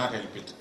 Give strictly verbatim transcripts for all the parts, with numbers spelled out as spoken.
cannot help it.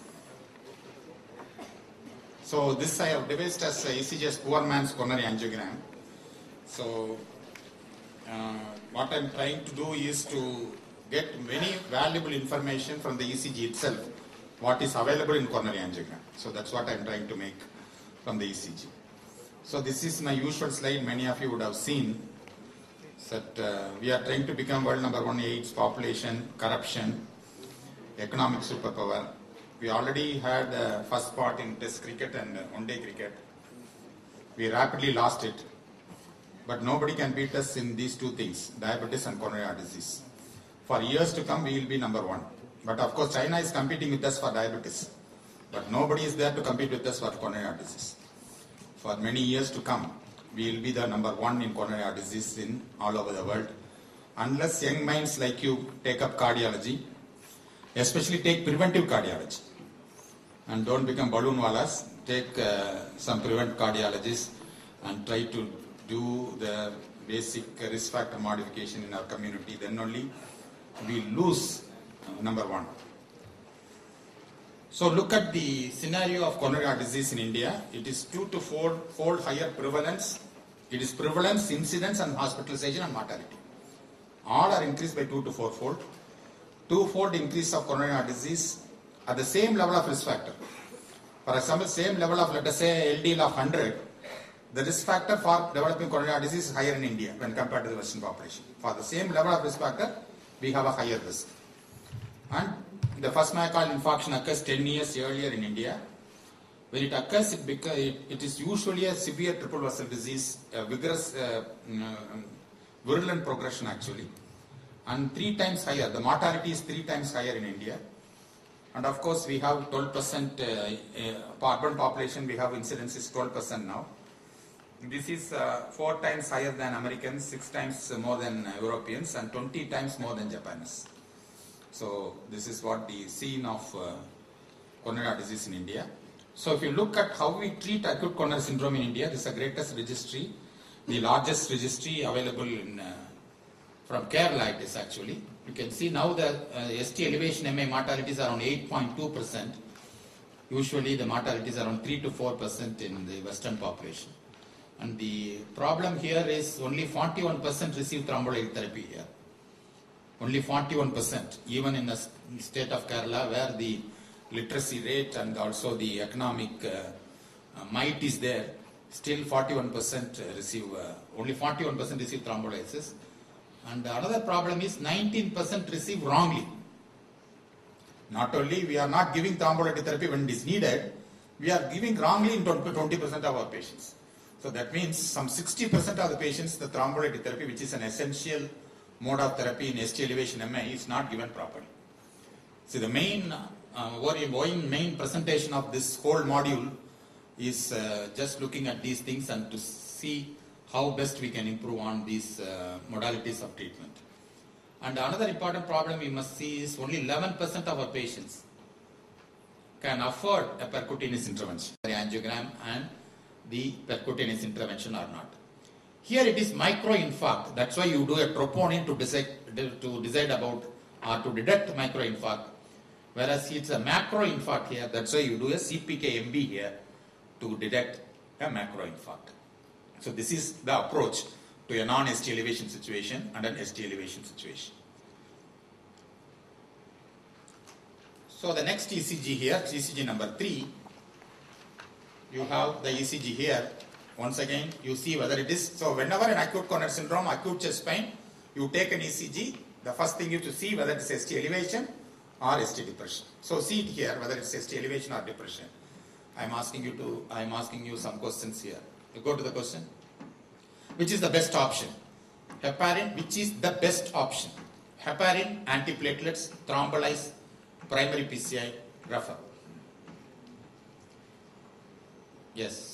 So this I have devised as E C G as poor man's coronary angiogram. So uh, what I am trying to do is to get many valuable information from the E C G itself, what is available in coronary angiogram. So that's what I am trying to make from the E C G. So this is my usual slide, many of you would have seen, that uh, we are trying to become world number one AIDS, population, corruption, economic superpower. We already had the first part in test cricket and uh, one day cricket. We rapidly lost it. But nobody can beat us in these two things, diabetes and coronary heart disease. For years to come, we will be number one. But of course, China is competing with us for diabetes. But nobody is there to compete with us for coronary heart disease. For many years to come, we will be the number one in coronary heart disease in all over the world. Unless young minds like you take up cardiology, especially take preventive cardiology. And don't become balloon wallas, take uh, some prevent cardiologists and try to do the basic risk factor modification in our community. Then only we lose uh, number one. So look at the scenario of coronary heart disease in India. It is two to four fold higher prevalence. It is prevalence, incidence and hospitalization and mortality. All are increased by two to four fold. Two-fold increase of coronary heart disease at the same level of risk factor. For example, same level of, let us say, L D L of one hundred, the risk factor for developing coronary heart disease is higher in India when compared to the Western population. For the same level of risk factor, we have a higher risk. And the first myocardial infarction occurs ten years earlier in India. When it occurs, it, beca it, it is usually a severe triple vessel disease, a vigorous, uh, uh, virulent progression actually. And three times higher, the mortality is three times higher in India. And of course, we have twelve percent uh, uh, urban population, we have incidence is twelve percent now. This is uh, four times higher than Americans, six times more than uh, Europeans, and twenty times more than Japanese. So this is what the scene of uh, coronary heart disease in India. So if you look at how we treat acute coronary syndrome in India, this is the greatest registry, the largest registry available in uh, from Kerala it is actually. You can see now the uh, S T elevation M A mortality is around eight point two percent. Usually the mortality is around three to four percent in the Western population. And the problem here is only forty-one percent receive thrombolytic therapy here. Only forty-one percent, even in the state of Kerala where the literacy rate and also the economic uh, uh, might is there, still forty-one percent receive, uh, only forty-one percent receive thrombolysis. And another problem is nineteen percent receive wrongly. Not only we are not giving thrombolytic therapy when it is needed, we are giving wrongly in twenty percent of our patients. So that means some sixty percent of the patients, the thrombolytic therapy, which is an essential mode of therapy in S T elevation M A, is not given properly. So the main, uh, main presentation of this whole module is uh, just looking at these things and to see how best we can improve on these uh, modalities of treatment. And another important problem we must see is only eleven percent of our patients can afford a percutaneous intervention, the angiogram and the percutaneous intervention or not. Here it is microinfarct. That's why you do a troponin to decide, to decide about or to detect microinfarct. Whereas it's a macroinfarct here. That's why you do a C P K M B here to detect a macroinfarct. So this is the approach to a non-S T elevation situation and an S T elevation situation. So the next E C G here, E C G number three, you have the E C G here. Once again, you see whether it is, so whenever an acute coronary syndrome, acute chest pain, you take an E C G, the first thing is to see whether it is S T elevation or S T depression. So see it here, whether it's S T elevation or depression. I am asking you to, I am asking you some questions here. You go to the question. Which is the best option? Heparin, which is the best option? Heparin, antiplatelets, thrombolyze, primary P C I, refer. Yes.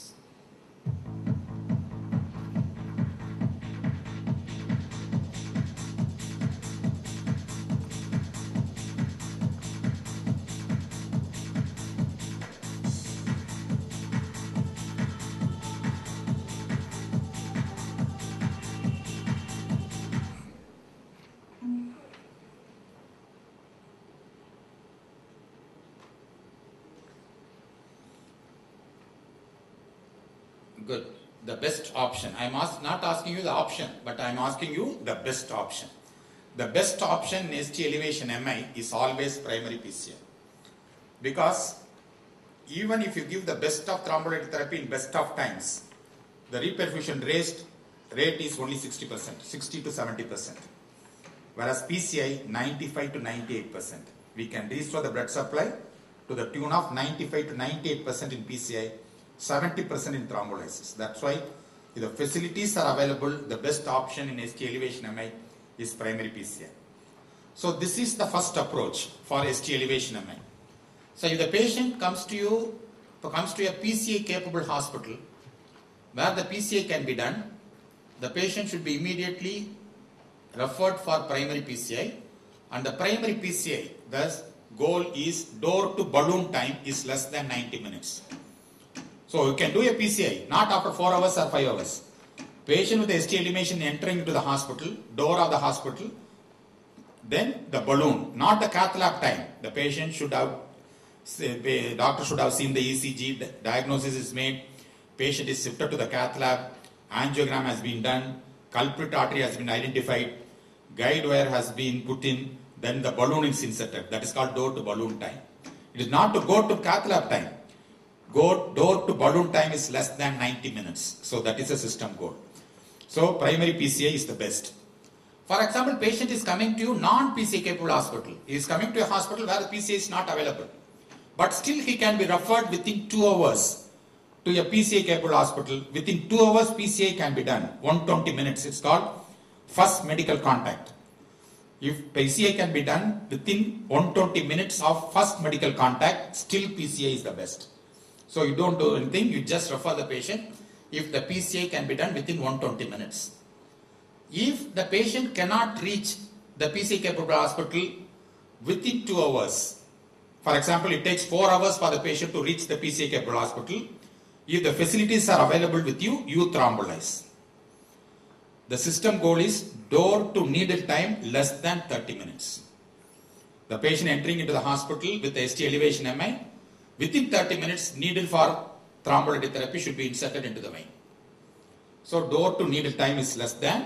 Good. The best option. I'm ask, not asking you the option, but I'm asking you the best option. The best option in S T elevation M I is always primary P C I. Because even if you give the best of thrombolytic therapy in best of times, the reperfusion rate, rate is only sixty percent, sixty to seventy percent. Whereas P C I, ninety-five to ninety-eight percent. We can restore the blood supply to the tune of ninety-five to ninety-eight percent in P C I, seventy percent in thrombolysis. That's why if the facilities are available, the best option in S T elevation M I is primary P C I. So this is the first approach for S T elevation M I. So if the patient comes to you, comes to a P C I capable hospital where the P C I can be done, the patient should be immediately referred for primary P C I, and the primary P C I, thus goal is door to balloon time is less than ninety minutes. So you can do a P C I not after four hours or five hours. Patient with S T elevation entering into the hospital, door of the hospital, then the balloon, not the cath lab time. The patient should have, doctor should have seen the E C G, the diagnosis is made, patient is shifted to the cath lab, angiogram has been done, culprit artery has been identified, guide wire has been put in, then the balloon is inserted. That is called door to balloon time. It is not to go to cath lab time. Go door to balloon time is less than ninety minutes. So that is a system goal. So primary P C I is the best. For example, patient is coming to you non-P C I capable hospital. He is coming to a hospital where the P C I is not available. But still he can be referred within two hours to a P C I capable hospital. Within two hours P C I can be done. one hundred twenty minutes. It's called first medical contact. If P C I can be done within one hundred twenty minutes of first medical contact, still P C I is the best. So you don't do anything, you just refer the patient if the P C I can be done within one hundred twenty minutes. If the patient cannot reach the P C I capable hospital within two hours, for example, it takes four hours for the patient to reach the P C I capable hospital, if the facilities are available with you, you thrombolize. The system goal is door to needle time less than thirty minutes. The patient entering into the hospital with the S T elevation M I, within thirty minutes, needle for thrombolytic therapy should be inserted into the vein. So door to needle time is less than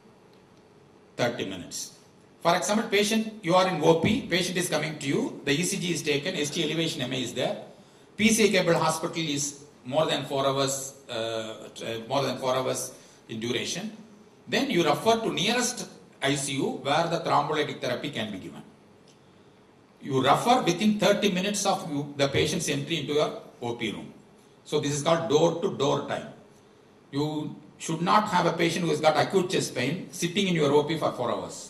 thirty minutes. For example, patient, you are in O P, patient is coming to you, the E C G is taken, S T elevation M I is there, P C I capable hospital is more than four hours, uh, more than four hours in duration. Then you refer to nearest I C U where the thrombolytic therapy can be given. You refer within thirty minutes of you, the patient's entry into your O P room. So this is called door to door time. You should not have a patient who has got acute chest pain sitting in your O P for four hours.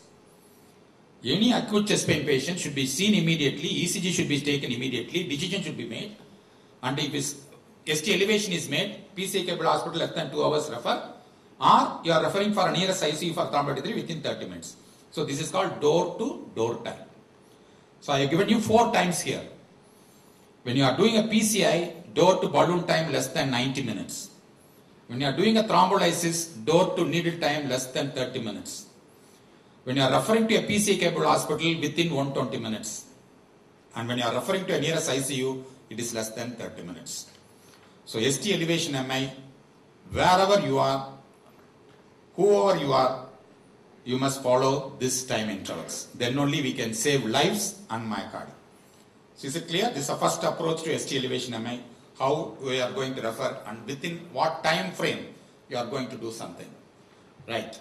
Any acute chest pain patient should be seen immediately, E C G should be taken immediately, decision should be made, and if S T elevation is made, P C I capable hospital less than two hours refer, or you are referring for a nearest I C U for thrombolytic therapy within thirty minutes. So this is called door to door time. So I have given you four times here. When you are doing a P C I, door to balloon time less than ninety minutes. When you are doing a thrombolysis, door to needle time less than thirty minutes. When you are referring to a P C I capable hospital, within one hundred twenty minutes. And when you are referring to a nearest I C U, it is less than thirty minutes. So S T elevation M I, wherever you are, whoever you are, you must follow this time intervals. Then only we can save lives and myocardium. So is it clear? This is the first approach to S T elevation M I, how we are going to refer and within what time frame you are going to do something. Right.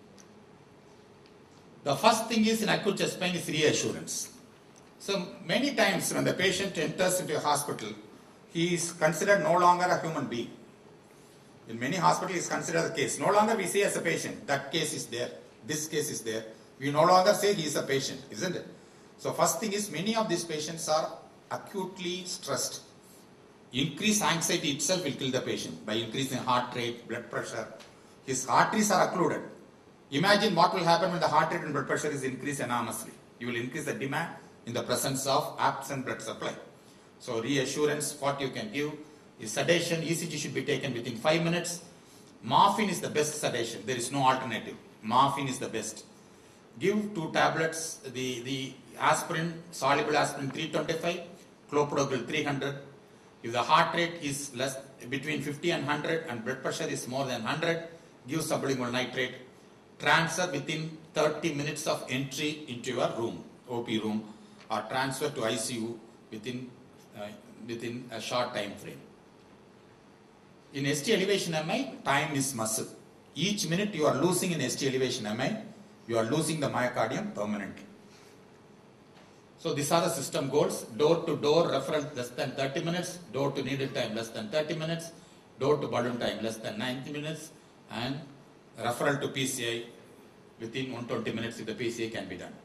The first thing is in acute chest pain is reassurance. So many times when the patient enters into a hospital, he is considered no longer a human being. In many hospitals, he is considered a case. No longer we say as a patient, that case is there, this case is there. We no longer say he is a patient, isn't it? So first thing is many of these patients are acutely stressed. Increased anxiety itself will kill the patient by increasing heart rate, blood pressure. His arteries are occluded. Imagine what will happen when the heart rate and blood pressure is increased enormously. You will increase the demand in the presence of absent blood supply. So reassurance, what you can give is sedation. E C G should be taken within five minutes. Morphine is the best sedation. There is no alternative. Morphine is the best. Give two tablets, the, the aspirin, soluble aspirin three twenty-five, clopidogrel three hundred, If the heart rate is less between fifty and one hundred and blood pressure is more than one hundred, give sublingual nitrate. Transfer within thirty minutes of entry into your room, O P room, or transfer to I C U within, uh, within a short time frame. In S T elevation M I, time is muscle. Each minute you are losing in S T elevation M I, you are losing the myocardium permanently. So these are the system goals. Door to door referral less than thirty minutes, door to needle time less than thirty minutes, door to balloon time less than ninety minutes, and referral to P C I within one hundred twenty minutes if the P C I can be done.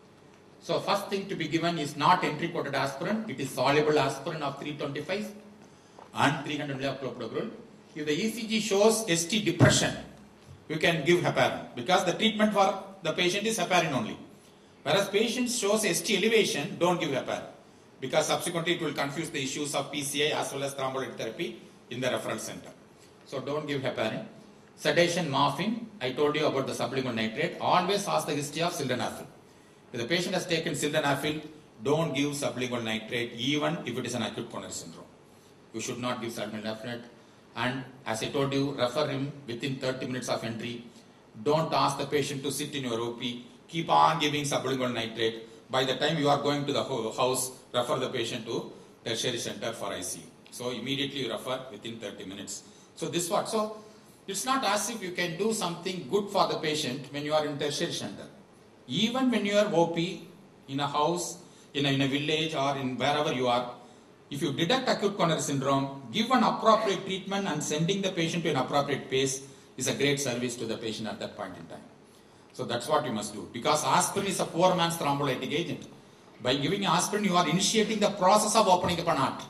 So first thing to be given is not entry coated aspirin, it is soluble aspirin of three twenty-five and three hundred milligrams of clopidogrel. If the E C G shows S T depression, you can give heparin because the treatment for the patient is heparin only. Whereas patient shows S T elevation, don't give heparin because subsequently it will confuse the issues of P C I as well as thrombolytic therapy in the referral center. So don't give heparin. Sedation, morphine, I told you about the sublingual nitrate. Always ask the history of sildenafil. If the patient has taken sildenafil, don't give sublingual nitrate even if it is an acute coronary syndrome. You should not give sublingual nitrate. And as I told you, refer him within thirty minutes of entry. Don't ask the patient to sit in your O P. Keep on giving sublingual nitrate. By the time you are going to the house, refer the patient to tertiary center for I C U. So immediately you refer within thirty minutes. So this what? So it's not as if you can do something good for the patient when you are in tertiary center. Even when you are O P in a house, in a, in a village or in wherever you are, if you detect acute coronary syndrome, give an appropriate treatment and sending the patient to an appropriate pace is a great service to the patient at that point in time. So that's what you must do. Because aspirin is a poor man's thrombolytic agent. By giving aspirin, you are initiating the process of opening up an artery.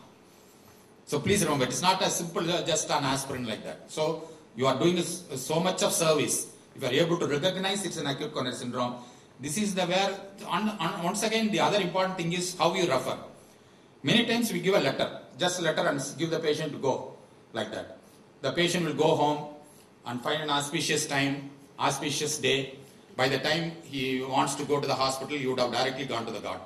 So please remember, it's not as simple as just an aspirin like that. So you are doing so much of service. If you are able to recognize it's an acute coronary syndrome, this is the where, on, on, once again, the other important thing is how you refer. Many times we give a letter, just a letter and give the patient to go, like that. The patient will go home and find an auspicious time, auspicious day. By the time he wants to go to the hospital, you would have directly gone to the guard.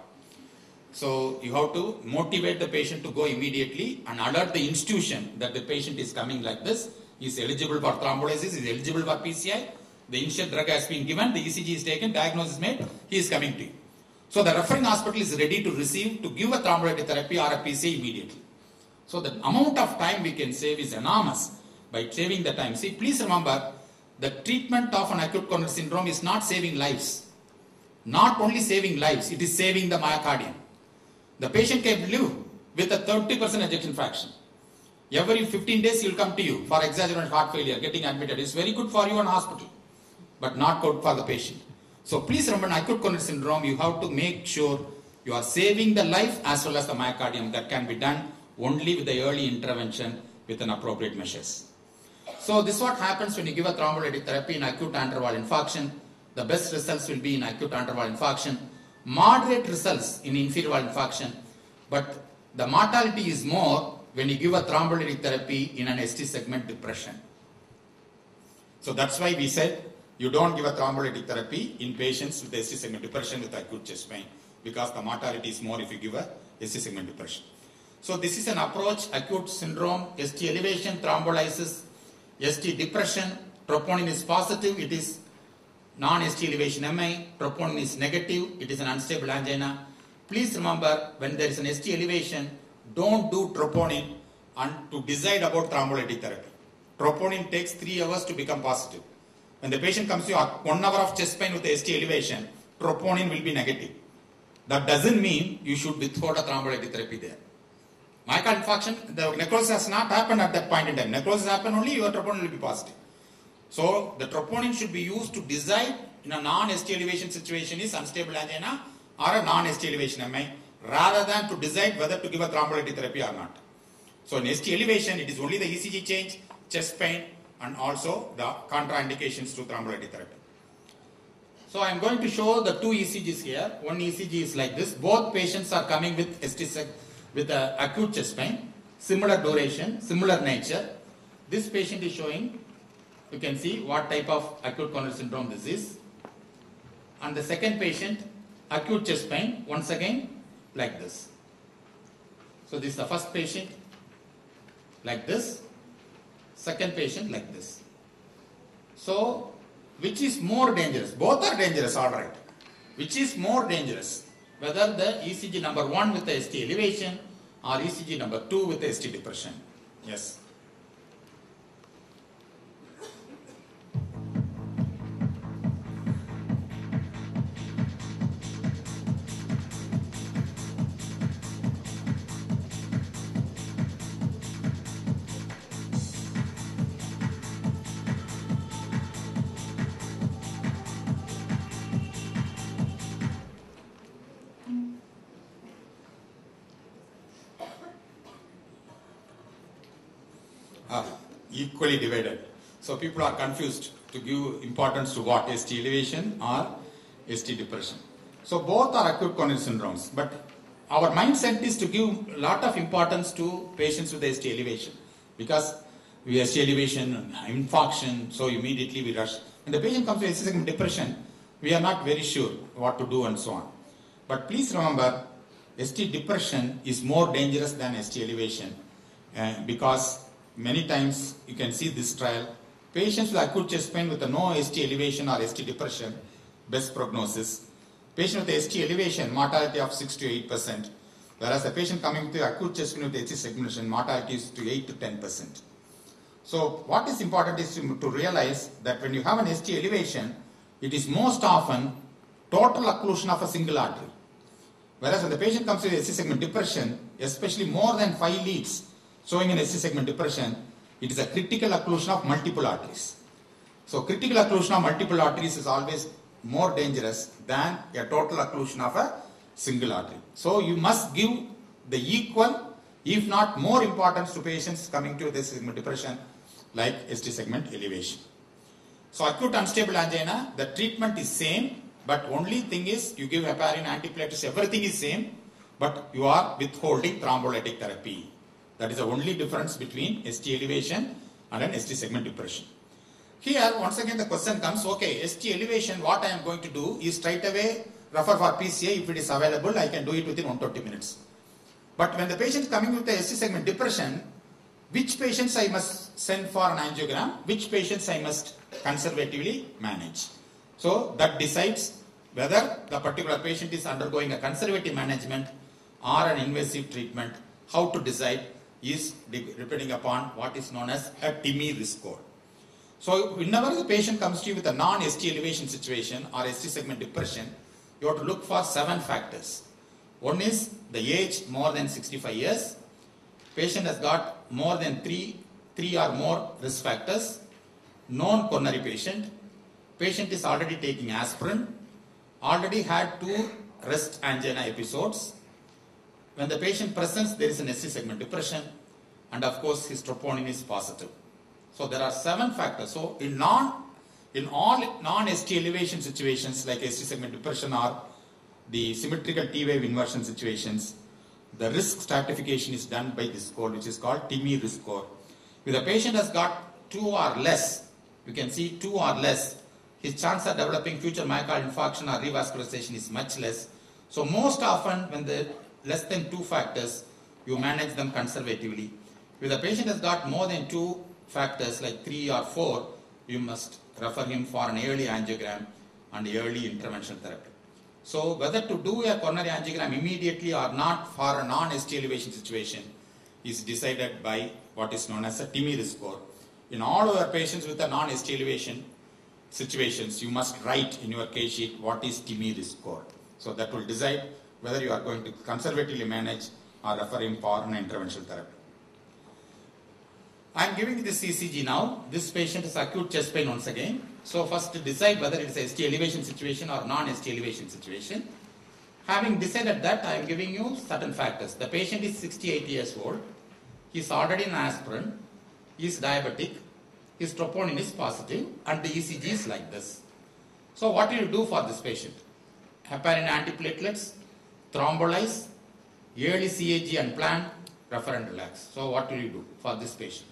So you have to motivate the patient to go immediately and alert the institution that the patient is coming like this. He is eligible for thrombolysis, he is eligible for P C I. The initial drug has been given, the E C G is taken, diagnosis made, he is coming to you. So the referring hospital is ready to receive, to give a thrombolytic therapy or a P C I immediately. So the amount of time we can save is enormous by saving the time. See, please remember, the treatment of an acute coronary syndrome is not saving lives. Not only saving lives, it is saving the myocardium. The patient can live with a thirty percent ejection fraction. Every fifteen days he will come to you for exaggerated heart failure, getting admitted. It's very good for you in hospital, but not good for the patient. So please remember, in acute coronary syndrome, you have to make sure you are saving the life as well as the myocardium. That can be done only with the early intervention with an appropriate measures. So this is what happens when you give a thrombolytic therapy in acute interval infarction. The best results will be in acute interval infarction. Moderate results in inferior valve infarction, but the mortality is more when you give a thrombolytic therapy in an S T segment depression. So that's why we said you don't give a thrombolytic therapy in patients with S T segment depression with acute chest pain, because the mortality is more if you give a S T segment depression. So this is an approach: acute syndrome, S T elevation, thrombolysis, S T depression. Troponin is positive, it is non-S T elevation M I. Troponin is negative, it is an unstable angina. Please remember, when there is an S T elevation, don't do troponin and to decide about thrombolytic therapy. Troponin takes three hours to become positive. When the patient comes to you, one hour of chest pain with S T elevation, troponin will be negative. That doesn't mean you should withhold a thrombolytic therapy there. Myocardial infarction, the necrosis has not happened at that point in time. Necrosis happened only, your troponin will be positive. So the troponin should be used to decide in a non-S T elevation situation is unstable angina or a non-S T elevation M I, rather than to decide whether to give a thrombolytic therapy or not. So in S T elevation, it is only the E C G change, chest pain, and also the contraindications to thrombolytic therapy. So I am going to show the two E C Gs here. One E C G is like this. Both patients are coming with S T with uh, acute chest pain, similar duration, similar nature. This patient is showing, you can see what type of acute coronary syndrome this is. And the second patient, acute chest pain, once again like this. So this is the first patient, like this, second patient like this. So, which is more dangerous? Both are dangerous, all right. Which is more dangerous? Whether the E C G number one with the S T elevation or E C G number two with the S T depression? Yes. Uh, equally divided. So people are confused to give importance to what, S T elevation or S T depression. So both are acute coronary syndromes, but our mindset is to give a lot of importance to patients with S T elevation, because we have S T elevation, infarction, so immediately we rush. When the patient comes with S T segment depression, we are not very sure what to do and so on. But please remember, S T depression is more dangerous than S T elevation uh, because many times you can see this trial, patients with acute chest pain with a no S T elevation or S T depression, best prognosis. Patient with S T elevation, mortality of six to eight percent, whereas the patient coming with acute chest pain with S T segmentation, mortality is to eight to ten percent. So what is important is to, to realize that when you have an S T elevation, it is most often total occlusion of a single artery. Whereas when the patient comes with S T segment depression, especially more than five leads showing an S T segment depression, it is a critical occlusion of multiple arteries. So critical occlusion of multiple arteries is always more dangerous than a total occlusion of a single artery. So you must give the equal, if not more importance to patients coming to this segment depression like S T segment elevation. So acute unstable angina, the treatment is same, but only thing is you give heparin, antiplatelets, everything is same, but you are withholding thrombolytic therapy. That is the only difference between S T elevation and an S T segment depression. Here, once again the question comes, okay, S T elevation, what I am going to do is straight away refer for P C A. If it is available, I can do it within one hundred twenty minutes. But when the patient is coming with the S T segment depression, which patients I must send for an angiogram, which patients I must conservatively manage. So that decides whether the particular patient is undergoing a conservative management or an invasive treatment. How to decide is depending upon what is known as a TIMI risk score. So whenever the patient comes to you with a non-S T elevation situation or S T segment depression, you have to look for seven factors. One is the age more than sixty-five years. Patient has got more than three, three or more risk factors. Known coronary patient. Patient is already taking aspirin. Already had two rest angina episodes. When the patient presents, there is an S T segment depression, and of course his troponin is positive. So there are seven factors. So in non, in all non-S T elevation situations like S T segment depression or the symmetrical T-wave inversion situations, the risk stratification is done by this score, which is called TIMI risk score. If the patient has got two or less, you can see two or less, his chance of developing future myocardial infarction or revascularization is much less. So most often when the less than two factors, you manage them conservatively. If the patient has got more than two factors like three or four, you must refer him for an early angiogram and early intervention therapy. So whether to do a coronary angiogram immediately or not for a non-S T elevation situation is decided by what is known as a TIMI risk score. In all our patients with a non-S T elevation situations, you must write in your case sheet what is TIMI risk score. So that will decide whether you are going to conservatively manage or refer him for an interventional therapy. I am giving this E C G now. This patient is acute chest pain once again. So first to decide whether it is a S T elevation situation or non-S T elevation situation. Having decided that, I am giving you certain factors. The patient is sixty-eight years old. He is already on aspirin. He is diabetic. His troponin is positive and the E C G is like this. So what will you do for this patient? Heparin antiplatelets, thrombolyze, early C A G and plan, refer and relax. So what will you do for this patient?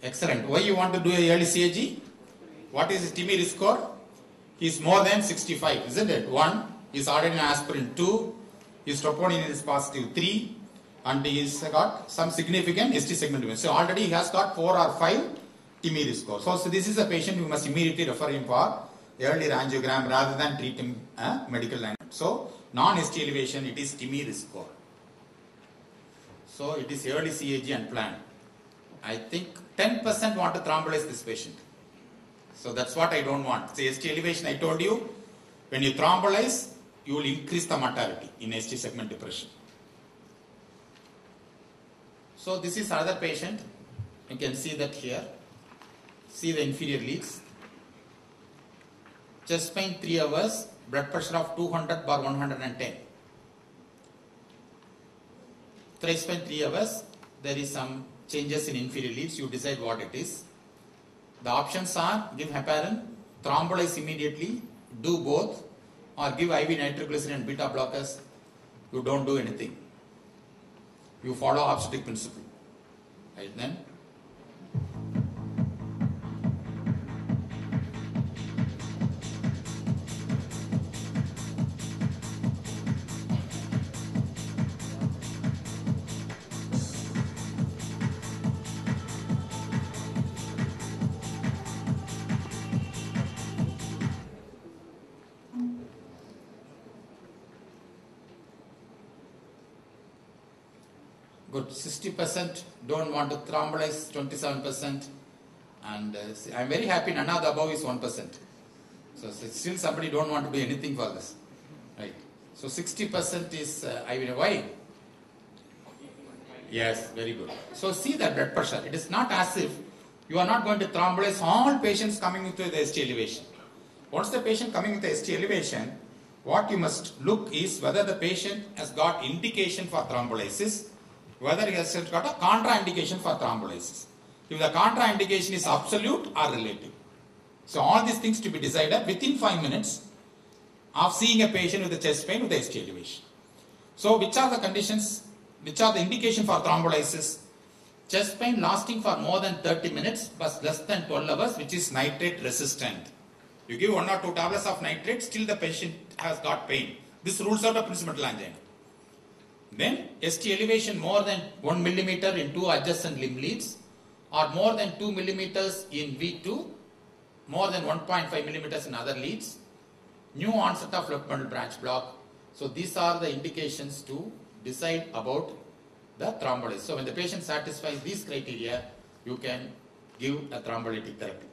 Excellent. Why you want to do a early C A G? What is his T M I risk score? He is more than sixty-five, isn't it? one, he is already on aspirin. two, his troponin is positive. three, and he has got some significant S T segment. So already he has got four or five T M I risk score. So, so this is a patient you must immediately refer him for early angiogram rather than treat him uh, medical line. So non-S T elevation, it is T M I risk score. So it is early C A G and plan. I think ten percent want to thrombolyze this patient. So that's what I don't want. So S T elevation, I told you, when you thrombolyze, you will increase the mortality in S T segment depression. So this is another patient. You can see that here. See the inferior leads. Chest pain three hours, blood pressure of two hundred by one hundred ten. Chest pain three hours, there is some changes in inferior leads, you decide what it is. The options are give heparin, thrombolyze immediately, do both, or give I V nitroglycerin and beta blockers. You don't do anything. You follow obstetric principle. Right then. Good, sixty percent don't want to thrombolyze, twenty-seven percent, and uh, I'm very happy none of the above is one percent. So still somebody don't want to do anything for this, right? So sixty percent is, uh, I mean, why? Yes, very good. So see that blood pressure. It is not as if you are not going to thrombolyze all patients coming with the S T elevation. Once the patient coming with the S T elevation, what you must look is whether the patient has got indication for thrombolysis, whether he has got a contraindication for thrombolysis. If the contraindication is absolute or relative. So all these things to be decided within five minutes of seeing a patient with a chest pain with the S T elevation. So which are the conditions, which are the indication for thrombolysis? Chest pain lasting for more than thirty minutes but less than twelve hours, which is nitrate resistant. You give one or two tablets of nitrate, still the patient has got pain. This rules out a principal angina. Then S T elevation more than one millimeter in two adjacent limb leads, or more than two millimeters in V two, more than one point five millimeters in other leads, new onset of left bundle branch block. So these are the indications to decide about the thrombolysis. So when the patient satisfies these criteria, you can give a thrombolytic therapy.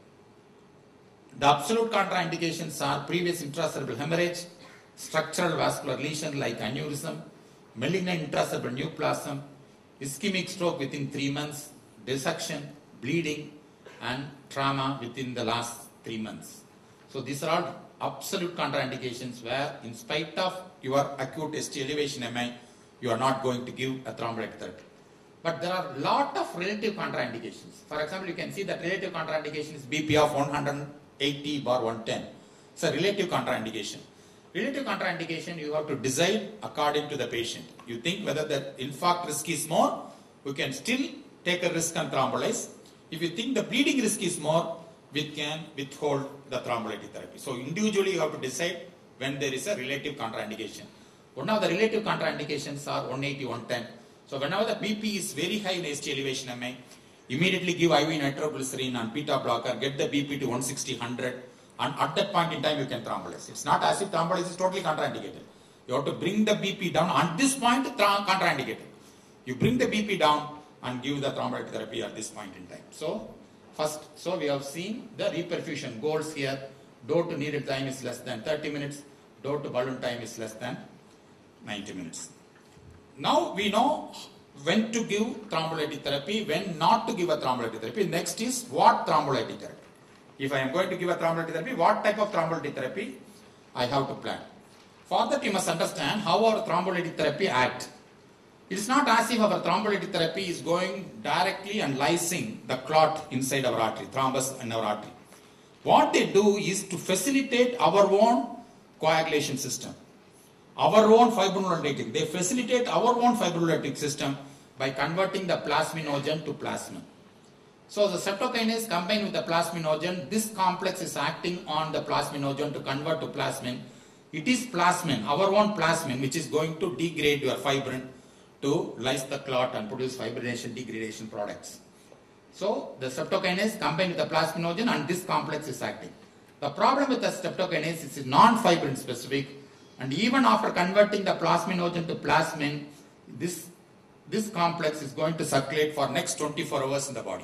The absolute contraindications are previous intracerebral hemorrhage, structural vascular lesion like aneurysm, malignant intracerebral neoplasm, ischemic stroke within three months, dissection, bleeding, and trauma within the last three months. So these are all absolute contraindications where, in spite of your acute S T elevation M I, you are not going to give a thrombolytic therapy. But there are a lot of relative contraindications. For example, you can see that relative contraindication is B P of one eighty by one ten. It's a relative contraindication. Relative contraindication, you have to decide according to the patient. You think whether the infarct risk is more, you can still take a risk and thrombolyze. If you think the bleeding risk is more, we can withhold the thrombolytic therapy. So individually you have to decide when there is a relative contraindication. One of the relative contraindications are one eighty, one ten. So whenever the B P is very high in S T elevation M I, immediately give I V nitroglycerin and beta blocker, get the B P to one sixty, one hundred. And at that point in time, you can thrombolyze. It's not as if thrombolysis is totally contraindicated. You have to bring the B P down. At this point, contraindicated. You bring the B P down and give the thrombolytic therapy at this point in time. So, first, so we have seen the reperfusion goals here. Door to needle time is less than thirty minutes. Door to balloon time is less than ninety minutes. Now we know when to give thrombolytic therapy, when not to give a thrombolytic therapy. Next is what thrombolytic therapy. If I am going to give a thrombolytic therapy, what type of thrombolytic therapy I have to plan. For that you must understand how our thrombolytic therapy acts. It is not as if our thrombolytic therapy is going directly and lysing the clot inside our artery, thrombus in our artery. What they do is to facilitate our own coagulation system, our own fibrinolytic. They facilitate our own fibrinolytic system by converting the plasminogen to plasma. So the streptokinase combined with the plasminogen, this complex is acting on the plasminogen to convert to plasmin. It is plasmin, our own plasmin, which is going to degrade your fibrin to lyse the clot and produce fibrination degradation products. So the streptokinase combined with the plasminogen and this complex is acting. The problem with the streptokinase is it's non-fibrin specific, and even after converting the plasminogen to plasmin, this, this complex is going to circulate for next twenty-four hours in the body.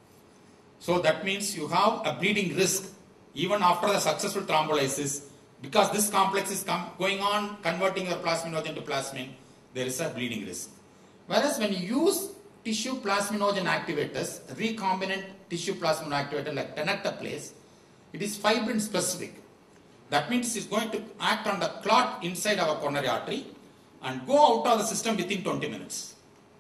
So that means you have a bleeding risk even after the successful thrombolysis, because this complex is going on converting your plasminogen to plasmin, there is a bleeding risk. Whereas when you use tissue plasminogen activators, recombinant tissue plasminogen activator like tenecteplase, it is fibrin specific. That means it's going to act on the clot inside our coronary artery and go out of the system within twenty minutes.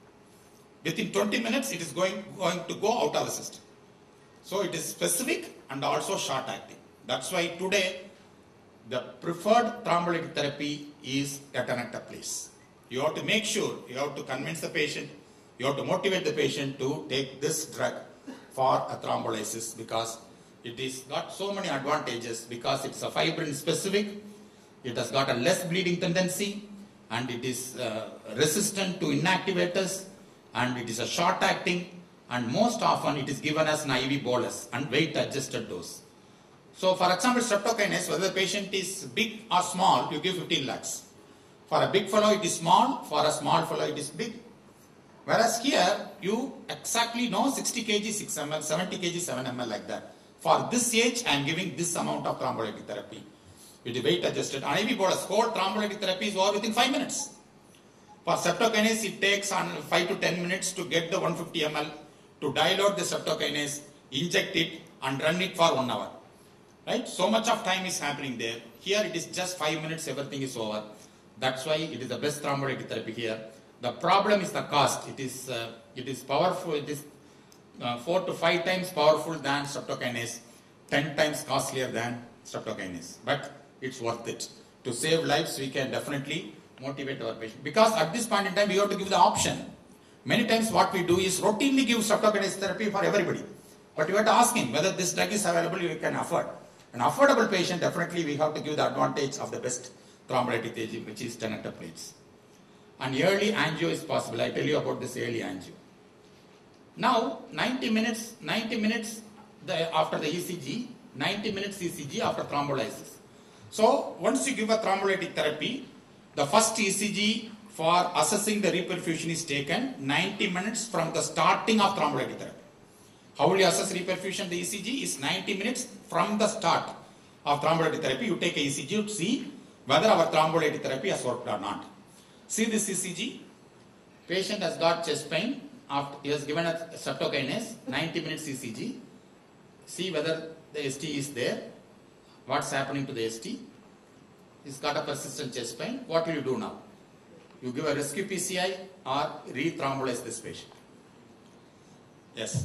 Within twenty minutes, it is going, going to go out of the system. So it is specific and also short acting. That's why today the preferred thrombolytic therapy is tenecteplase. You have to make sure, you have to convince the patient, you have to motivate the patient to take this drug for a thrombolysis, because it has got so many advantages, because it's a fibrin specific, it has got a less bleeding tendency, and it is uh, resistant to inactivators, and it is a short acting, and most often it is given as an I V bolus and weight adjusted dose. So for example, streptokinase, whether the patient is big or small, you give fifteen lakhs. For a big fellow it is small, for a small fellow it is big. Whereas here you exactly know sixty kilograms six milliliters, seventy kilograms seven milliliters, like that. For this age I am giving this amount of thrombolytic therapy. With the weight adjusted. I V bolus, whole thrombolytic therapy is over within five minutes. For streptokinase it takes on five to ten minutes to get the one hundred fifty milliliters, to dilute the streptokinase, inject it and run it for one hour. Right? So much of time is happening there. Here it is just five minutes, everything is over. That's why it is the best thrombolytic therapy here. The problem is the cost. It is, uh, it is powerful, it is uh, four to five times powerful than streptokinase, ten times costlier than streptokinase. But it's worth it. To save lives, we can definitely motivate our patient. Because at this point in time, we have to give the option. Many times what we do is routinely give streptokinase therapy for everybody. But you have to ask him whether this drug is available, you can afford. An affordable patient, definitely we have to give the advantage of the best thrombolytic agent, which is tenecteplase. And early angio is possible. I tell you about this early angio. Now, ninety minutes, ninety minutes the, after the E C G, ninety minutes E C G after thrombolysis. So, once you give a thrombolytic therapy, the first E C G for assessing the reperfusion is taken ninety minutes from the starting of thrombolytic therapy. How will you assess reperfusion? The E C G is ninety minutes from the start of thrombolytic therapy. You take a E C G to see whether our thrombolytic therapy has worked or not. See this E C G. Patient has got chest pain. After he has given a streptokinase, ninety minutes E C G. See whether the S T is there. What's happening to the S T? He's got a persistent chest pain. What will you do now? You give a rescue P C I or re-thrombolize this patient. Yes.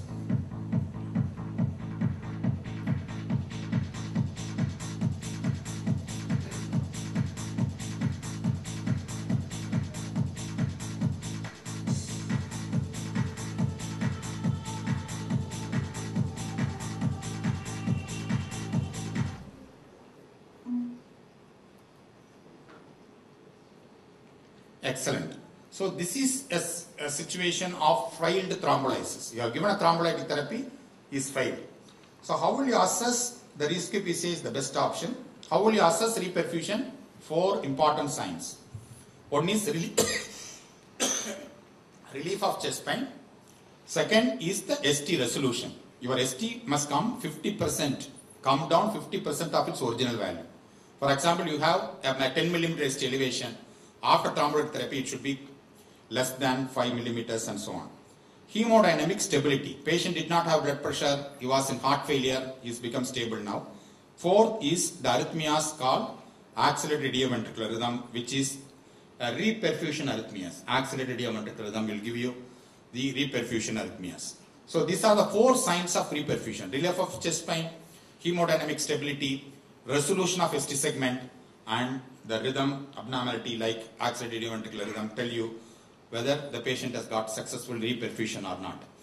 Excellent. So this is a, a situation of failed thrombolysis. You have given a thrombolytic therapy, is failed. So how will you assess the rescue P C I is the best option? How will you assess reperfusion? Four important signs. One is relief, relief of chest pain. Second is the S T resolution. Your S T must come fifty percent, come down fifty percent of its original value. For example, you have a ten millimeter S T elevation. After thrombolytic therapy, it should be less than five millimeters and so on. Hemodynamic stability. Patient did not have blood pressure. He was in heart failure. He has become stable now. Fourth is the arrhythmias called accelerated idioventricular rhythm, which is a reperfusion arrhythmias. Accelerated idioventricular rhythm will give you the reperfusion arrhythmias. So these are the four signs of reperfusion. Relief of chest pain, hemodynamic stability, resolution of S T segment, and the rhythm abnormality like accelerated idioventricular rhythm tell you whether the patient has got successful reperfusion or not.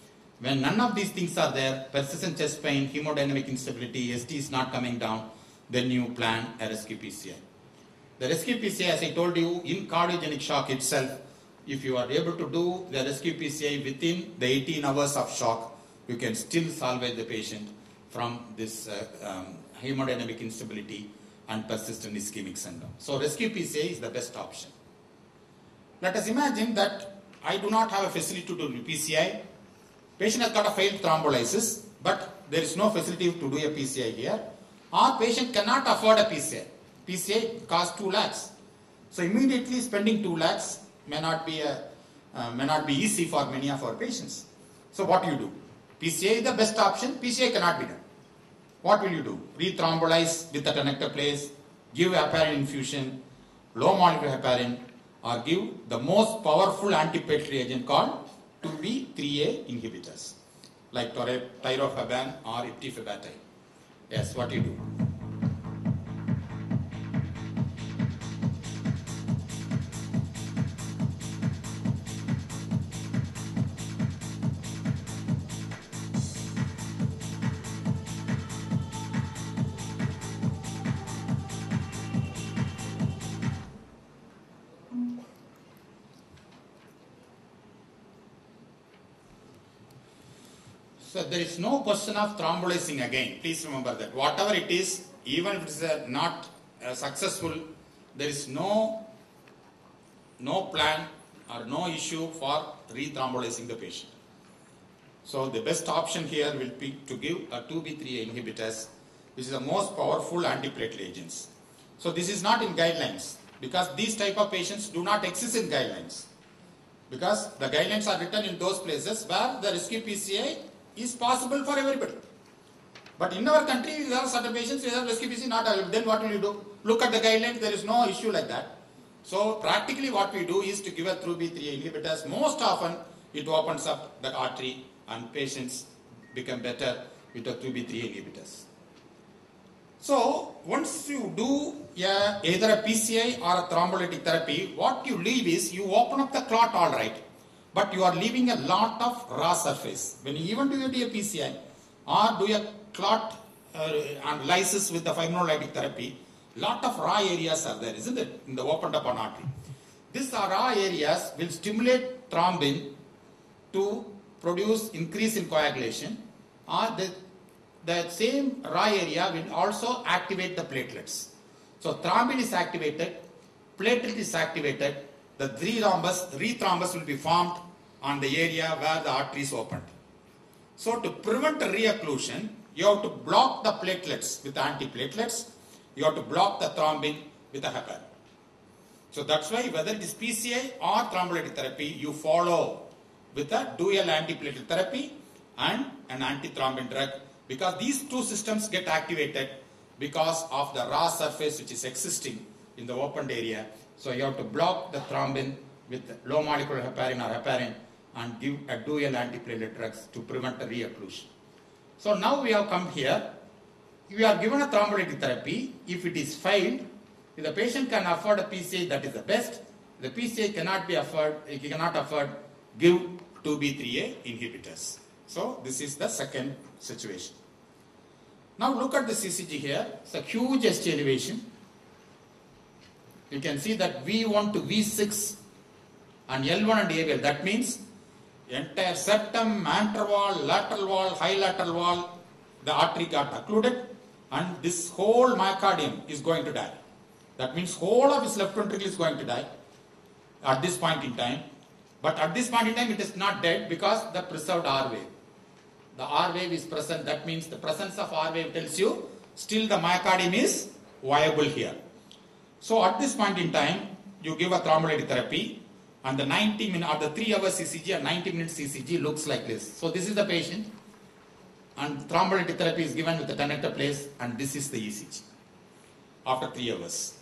When none of these things are there, persistent chest pain, hemodynamic instability, S T is not coming down, then you plan a rescue P C I. The rescue P C I, as I told you, in cardiogenic shock itself, if you are able to do the rescue P C I within the eighteen hours of shock, you can still salvage the patient from this uh, um, hemodynamic instability and persistent ischemic syndrome. So rescue P C I is the best option. Let us imagine that I do not have a facility to do P C I. Patient has got a failed thrombolysis, but there is no facility to do a P C I here. Or patient cannot afford a P C I. P C I costs two lakhs. So immediately spending two lakhs may not be a, uh, may not be easy for many of our patients. So what do you do? P C I is the best option. P C I cannot be done. What will you do? Re-thrombolize with the tenecteplase, give heparin infusion, low molecular heparin, or give the most powerful antiplatelet agent called two B three A inhibitors, like tirofiban or iptifibatide. Yes, what do you do? So there is no question of thrombolizing again. Please remember that. Whatever it is, even if it is uh, not uh, successful, there is no, no plan or no issue for re-thrombolizing the patient. So the best option here will be to give a two B three A inhibitors, which is the most powerful antiplatelet agents. So this is not in guidelines because these type of patients do not exist in guidelines. Because the guidelines are written in those places where the rescue P C I is possible for everybody. But in our country, there are certain patients who have rescue P C I not available. Then what will you do? Look at the guidelines, there is no issue like that. So practically what we do is to give a two B three A inhibitors. Most often it opens up the artery and patients become better with the two B three A inhibitors. So once you do yeah, either a P C I or a thrombolytic therapy, what you leave is you open up the clot all right, but you are leaving a lot of raw surface. When you even do a P C I or do a clot uh, and lysis with the fibrinolytic therapy, lot of raw areas are there, isn't it, in the opened up artery. These raw areas will stimulate thrombin to produce increase in coagulation, or the, the same raw area will also activate the platelets. So thrombin is activated, platelet is activated, the re-thrombus, re-thrombus will be formed on the area where the artery is opened. So to prevent re-occlusion, you have to block the platelets with antiplatelets, you have to block the thrombin with a heparin. So that's why whether it is P C I or thrombolytic therapy, you follow with a dual antiplatelet therapy and an antithrombin drug, because these two systems get activated because of the raw surface which is existing in the opened area. So you have to block the thrombin with low molecular heparin or heparin and give a dual antiplatelet drugs to prevent the re-occlusion. So now we have come here. We are given a thrombolytic therapy. If it is failed, if the patient can afford a P C I, that is the best. The P C I cannot be afford, he cannot afford, give two B three A inhibitors. So this is the second situation. Now look at the C C G here. It's a huge S T elevation. You can see that V one to V six and L one and A V L. That means entire septum, antral wall, lateral wall, high lateral wall, the artery got occluded, and this whole myocardium is going to die. That means whole of his left ventricle is going to die at this point in time. But at this point in time, it is not dead because the preserved R wave. The R wave is present. That means the presence of R wave tells you still the myocardium is viable here. So at this point in time, you give a thrombolytic therapy, and the ninety minute or the three hour C C G and ninety minute C C G looks like this. So this is the patient, and thrombolytic therapy is given with the tenecteplase, and this is the E C G after three hours.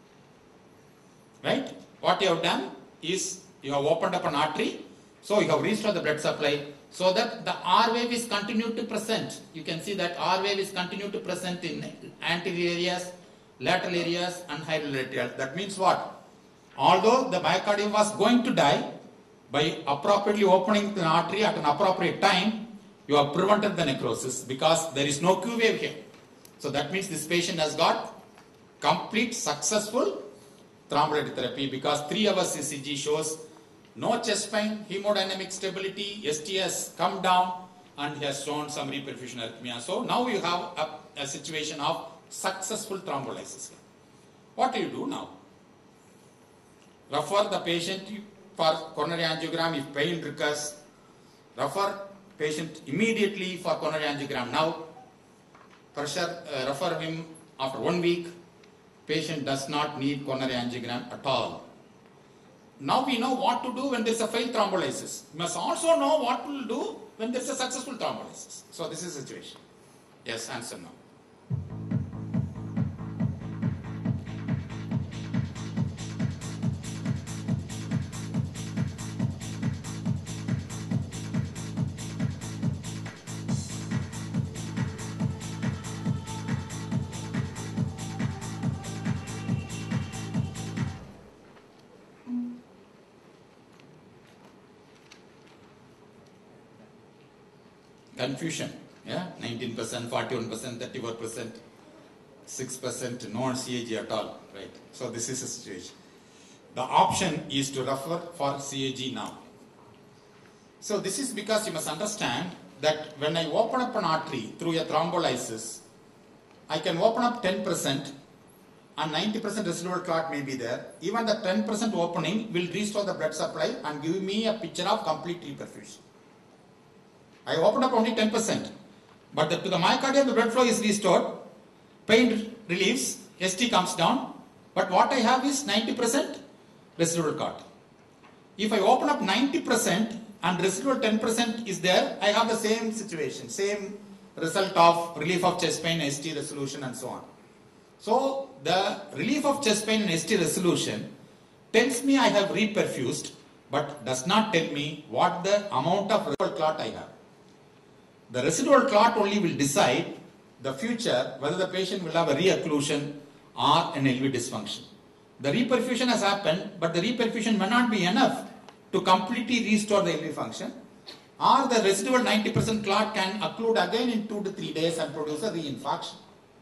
Right? What you have done is you have opened up an artery, so you have restored the blood supply, so that the R wave is continued to present. You can see that R wave is continued to present in anterior areas, lateral areas, and lateral. That means what? Although the myocardium was going to die, by appropriately opening the artery at an appropriate time, you have prevented the necrosis because there is no Q wave here. So that means this patient has got complete successful thrombolytic therapy because three hours E C G shows no chest pain, hemodynamic stability, S T has come down and he has shown some reperfusion arrhythmia. So now you have a, a situation of successful thrombolysis. What do you do now? Refer the patient for coronary angiogram if pain recurs. Refer patient immediately for coronary angiogram now. Pressure, uh, refer him after one week. Patient does not need coronary angiogram at all. Now we know what to do when there is a failed thrombolysis. We must also know what to do when there is a successful thrombolysis. So this is the situation. Yes, answer now. Confusion, yeah, nineteen percent, forty-one percent, thirty-four percent, six percent, non-C A G at all, right? So this is the situation. The option is to refer for C A G now. So this is because you must understand that when I open up an artery through a thrombolysis, I can open up ten percent and ninety percent residual clot may be there. Even the ten percent opening will restore the blood supply and give me a picture of complete reperfusion. I opened up only ten percent, but the, to the myocardium the blood flow is restored, pain relieves, S T comes down, but what I have is ninety percent residual clot. If I open up ninety percent and residual ten percent is there, I have the same situation, same result of relief of chest pain, S T resolution and so on. So the relief of chest pain and S T resolution tells me I have reperfused, but does not tell me what the amount of residual clot I have. The residual clot only will decide the future whether the patient will have a reocclusion or an L V dysfunction. The reperfusion has happened, but the reperfusion may not be enough to completely restore the L V function, or the residual ninety percent clot can occlude again in two to three days and produce a reinfarction.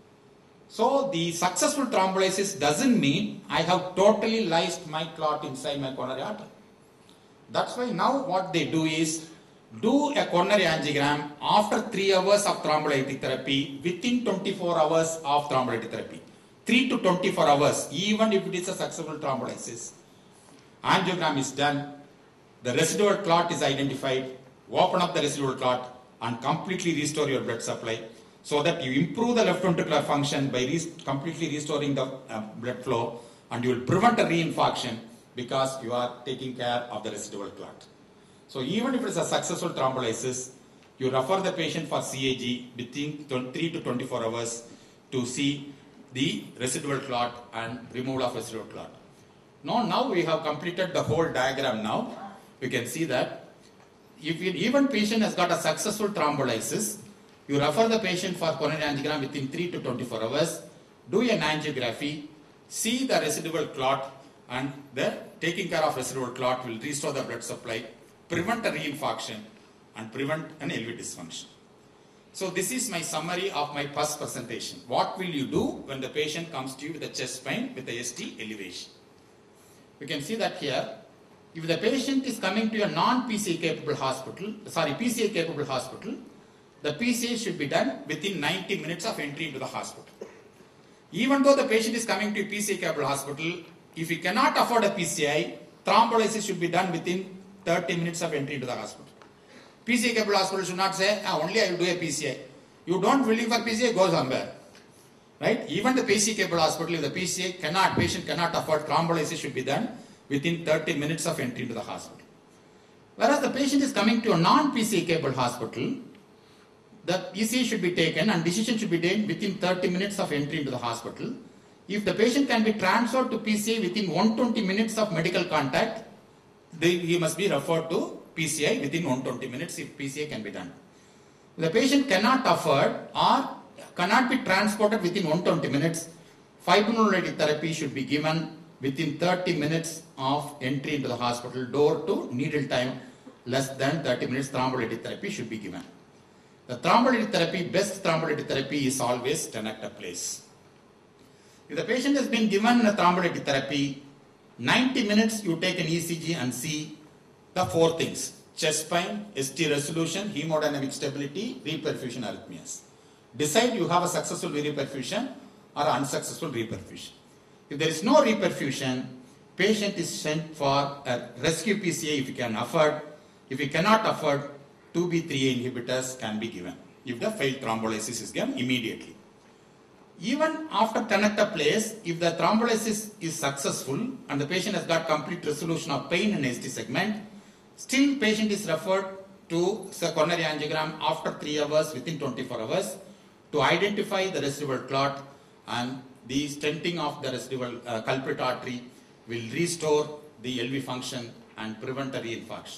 So the successful thrombolysis doesn't mean I have totally lysed my clot inside my coronary artery. That's why now what they do is do a coronary angiogram after three hours of thrombolytic therapy within twenty-four hours of thrombolytic therapy. three to twenty-four hours, even if it is a successful thrombolysis. Angiogram is done, the residual clot is identified, open up the residual clot and completely restore your blood supply so that you improve the left ventricular function by re completely restoring the uh, blood flow, and you will prevent a reinfarction because you are taking care of the residual clot. So even if it is a successful thrombolysis, you refer the patient for C A G within three to twenty-four hours to see the residual clot and removal of residual clot. Now, now we have completed the whole diagram now. We can see that if an even patient has got a successful thrombolysis, you refer the patient for coronary angiogram within three to twenty-four hours, do an angiography, see the residual clot, and the taking care of residual clot will restore the blood supply, prevent a reinfarction and prevent an L V dysfunction. So this is my summary of my first presentation. What will you do when the patient comes to you with a chest pain with a S T elevation? You can see that here. If the patient is coming to a non-P C A capable hospital, sorry, P C A capable hospital, the P C A should be done within ninety minutes of entry into the hospital. Even though the patient is coming to a P C A capable hospital, if he cannot afford a P C I, thrombolysis should be done within thirty minutes of entry into the hospital. P C A capable hospital should not say, ah, only I will do a P C I. You don't willing for P C I, go somewhere. Right? Even the P C A capable hospital, if the P C A cannot, patient cannot afford, thrombolysis should be done within thirty minutes of entry into the hospital. Whereas the patient is coming to a non-P C A capable hospital, the P C A should be taken and decision should be taken within thirty minutes of entry into the hospital. If the patient can be transferred to P C A within one hundred twenty minutes of medical contact, they, he must be referred to P C I within one hundred twenty minutes if P C A can be done. If the patient cannot afford or cannot be transported within one hundred twenty minutes, fibrinolytic therapy should be given within thirty minutes of entry into the hospital, door to needle time less than thirty minutes, thrombolytic therapy should be given. The thrombolytic therapy, best thrombolytic therapy is always tenecteplase. If the patient has been given a thrombolytic therapy, ninety minutes you take an E C G and see the four things: chest pain, S T resolution, hemodynamic stability, reperfusion arrhythmias. Decide you have a successful reperfusion or unsuccessful reperfusion. If there is no reperfusion, patient is sent for a rescue P C A if you can afford. If you cannot afford, two B three A inhibitors can be given if the failed thrombolysis is given immediately. Even after tenecteplase, if the thrombolysis is successful and the patient has got complete resolution of pain in S T segment, still patient is referred to coronary angiogram after three hours within twenty-four hours to identify the residual clot, and the stenting of the residual uh, culprit artery will restore the L V function and prevent a reinfarction.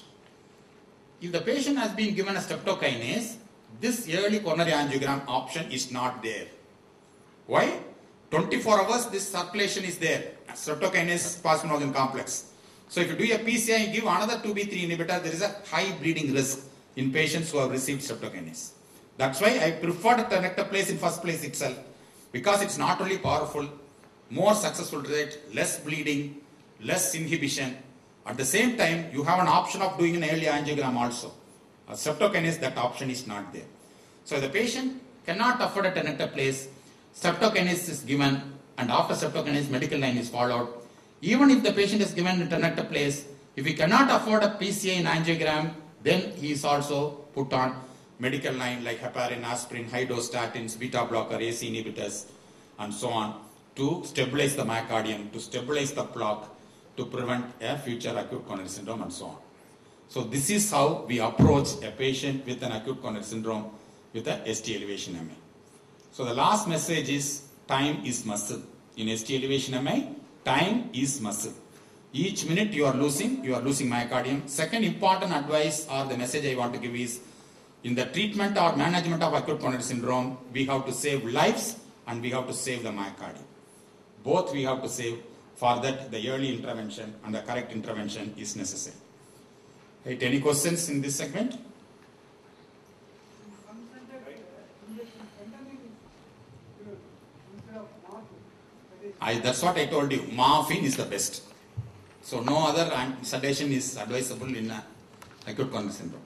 If the patient has been given a streptokinase, this early coronary angiogram option is not there. Why? twenty-four hours this circulation is there. Streptokinase plasminogen complex. So if you do a P C I and give another two B three inhibitor, there is a high bleeding risk in patients who have received streptokinase. That's why I prefer tenecteplase in first place itself, because it's not only powerful, more successful rate, less bleeding, less inhibition. At the same time, you have an option of doing an early angiogram also. A streptokinase, that option is not there. So the patient cannot afford a tenecteplase, streptokinase is given, and after streptokinase, medical line is followed. Even if the patient is given a tenecteplase, if he cannot afford a P C A in angiogram, then he is also put on medical line like heparin, aspirin, high dose statins, beta blocker, A C inhibitors, and so on to stabilize the myocardium, to stabilize the plaque, to prevent a future acute coronary syndrome, and so on. So this is how we approach a patient with an acute coronary syndrome with a S T elevation M I. So the last message is time is muscle. In S T elevation M I, time is muscle. Each minute you are losing, you are losing myocardium. Second important advice or the message I want to give is, in the treatment or management of acute coronary syndrome, we have to save lives and we have to save the myocardium. Both we have to save. For that, the early intervention and the correct intervention is necessary. Right, any questions in this segment? I, that's what I told you. Morphine is the best. So no other sedation is advisable in uh, acute coronary syndrome.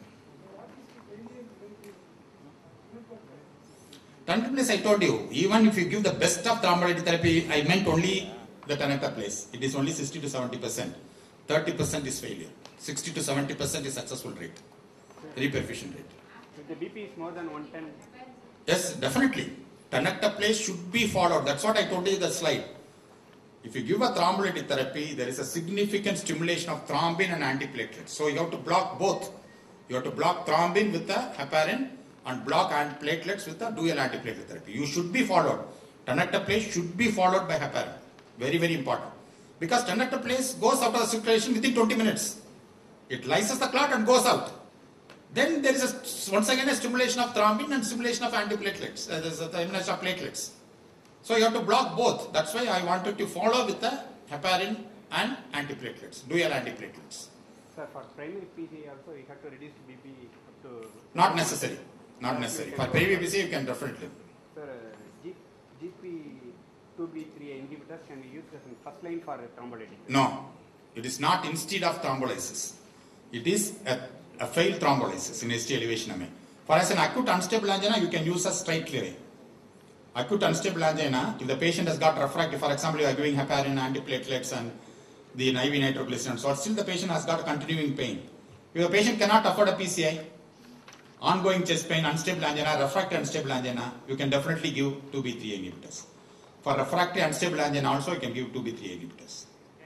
Tenecteplase, I told you, even if you give the best of thrombolytic therapy, I meant only the tenecteplase. It is only sixty to seventy percent. thirty percent is failure. sixty to seventy percent is successful rate, reperfusion rate. If the B P is more than one ten? Yes, definitely. Tenecteplase should be followed. That's what I told you in the slide. If you give a thrombolytic therapy, there is a significant stimulation of thrombin and antiplatelets. So you have to block both. You have to block thrombin with the heparin and block platelets with the dual antiplatelet therapy. You should be followed. Tenecteplase should be followed by heparin. Very, very important. Because tenecteplase goes out of the circulation within twenty minutes. It lyses the clot and goes out. Then there is a, once again a stimulation of thrombin and stimulation of antiplatelets. Uh, there is a stimulation of platelets. So you have to block both. That's why I wanted to follow with the heparin and antiplatelets, dual antiplatelets. Sir, for primary P C A also you have to reduce B P up to... Not necessary. Not necessary. For primary P C A you can definitely. Sir, G P two B three inhibitors can be used as in first line for thrombolytic? No. It is not instead of thrombolysis. It is a, a failed thrombolysis in S T elevation M I. For as an acute unstable angina, you can use a straight clearing. Acute unstable angina, if the patient has got refractory, for example, you are giving heparin, antiplatelets, and the I V nitroglycerin, so still the patient has got a continuing pain. If the patient cannot afford a P C I, ongoing chest pain, unstable angina, refractory unstable angina, you can definitely give two B three inhibitors. For refractory unstable angina also, you can give two B three inhibitors.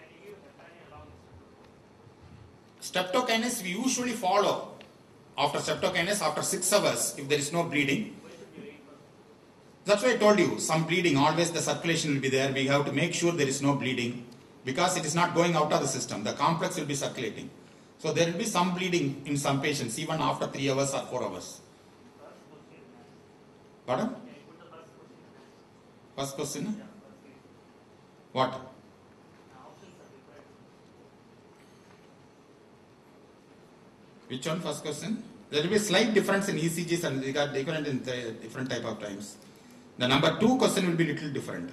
Streptokinase we usually follow after streptokinase after six hours if there is no bleeding. That's why I told you, some bleeding, always the circulation will be there. We have to make sure there is no bleeding because it is not going out of the system. The complex will be circulating. So there will be some bleeding in some patients even after three hours or four hours. Pardon? First question? What? Which one first question? There will be a slight difference in E C Gs and they got different in th- different type of times. The number two question will be little different.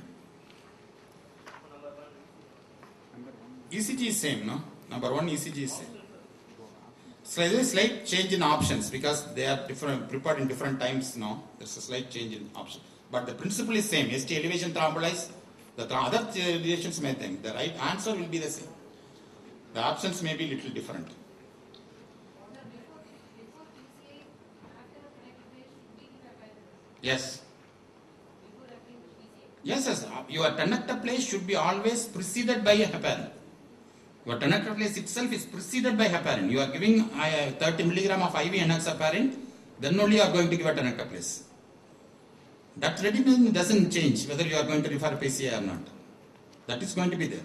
E C G is same, no? Number one E C G is same. So there is a slight change in options because they are different, prepared in different times now. There's a slight change in option. But the principle is same. S T elevation thrombolyze, the th- other relations may think. The right answer will be the same. The options may be little different. Yes. Yes, yes. Your tenecteplase should be always preceded by a heparin. Your tenecteplase itself is preceded by heparin. You are giving uh, thirty milligram of I V enoxaparin, then only you are going to give a tenecteplase. That regimen doesn't change whether you are going to refer P C A or not. That is going to be there.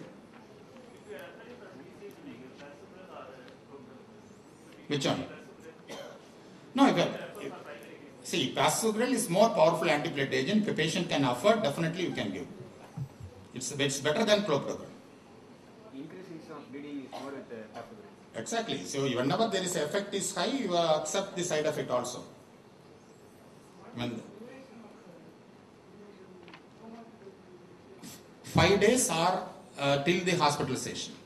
Which one? No, if, if, see, prasugrel is more powerful antiplatelet agent. If a patient can afford, definitely you can give. It's, it's better than clopidogrel. Increase in of bleeding is more with the prasugrel. Exactly. So whenever there is effect is high, you uh, accept the side effect also. When five days or uh, till the hospitalization.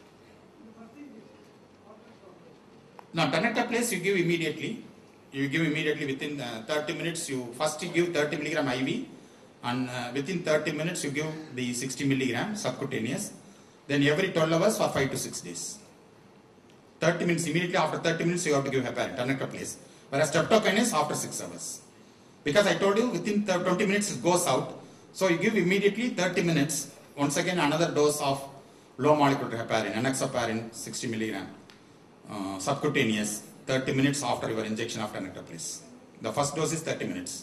Now, tenecteplase you give immediately. You give immediately within uh, thirty minutes. You first you give thirty milligram I V, and uh, within thirty minutes you give the sixty milligram subcutaneous. Then every twelve hours for five to six days. thirty minutes immediately after thirty minutes you have to give heparin, tenecteplase. Whereas streptokinase after six hours. Because I told you within twenty minutes it goes out. So you give immediately thirty minutes. Once again another dose of low molecular heparin, enoxaparin sixty milligram. Uh, subcutaneous thirty minutes after your injection of tenecteplase. The first dose is thirty minutes.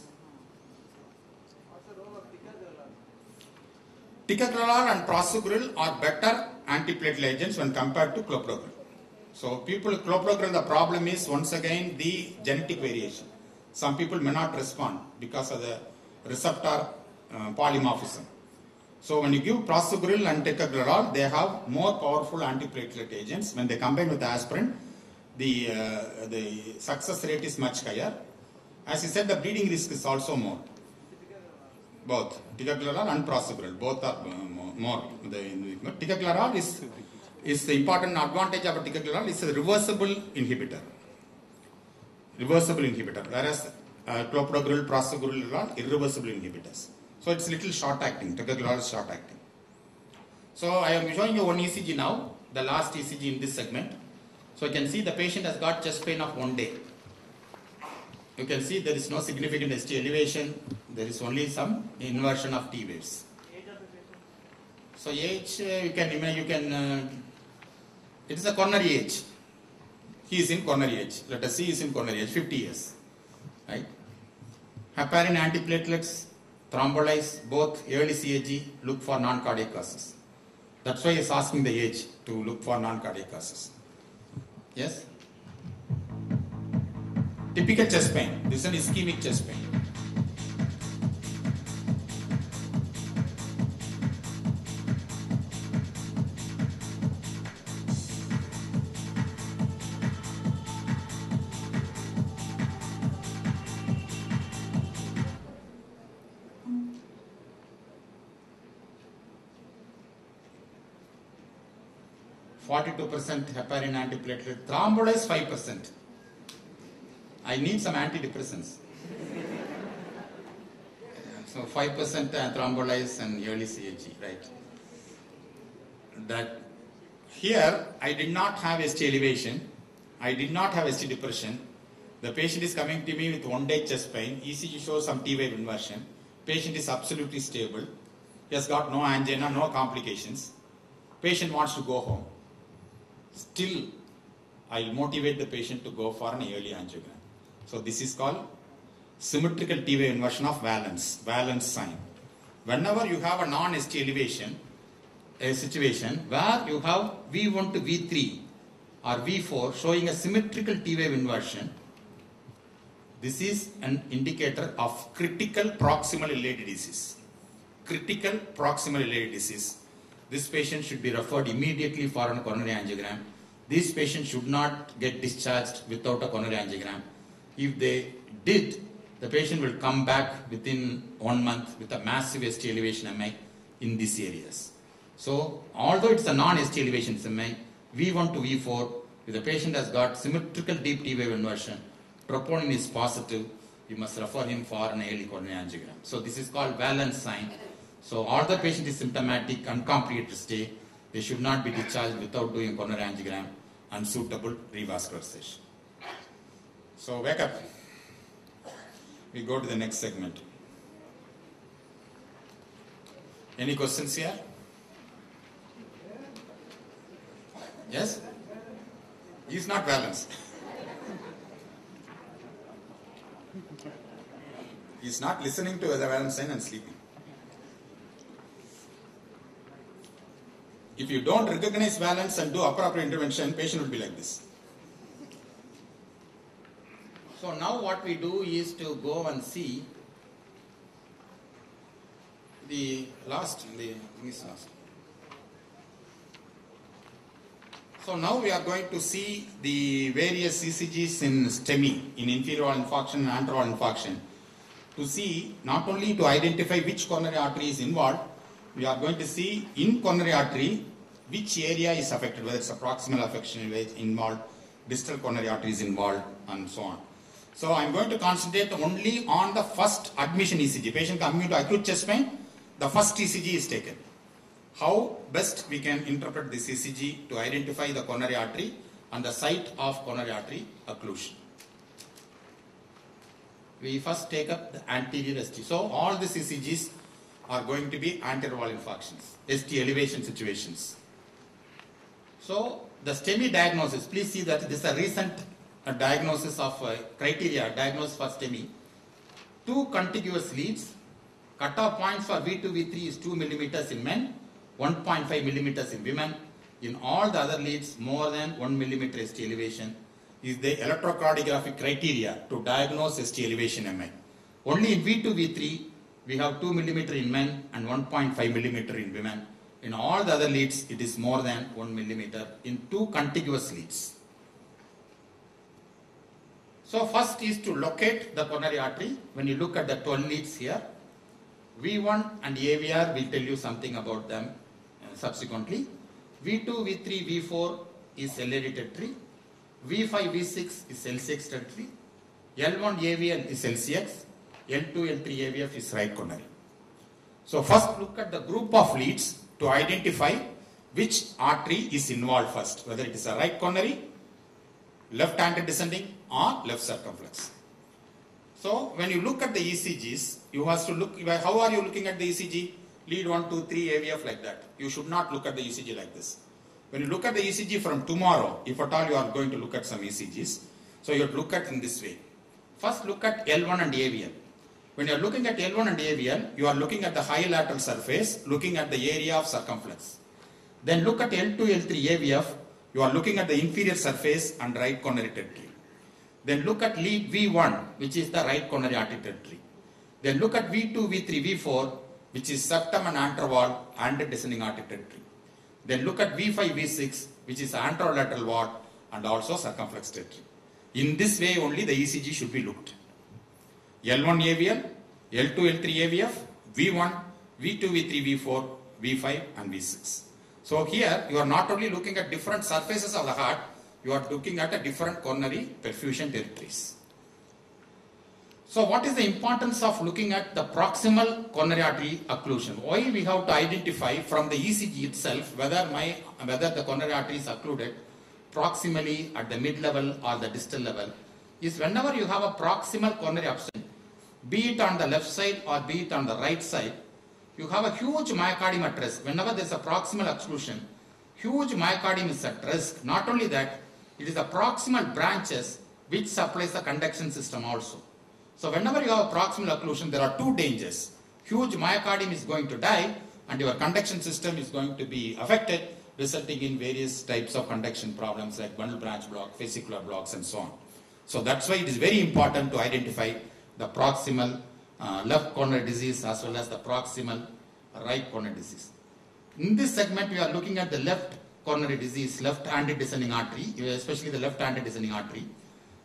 Ticagrelor and prasugrel are better antiplatelet agents when compared to clopidogrel. So people clopidogrel, the problem is once again the genetic variation. Some people may not respond because of the receptor uh, polymorphism. So when you give prasugrel and ticagrelor, they have more powerful antiplatelet agents. When they combine with aspirin, the uh, the success rate is much higher. As I said, the bleeding risk is also more. Both ticagrelor and prasugrel, both are uh, more. more. The, the, ticagrelor is is the important advantage of ticagrelor is a reversible inhibitor. Reversible inhibitor, whereas uh, clopidogrel, prasugrel are irreversible inhibitors. So it's little short acting. Ticagrelor is short acting. So I am showing you one E C G now, the last E C G in this segment. So you can see the patient has got chest pain of one day. You can see there is no significant S T elevation. There is only some inversion of T waves. So age uh, you can imagine, you can. Uh, it is a coronary age. He is in coronary age. Let us see, he is in coronary age, fifty years, right? Heparin antiplatelets, thrombolyze, both early C A G, look for non-cardiac causes. That's why he is asking the age to look for non-cardiac causes. Yes? Typical chest pain. This is an ischemic chest pain. forty-two percent heparin antiplatelet, thrombolyze five percent. I need some antidepressants. So five percent thrombolyze and early C A G, right? That here I did not have S T elevation, I did not have S T depression. The patient is coming to me with one day chest pain, E C G shows some T wave inversion. Patient is absolutely stable. He has got no angina, no complications. Patient wants to go home. Still, I will motivate the patient to go for an early angiogram. So this is called symmetrical T wave inversion of valence, valence sign. Whenever you have a non-S T elevation, a situation where you have V one to V three or V four showing a symmetrical T wave inversion, this is an indicator of critical proximal iliac disease. Critical proximal iliac disease. This patient should be referred immediately for a coronary angiogram. This patient should not get discharged without a coronary angiogram. If they did, the patient will come back within one month with a massive S T elevation M I in these areas. So, although it's a non-S T elevation M I, V one to V four, if the patient has got symmetrical deep T wave inversion, troponin is positive, you must refer him for an A L E coronary angiogram. So, this is called valence sign. So, although the patient is symptomatic, uncomplicated stay, they should not be discharged without doing coronary angiogram and suitable revascularization. So, wake up. We go to the next segment. Any questions here? Yes? He is not balanced. He is not listening to the valence sign and sleeping. If you don't recognize valence and do appropriate intervention, patient will be like this. So now what we do is to go and see the last, the this last. So now we are going to see the various C C Gs in STEMI, in inferior wall infarction and anterior wall infarction, to see not only to identify which coronary artery is involved, we are going to see in coronary artery which area is affected, whether it's a proximal affection involved, distal coronary artery is involved, and so on. So I am going to concentrate only on the first admission E C G. Patient coming into acute chest pain, the first E C G is taken. How best we can interpret this E C G to identify the coronary artery and the site of coronary artery occlusion. We first take up the anterior S T. So all these E C Gs are going to be anterior wall infarctions, S T elevation situations. So the STEMI diagnosis, please see that this is a recent uh, diagnosis of uh, criteria, diagnosis for STEMI. Two contiguous leads, cutoff points for V two, V three is two millimeters in men, one point five millimeters in women. In all the other leads, more than one millimeter S T elevation is the electrocardiographic criteria to diagnose S T elevation M I. Only in V two, V three, we have two millimeter in men and one point five millimeter in women. In all the other leads, it is more than one millimeter in two contiguous leads. So first is to locate the coronary artery. When you look at the twelve leads here, V one and A V R will tell you something about them uh, subsequently. V two, V three, V four is L A D territory. V five, V six is L C X territory. L one A V L is L C X. L two, L three A V F is right coronary. So first look at the group of leads to identify which artery is involved first, whether it is a right coronary, left antedescending or left circumflex. So when you look at the E C Gs, you have to look, how are you looking at the E C G? Lead one, two, three, A V F like that. You should not look at the E C G like this. When you look at the E C G from tomorrow, if at all you are going to look at some E C Gs, so you have to look at in this way. First look at L one and A V L. When you are looking at L one and A V L, you are looking at the high lateral surface, looking at the area of circumflex. Then look at L two, L three A V F, you are looking at the inferior surface and right coronary territory. Then look at lead V one, which is the right coronary artery territory. Then look at V two, V three, V four, which is septum and anterior wall and descending artery territory. Then look at V five, V six, which is anterolateral wall and also circumflex territory. In this way only the E C G should be looked. L one A V L, L two, L three A V F, V one, V two, V three, V four, V five and V six. So here you are not only looking at different surfaces of the heart, you are looking at a different coronary perfusion territories. So what is the importance of looking at the proximal coronary artery occlusion? Why we have to identify from the E C G itself whether, my, whether the coronary artery is occluded proximally at the mid-level or the distal level is whenever you have a proximal coronary obstruction, be it on the left side or be it on the right side, you have a huge myocardium at risk. Whenever there is a proximal occlusion, huge myocardium is at risk. Not only that, it is the proximal branches which supplies the conduction system also. So whenever you have a proximal occlusion, there are two dangers. Huge myocardium is going to die and your conduction system is going to be affected, resulting in various types of conduction problems like bundle branch block, fascicular blocks and so on. So that's why it is very important to identify the proximal uh, left coronary disease as well as the proximal right coronary disease. In this segment we are looking at the left coronary disease, left antedescending artery, especially the left antedescending artery.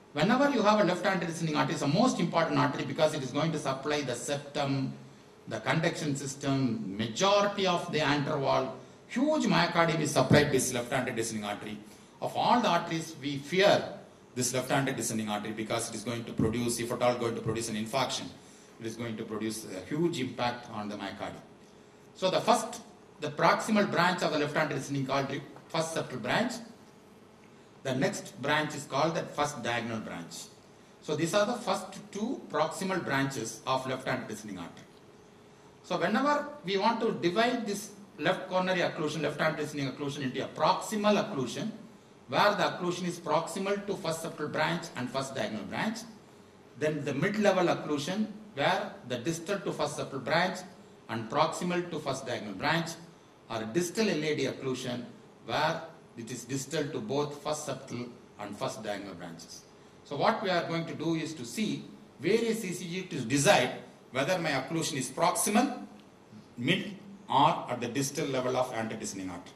Whenever you have a left-handed descending artery, it's the most important artery because it is going to supply the septum, the conduction system, majority of the antral wall. Huge myocardium is supplied by this left-handed descending artery. Of all the arteries, we fear this left-handed descending artery because it is going to produce, if at all going to produce an infarction, it is going to produce a huge impact on the myocardium. So the first, the proximal branch of the left-handed descending artery, first septal branch. The next branch is called the first diagonal branch. So these are the first two proximal branches of left-handed descending artery. So whenever we want to divide this left coronary occlusion, left-handed descending occlusion into a proximal occlusion, where the occlusion is proximal to first septal branch and first diagonal branch, then the mid-level occlusion, where the distal to first septal branch and proximal to first diagonal branch, or distal L A D occlusion, where it is distal to both first septal and first diagonal branches. So what we are going to do is to see various E C G to decide whether my occlusion is proximal, mid, or at the distal level of antedescending artery.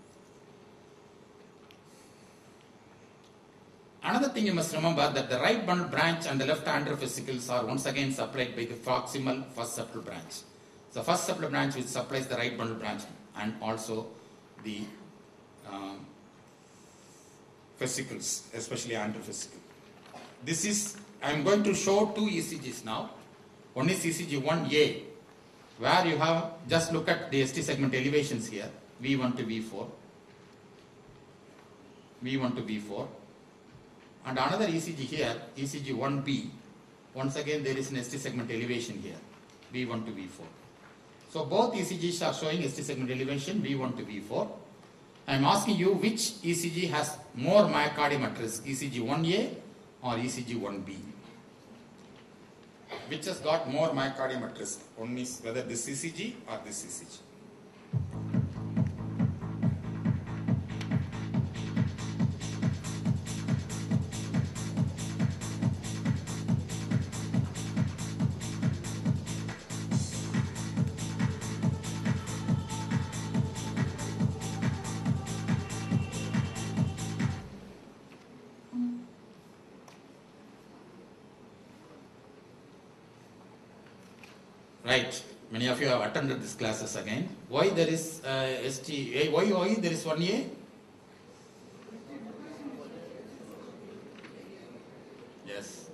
Another thing you must remember that the right bundle branch and the left antral vesicles are once again supplied by the proximal first septal branch. The first septal branch which supplies the right bundle branch and also the um, vesicles, especially antral vesicle. This is, I am going to show two E C Gs now. One is E C G one A, where you have, just look at the S T segment elevations here, V one to V four, V one to V four. And another E C G here, E C G one B. Once again, there is an S T segment elevation here, V one to V four. So both E C Gs are showing S T segment elevation, V one to V four. I am asking you which E C G has more myocardium at risk, E C G one A or E C G one B? Which has got more myocardium at risk? One is whether this E C G or this E C G. Right, many of you have attended these classes again. Why there is uh, S T, why, why there is one A? Yes.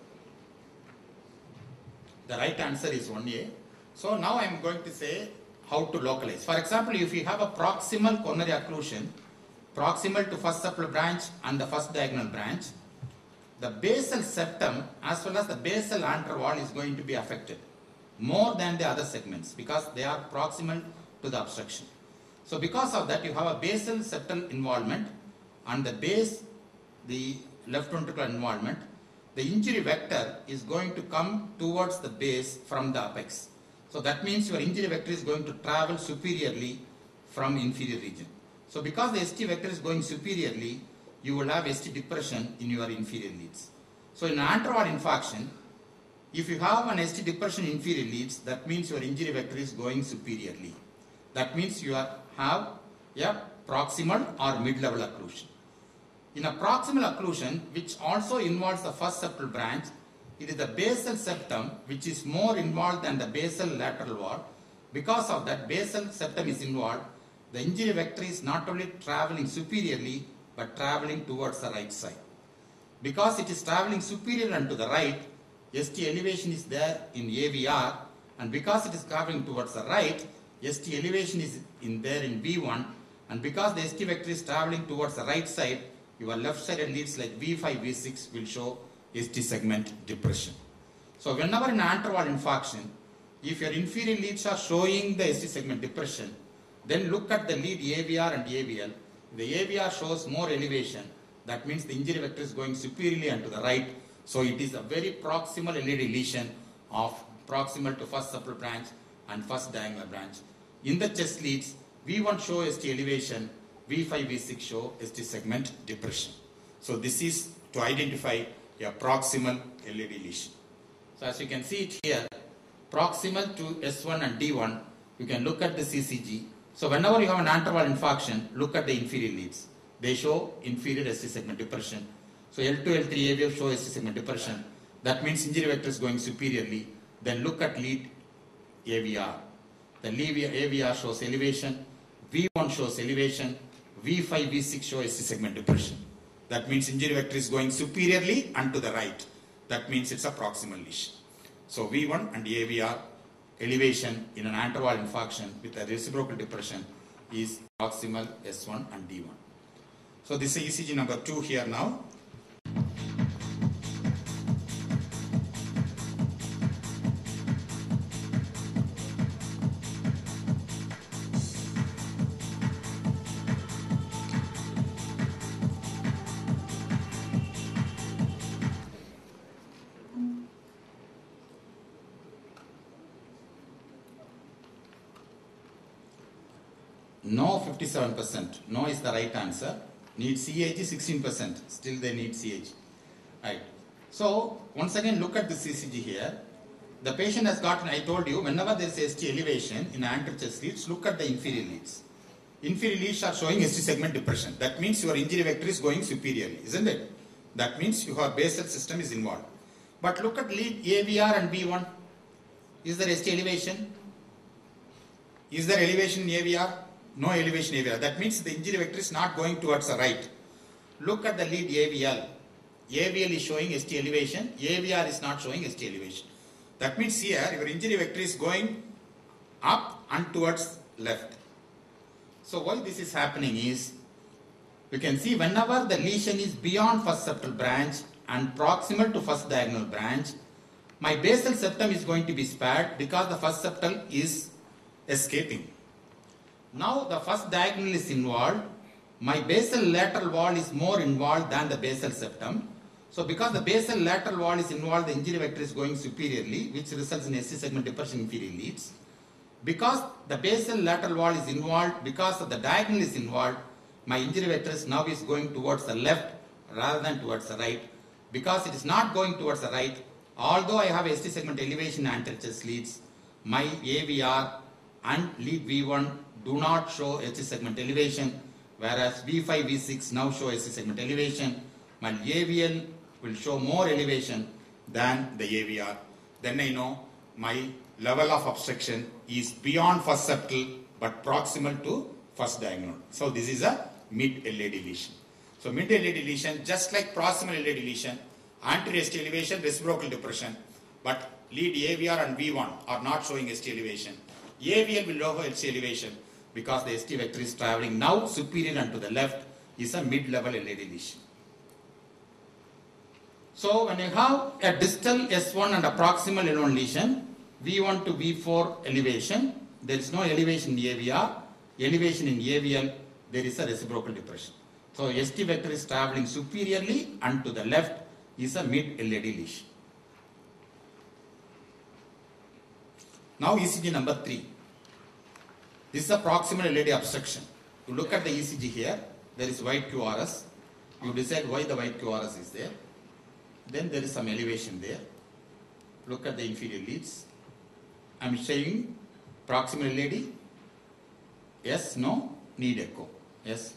The right answer is one A. So now I am going to say how to localize. For example, if you have a proximal coronary occlusion, proximal to first septal branch and the first diagonal branch, the basal septum as well as the basal antral wall is going to be affected more than the other segments because they are proximal to the obstruction. So because of that, you have a basal septal involvement and the base, the left ventricular involvement. The injury vector is going to come towards the base from the apex. So that means your injury vector is going to travel superiorly from inferior region. So because the S T vector is going superiorly, you will have S T depression in your inferior leads. So in antral wall infarction, if you have an S T depression in inferior leads, that means your injury vector is going superiorly. That means you are, have a proximal or mid-level occlusion. In a proximal occlusion, which also involves the first septal branch, it is the basal septum which is more involved than the basal lateral wall. Because of that, basal septum is involved. The injury vector is not only traveling superiorly, but traveling towards the right side. Because it is traveling superior and to the right, S T elevation is there in A V R, and because it is traveling towards the right, S T elevation is in there in V one, and because the S T vector is traveling towards the right side, your left-sided leads like V five, V six will show S T segment depression. So whenever in antral wall infarction, if your inferior leads are showing the S T segment depression, then look at the lead A V R and A V L. The A V R shows more elevation. That means the injury vector is going superiorly and to the right. So it is a very proximal L A D lesion of proximal to first septal branch and first diagonal branch. In the chest leads, V one show S T elevation, V five, V six show S T segment depression. So this is to identify a proximal L A D lesion. So as you can see it here, proximal to S one and D one, you can look at the C C G. So whenever you have an antral wall infarction, look at the inferior leads. They show inferior S T segment depression. So L two, L three A V F show S T segment depression. That means injury vector is going superiorly. Then look at lead A V R. The lead A V R shows elevation. V one shows elevation. V five, V six show S T segment depression. That means injury vector is going superiorly and to the right. That means it's a proximal lesion. So V one and A V R elevation in an anterval infarction with a reciprocal depression is proximal S one and D one. So this is E C G number two here now. No, fifty-seven percent. No is the right answer. Need C A G sixteen percent. Still they need C A G. Right. So once again look at the C C G here. The patient has gotten, I told you, whenever there is S T elevation in anterior chest leads, look at the inferior leads. Inferior leads are showing S T segment depression. That means your injury vector is going superiorly, isn't it? That means your basal system is involved. But look at lead A V R and V one. Is there S T elevation? Is there elevation in A V R? No elevation A V R. That means the injury vector is not going towards the right. Look at the lead A V L. A V L is showing S T elevation. A V R is not showing S T elevation. That means here your injury vector is going up and towards left. So why this is happening is, we can see whenever the lesion is beyond first septal branch and proximal to first diagonal branch, my basal septum is going to be spared because the first septal is escaping. Now the first diagonal is involved, my basal lateral wall is more involved than the basal septum. So because the basal lateral wall is involved, the injury vector is going superiorly, which results in S T segment depression inferior leads. Because the basal lateral wall is involved, because of the diagonal is involved, my injury vector is now is going towards the left rather than towards the right. Because it is not going towards the right, although I have S T segment elevation anterior chest leads, my A V R and lead V one do not show S T segment elevation, whereas V five, V six now show S T segment elevation. My A V L will show more elevation than the A V R. Then I know my level of obstruction is beyond first septal but proximal to first diagonal. So this is a mid L A D lesion. So mid L A D lesion, just like proximal L A D lesion, anterior S T elevation, reciprocal depression, but lead A V R and V one are not showing S T elevation. A V L will show S T elevation because the S T vector is traveling now superior and to the left, is a mid-level L A D lesion. So when you have a distal S one and a proximal L one lesion, V one to V four elevation, there is no elevation in A V R, elevation in A V L, there is a reciprocal depression. So S T vector is traveling superiorly and to the left is a mid-L A D lesion. Now E C G number three. This is a proximal L A D obstruction. You look at the E C G here, there is white Q R S. You decide why the white Q R S is there. Then there is some elevation there. Look at the inferior leads. I am showing proximal L A D. Yes, no, need echo. Yes.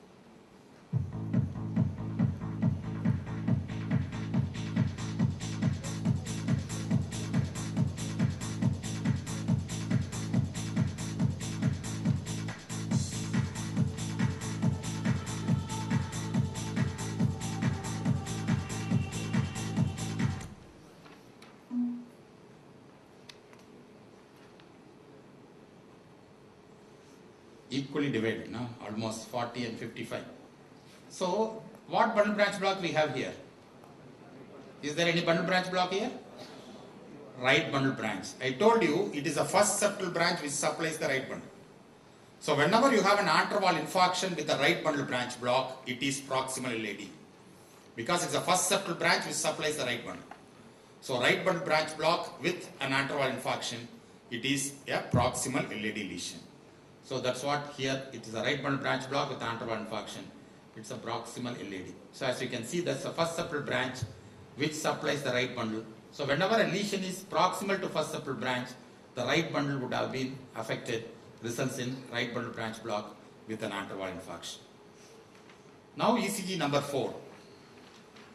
Equally divided, no? Almost forty and fifty-five. So, what bundle branch block we have here? Is there any bundle branch block here? Right bundle branch. I told you it is a first septal branch which supplies the right bundle. So, whenever you have an anterwall infarction with a right bundle branch block, it is proximal L A D. Because it's a first septal branch which supplies the right bundle. So, right bundle branch block with an anterwall infarction, it is a proximal L A D lesion. So that's what here, it is a right bundle branch block with anterwall infarction. It's a proximal L A D. So as you can see, that's the first septal branch which supplies the right bundle. So whenever a lesion is proximal to first septal branch, the right bundle would have been affected, results in right bundle branch block with an anterwall infarction. Now E C G number four.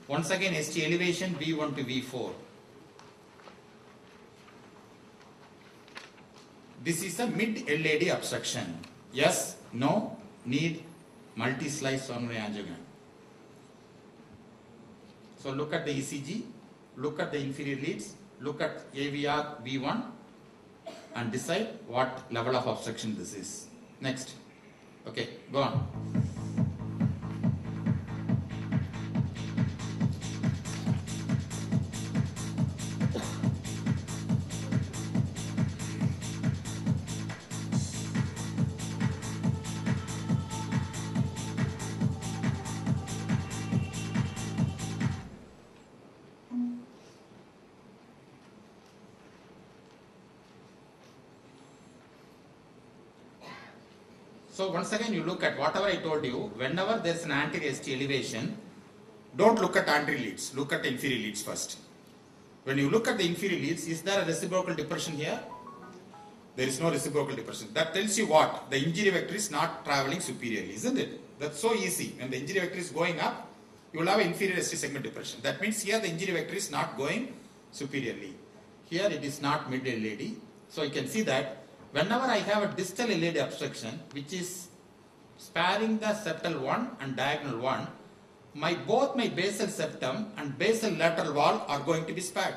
Once again, S T elevation V one to V four. This is a mid-L A D obstruction. Yes, no, need multi-slice sonography angiogram. So look at the E C G, look at the inferior leads, look at A V R V one and decide what level of obstruction this is. Next. Okay, go on. So once again you look at whatever I told you, whenever there is an anterior S T elevation, don't look at anterior leads, look at inferior leads first. When you look at the inferior leads, is there a reciprocal depression here? There is no reciprocal depression. That tells you what? The injury vector is not traveling superiorly, isn't it? That's so easy. When the injury vector is going up, you will have inferior S T segment depression. That means here the injury vector is not going superiorly. Here it is not mid L A D. So you can see that whenever I have a distal L A D obstruction, which is sparing the septal one and diagonal one, my both my basal septum and basal lateral wall are going to be spared.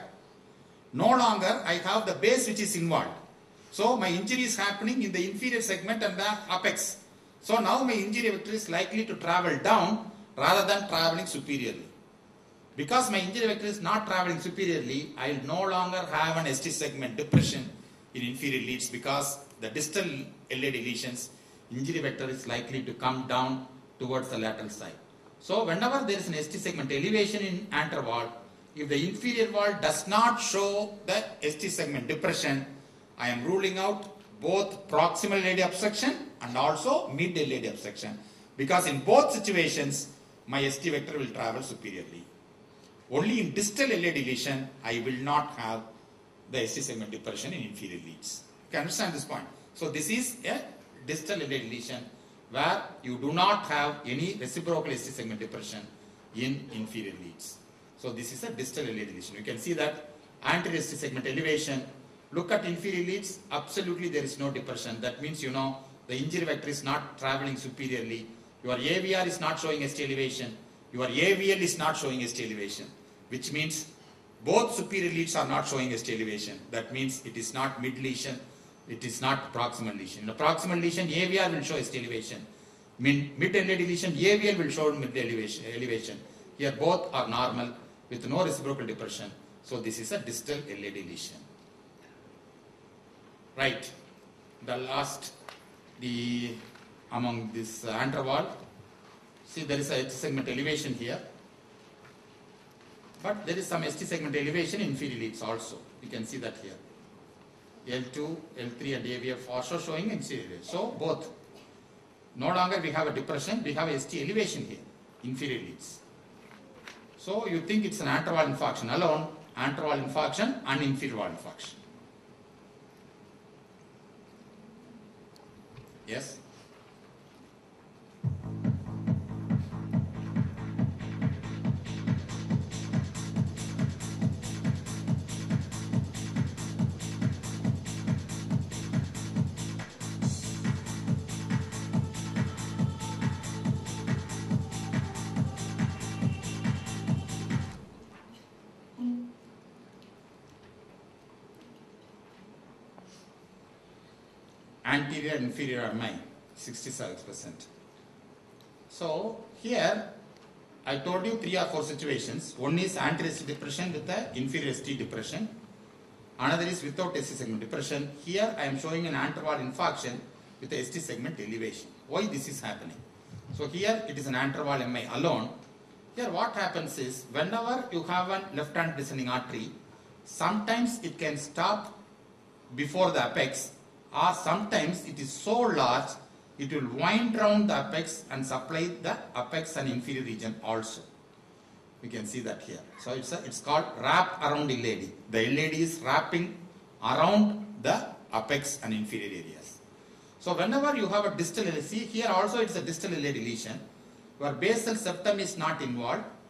No longer I have the base which is involved. So my injury is happening in the inferior segment and the apex. So now my injury vector is likely to travel down rather than traveling superiorly. Because my injury vector is not traveling superiorly, I will no longer have an S T segment depression in inferior leads because the distal L A D lesions, injury vector is likely to come down towards the lateral side. So whenever there is an S T segment elevation in anterior wall, if the inferior wall does not show the S T segment depression, I am ruling out both proximal L A D obstruction and also mid L A D obstruction, because in both situations my S T vector will travel superiorly. Only in distal L A D lesion I will not have the S T segment depression in inferior leads. You can understand this point. So this is a distal L A D lesion where you do not have any reciprocal S T segment depression in inferior leads. So this is a distal L A D lesion. You can see that anterior S T segment elevation. Look at inferior leads, absolutely there is no depression. That means you know the injury vector is not traveling superiorly. Your A V R is not showing S T elevation. Your A V L is not showing S T elevation, which means both superior leads are not showing S T elevation. That means it is not mid lesion, it is not proximal lesion. In the proximal lesion, A V R will show S T elevation. Mid, mid L A D lesion, A V L will show mid elevation, elevation. Here both are normal with no reciprocal depression. So this is a distal L A D lesion. Right. The last, the among this uh, anterior wall, see there is a S T segment elevation here. But there is some S T segment elevation in inferior leads also. You can see that here. L two, L three and A V F also showing inferior leads. So both. No longer we have a depression, we have a S T elevation here, inferior leads. So you think it's an anterior wall infarction alone, anterior wall infarction and inferior wall infarction. Yes? Anterior and inferior M I, sixty-seven percent. So here I told you three or four situations. One is anterior S T depression with the inferior S T depression. Another is without S T segment depression. Here I am showing an anterior wall infarction with the S T segment elevation. Why this is happening? So here it is an anterior wall M I alone. Here what happens is whenever you have a left hand descending artery, sometimes it can stop before the apex, or sometimes it is so large it will wind round the apex and supply the apex and inferior region also. We can see that here. So it's, a, it's called wrap around L A D. The L A D is wrapping around the apex and inferior areas. So whenever you have a distal L A D, see here also it's a distal L A D lesion where basal septum is not involved,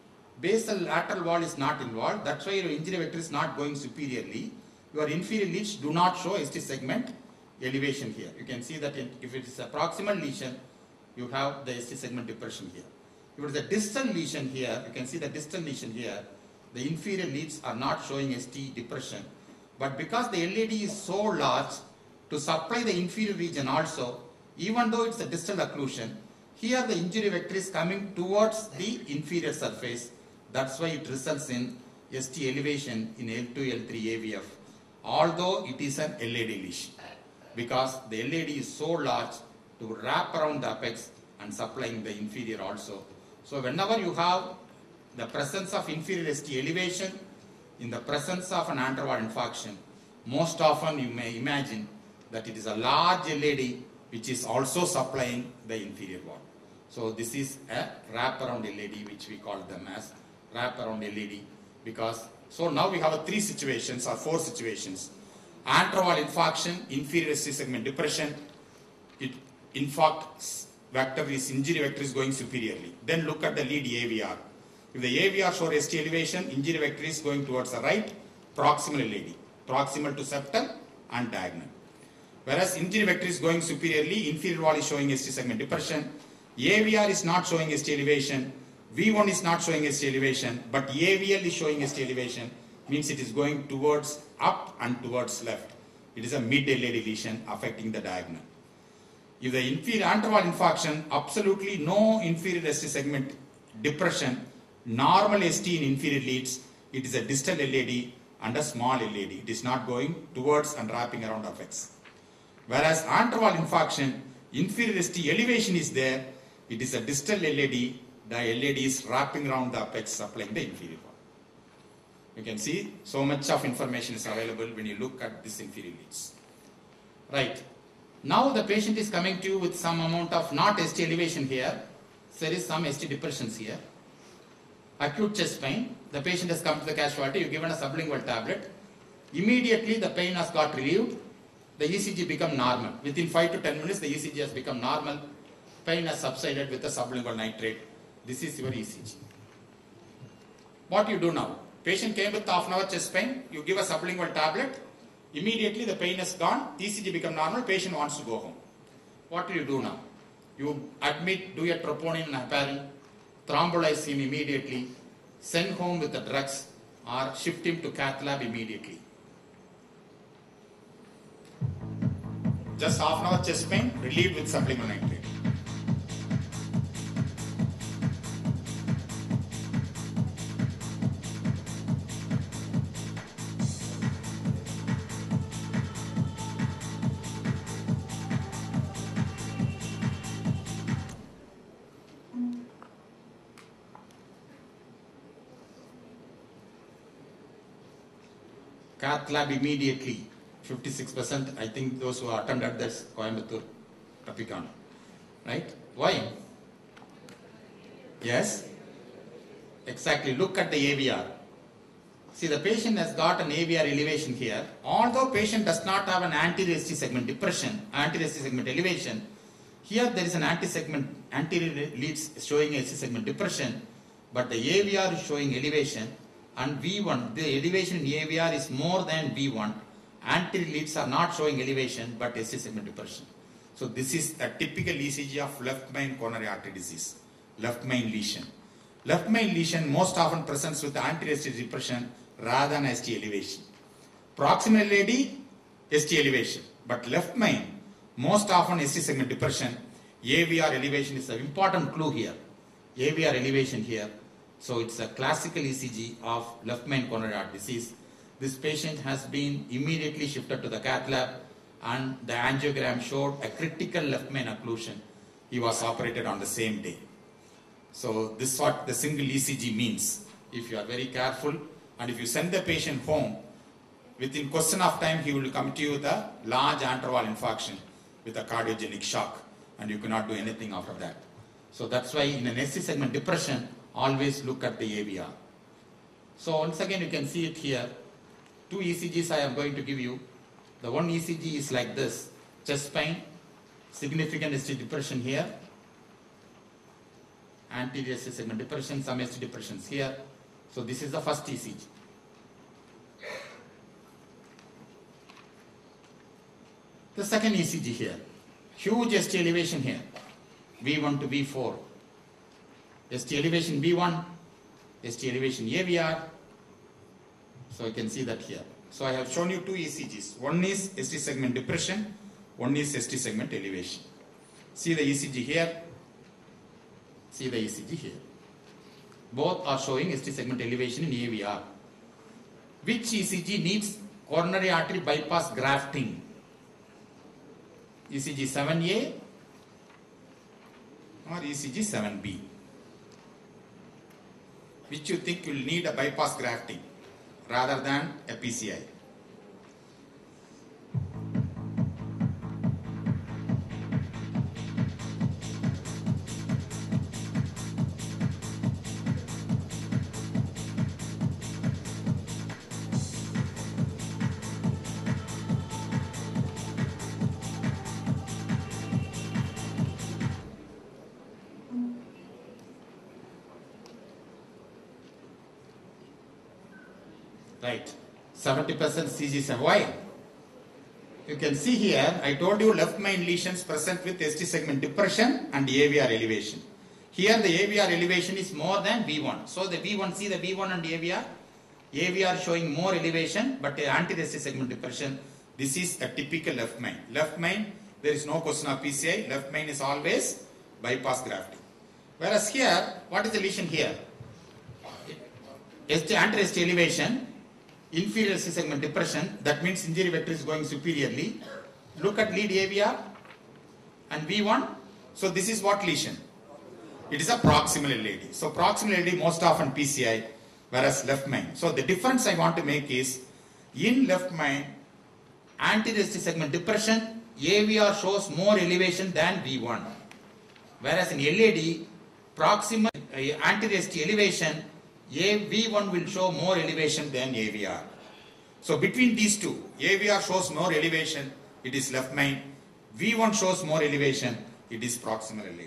basal lateral wall is not involved. That's why your injury vector is not going superiorly. Your inferior leads do not show S T segment elevation here. You can see that in, if it is a proximal lesion, you have the S T segment depression here. If it is a distal lesion here, you can see the distal lesion here, the inferior leads are not showing S T depression. But because the L A D is so large to supply the inferior region also, even though it's a distal occlusion, here the injury vector is coming towards the inferior surface. That's why it results in S T elevation in L two, L three A V F, although it is an L A D lesion, because the L A D is so large to wrap around the apex and supplying the inferior also. So whenever you have the presence of inferior S T elevation in the presence of an anterwall infarction, most often you may imagine that it is a large L A D which is also supplying the inferior wall. So this is a wraparound L A D, which we call them as wraparound L A D, because so now we have a three situations or four situations: anterwall infarction, inferior S T segment depression, it infarct vector is injury vector is going superiorly. Then look at the lead A V R. If the A V R shows S T elevation, injury vector is going towards the right, proximal L A D, proximal to septal and diagonal. Whereas injury vector is going superiorly, inferior wall is showing S T segment depression, A V R is not showing S T elevation, V one is not showing S T elevation, but A V L is showing S T elevation, means it is going towards up and towards left. It is a mid L A D lesion affecting the diagonal. If the inferior anterwall infarction, absolutely no inferior S T segment depression, normal S T in inferior leads, it is a distal L A D and a small L A D. It is not going towards and wrapping around apex. Whereas anterwall infarction, inferior S T elevation is there, it is a distal L A D, the L A D is wrapping around the apex, supplying the inferior wall. You can see so much of information is available when you look at this inferior leads. Right. Now the patient is coming to you with some amount of not S T elevation here, so there is some S T depressions here. Acute chest pain, the patient has come to the casualty, you given a sublingual tablet. Immediately the pain has got relieved, the E C G become normal. Within five to ten minutes the E C G has become normal, pain has subsided with the sublingual nitrate. This is your E C G. What you do now? Patient came with half an hour chest pain, you give a sublingual tablet, immediately the pain is gone, E C G become normal, patient wants to go home. What do you do now? You admit, do a troponin and heparin, thrombolyze him immediately, send home with the drugs, or shift him to cath lab immediately. Just half an hour chest pain, relieved with sublingual nitrate. Cath lab immediately. fifty-six percent, I think those who attended this Coimbatore, Tropicana. Right? Why? Yes? Exactly. Look at the A V R. See, the patient has got an A V R elevation here. Although patient does not have an anterior S T segment depression, anterior S T segment elevation, here there is an anti-segment, anterior leads showing S T segment depression, but the A V R is showing elevation, and V one, the elevation in A V R is more than V one. Anterior leads are not showing elevation, but S T segment depression. So this is a typical E C G of left main coronary artery disease, left main lesion. Left main lesion most often presents with anterior S T depression rather than S T elevation. Proximal L A D, S T elevation, but left main most often S T segment depression. A V R elevation is an important clue here. A V R elevation here. So it's a classical E C G of left main coronary artery disease. This patient has been immediately shifted to the cath lab, and the angiogram showed a critical left main occlusion. He was operated on the same day. So this is what the single E C G means. If you are very careful, and if you send the patient home, within question of time he will come to you with a large anterwall infarction with a cardiogenic shock, and you cannot do anything after that. So that's why in an S T segment depression, always look at the A V R. So once again you can see it here. Two E C Gs I am going to give you. The one E C G is like this: chest pain, significant S T depression here, anterior S T segment depression, some S T depressions here. So this is the first E C G. The second E C G here, huge S T elevation here, V one to V four, S T elevation V one, S T elevation A V R, so you can see that here. So I have shown you two E C Gs, one is S T segment depression, one is S T segment elevation. See the E C G here, see the E C G here. Both are showing S T segment elevation in A V R. Which E C G needs coronary artery bypass grafting? E C G seven A or E C G seven B? Which you think will need a bypass grafting rather than a P C I? Right, seventy percent C G seven. Why? You can see here, I told you left main lesions present with S T segment depression and A V R elevation. Here the A V R elevation is more than V one. So the V one, see the V one and A V R? A V R showing more elevation, but anterior S T segment depression. This is a typical left main. Left main, there is no question of P C I. Left main is always bypass grafting. Whereas here, what is the lesion here? S T, anterior S T elevation, inferior S T segment depression, that means injury vector is going superiorly. Look at lead A V R and V one. So this is what lesion? It is a proximal L A D. So proximal L A D most often P C I, whereas left main. So the difference I want to make is, in left main, anterior S T segment depression, A V R shows more elevation than V one. Whereas in L A D, proximal uh, anterior S T elevation, A V one will show more elevation than A V R. So between these two, A V R shows more elevation, it is left main. V one shows more elevation, it is proximal L A D.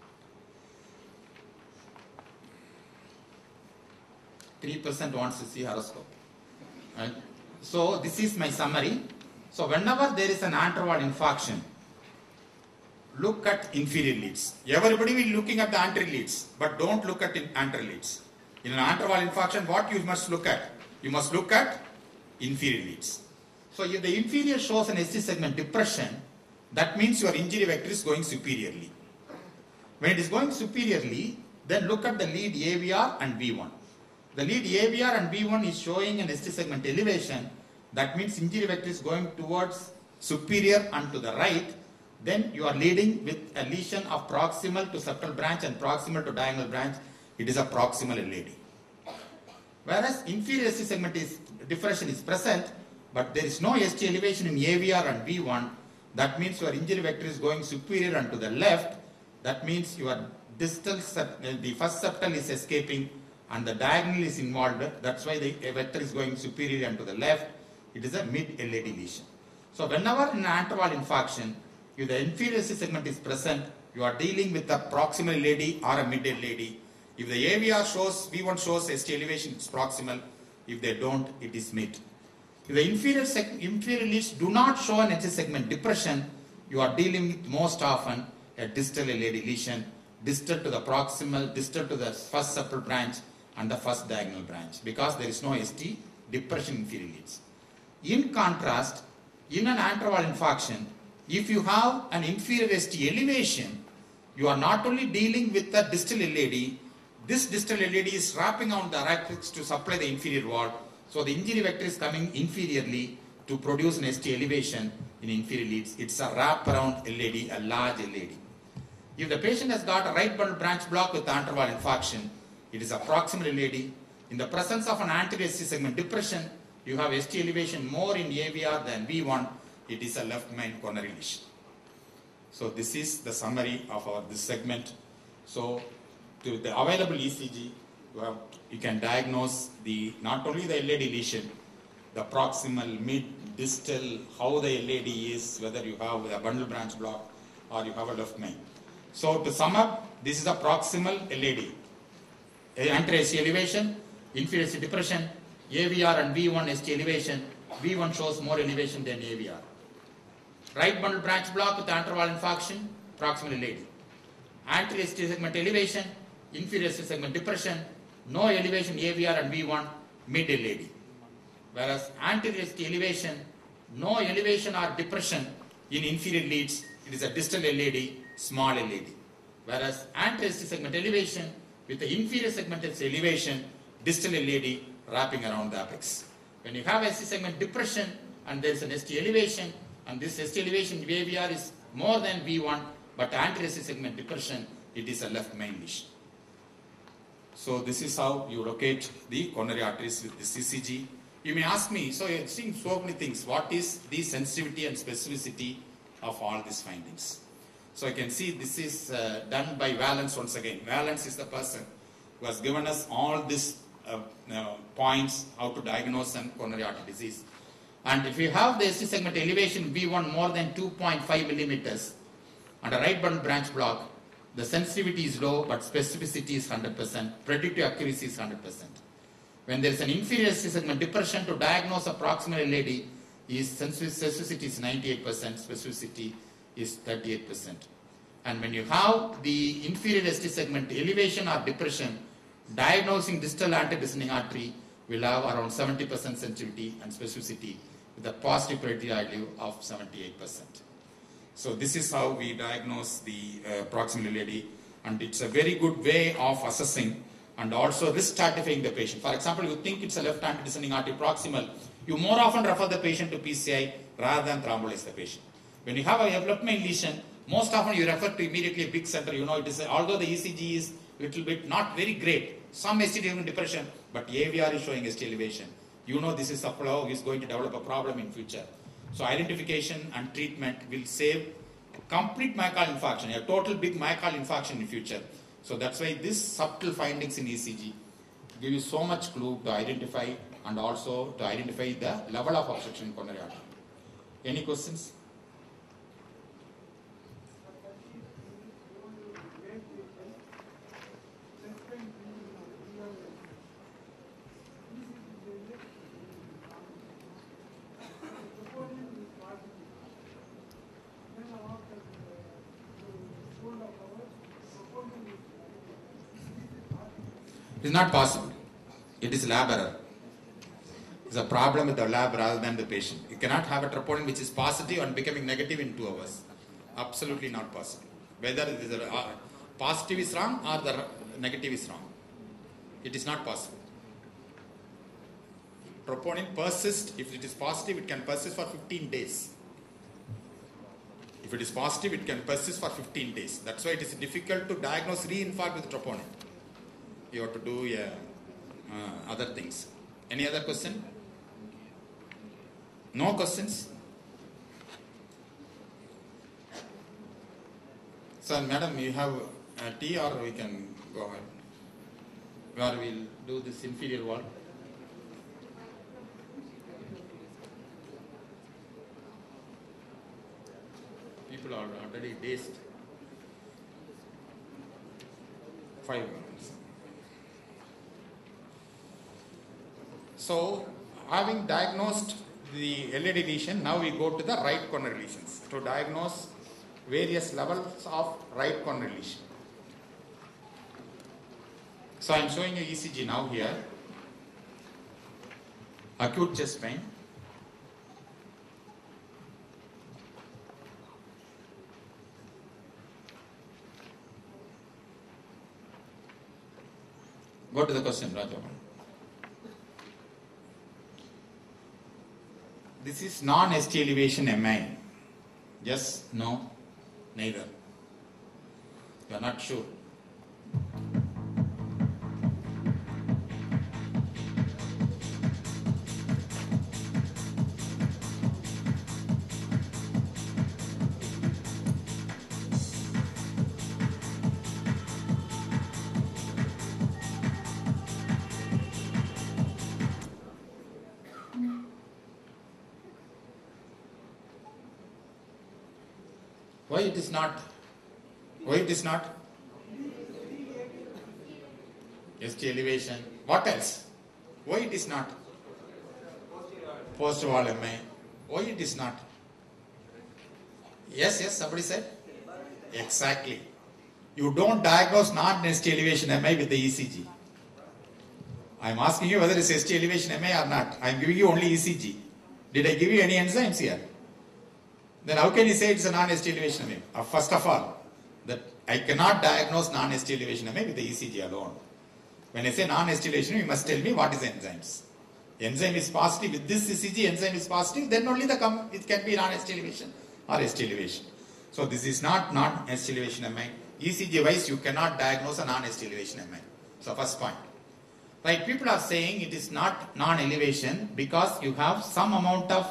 three percent wants to see horoscope. Right? So this is my summary. So whenever there is an antral infarction, look at inferior leads. Everybody will be looking at the anterior leads, but don't look at anterior leads. In an antral infarction, what you must look at? You must look at inferior leads. So if the inferior shows an S T segment depression, that means your injury vector is going superiorly. When it is going superiorly, then look at the lead A V R and V one. The lead A V R and V one is showing an S T segment elevation. That means injury vector is going towards superior and to the right. Then you are leading with a lesion of proximal to septal branch and proximal to diagonal branch. It is a proximal L A D. Whereas inferior S T segment is depression is present, but there is no S T elevation in A V R and V one. That means your injury vector is going superior and to the left. That means your distal, the first septal is escaping and the diagonal is involved. That's why the vector is going superior and to the left. It is a mid L A D lesion. So whenever in an antral infarction, if the inferior S T segment is present, you are dealing with a proximal L A D or a mid L A D. If the A V R shows, V one shows S T elevation, it's proximal. If they don't, it is mid. If the inferior, inferior leads do not show an S T segment depression, you are dealing with most often a distal L A D lesion, distal to the proximal, distal to the first septal branch and the first diagonal branch, because there is no S T depression inferior leads. In contrast, in an antral infarction, if you have an inferior S T elevation, you are not only dealing with the distal L A D, this distal L A D is wrapping on the arteries to supply the inferior wall. So the injury vector is coming inferiorly to produce an S T elevation in inferior leads. It's a wraparound L A D, a large L A D. If the patient has got a right bundle branch block with antral infarction, it is a proximal L A D. In the presence of an anterior S T segment depression, you have S T elevation more in A V R than V one. It is a left main coronary lesion. So this is the summary of our this segment. So to the available E C G, you, have, you can diagnose the not only the L A D lesion, the proximal, mid, distal, how the L A D is, whether you have a bundle branch block or you have a left main. So to sum up, this is a proximal L A D. Anterior S T elevation, Inferior S T depression, A V R and V one S T elevation. V one shows more elevation than A V R. Right bundle branch block with anterval infarction, proximal lady. Anterior S T segment elevation, inferior S T segment depression, no elevation A V R and V one, mid L A D. Whereas anterior S T elevation, no elevation or depression in inferior leads, it is a distal L A D, small L A D. Whereas anterior S T segment elevation with the inferior segment S T elevation, distal L A D wrapping around the apex. When you have S T segment depression and there is an S T elevation, and this S T elevation A V R is more than V one, but anterior S T segment depression, it is a left main lesion. So this is how you locate the coronary arteries with the C C G. You may ask me, so you're seeing so many things, what is the sensitivity and specificity of all these findings? So I can see this is uh, done by Valence once again. Valence is the person who has given us all these uh, uh, points, how to diagnose and coronary artery disease. And if you have the S T segment elevation V one more than two point five millimeters and a right bundle branch block, the sensitivity is low but specificity is one hundred percent, predictive accuracy is one hundred percent. When there is an inferior S T segment depression, to diagnose a proximal L A D, is sensitivity is ninety-eight percent, specificity is thirty-eight percent. And when you have the inferior S T segment elevation or depression, diagnosing distal antidescending artery will have around seventy percent sensitivity and specificity with a positive predictive value of seventy-eight percent. So this is how we diagnose the uh, proximal L A D, and it's a very good way of assessing and also risk stratifying the patient. For example, you think it's a left antidescending artery proximal, you more often refer the patient to P C I rather than thrombolize the patient. When you have a left main lesion, most often you refer to immediately a big center. You know, it is a, although the E C G is little bit not very great, some S T depression, but A V R is showing S T elevation. You know this is a flow is going to develop a problem in future. So identification and treatment will save complete myocardial infarction, a total big myocardial infarction in future. So that's why these subtle findings in E C G give you so much clue to identify and also to identify the level of obstruction in coronary artery. Any questions? It is not possible. It is lab error. It's a problem with the lab rather than the patient. You cannot have a troponin which is positive and becoming negative in two hours. Absolutely not possible. Whether it is a, uh, positive is wrong or the negative is wrong. It is not possible. Troponin persists. If it is positive, it can persist for fifteen days. If it is positive, it can persist for fifteen days. That's why it is difficult to diagnose reinfarct with troponin. You have to do yeah, uh, other things. Any other question? No questions? So, madam, you have a tea or we can go ahead? Or we'll do this inferior wall. People are already dazed. Five minutes. So, having diagnosed the L A D lesion, now we go to the right coronary lesions to diagnose various levels of right coronary lesion. So, I am showing you E C G now here. Acute chest pain. Go to the question, Rajavan. This is non-S T elevation M I. Yes, no, neither. You are not sure. Why it is not? Why it is not? S T elevation. What else? Why it is not? Post wall M I. Why it is not? Yes, yes, somebody said? Exactly. You don't diagnose non-S T elevation M I with the E C G. I am asking you whether it's S T elevation M I or not. I am giving you only E C G. Did I give you any enzymes here? Then how can you say it's a non-S T elevation M I? Uh, first of all, that I cannot diagnose non-S T elevation M I with the E C G alone. When I say non-S T elevation, you must tell me what is the enzymes. Enzyme is positive with this E C G, enzyme is positive, then only the com it can be non-S T elevation or S T elevation. So this is not non-S T elevation M I. E C G wise, you cannot diagnose a non-S T elevation M I. So first point. Right, people are saying it is not non-elevation because you have some amount of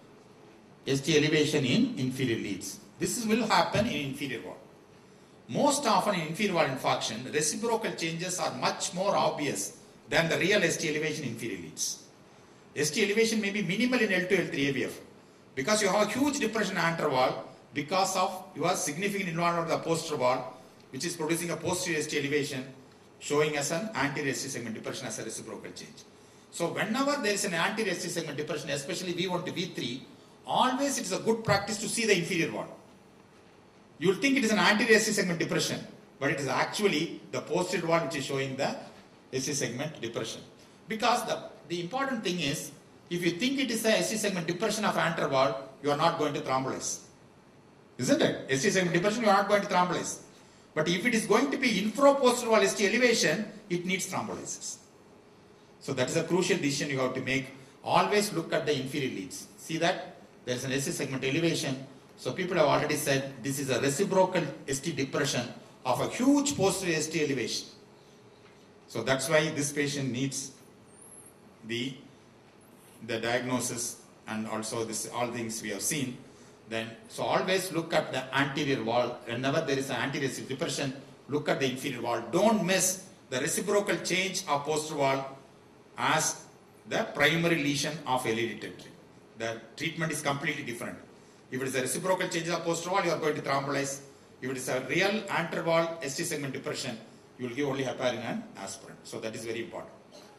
S T elevation in inferior leads. This will happen in inferior wall. Most often in inferior wall infarction, reciprocal changes are much more obvious than the real S T elevation in inferior leads. S T elevation may be minimal in L two L three A V F because you have a huge depression in anterior wall because of your significant involvement of the posterior wall, which is producing a posterior S T elevation, showing as an anterior S T segment depression as a reciprocal change. So whenever there is an anterior S T segment depression, especially V one to V three, always it is a good practice to see the inferior wall. You will think it is an anterior S T segment depression, but it is actually the posterior wall which is showing the S T segment depression. Because the, the important thing is, if you think it is a S T segment depression of anterior wall, you are not going to thrombolize. Isn't it? S T segment depression, you are not going to thrombolize. But if it is going to be infraposterior wall S T elevation, it needs thrombolysis. So that is a crucial decision you have to make. Always look at the inferior leads. See that? There is an S T segment elevation. So people have already said this is a reciprocal S T depression of a huge posterior S T elevation. So that's why this patient needs the, the diagnosis and also this all things we have seen. Then, so always look at the anterior wall. Whenever there is an anterior depression, look at the inferior wall. Don't miss the reciprocal change of posterior wall as the primary lesion of L A D territory. The treatment is completely different. If it is a reciprocal change of posterior wall, you are going to thrombolize. If it is a real anterior wall S T segment depression, you will give only heparin and aspirin. So that is very important.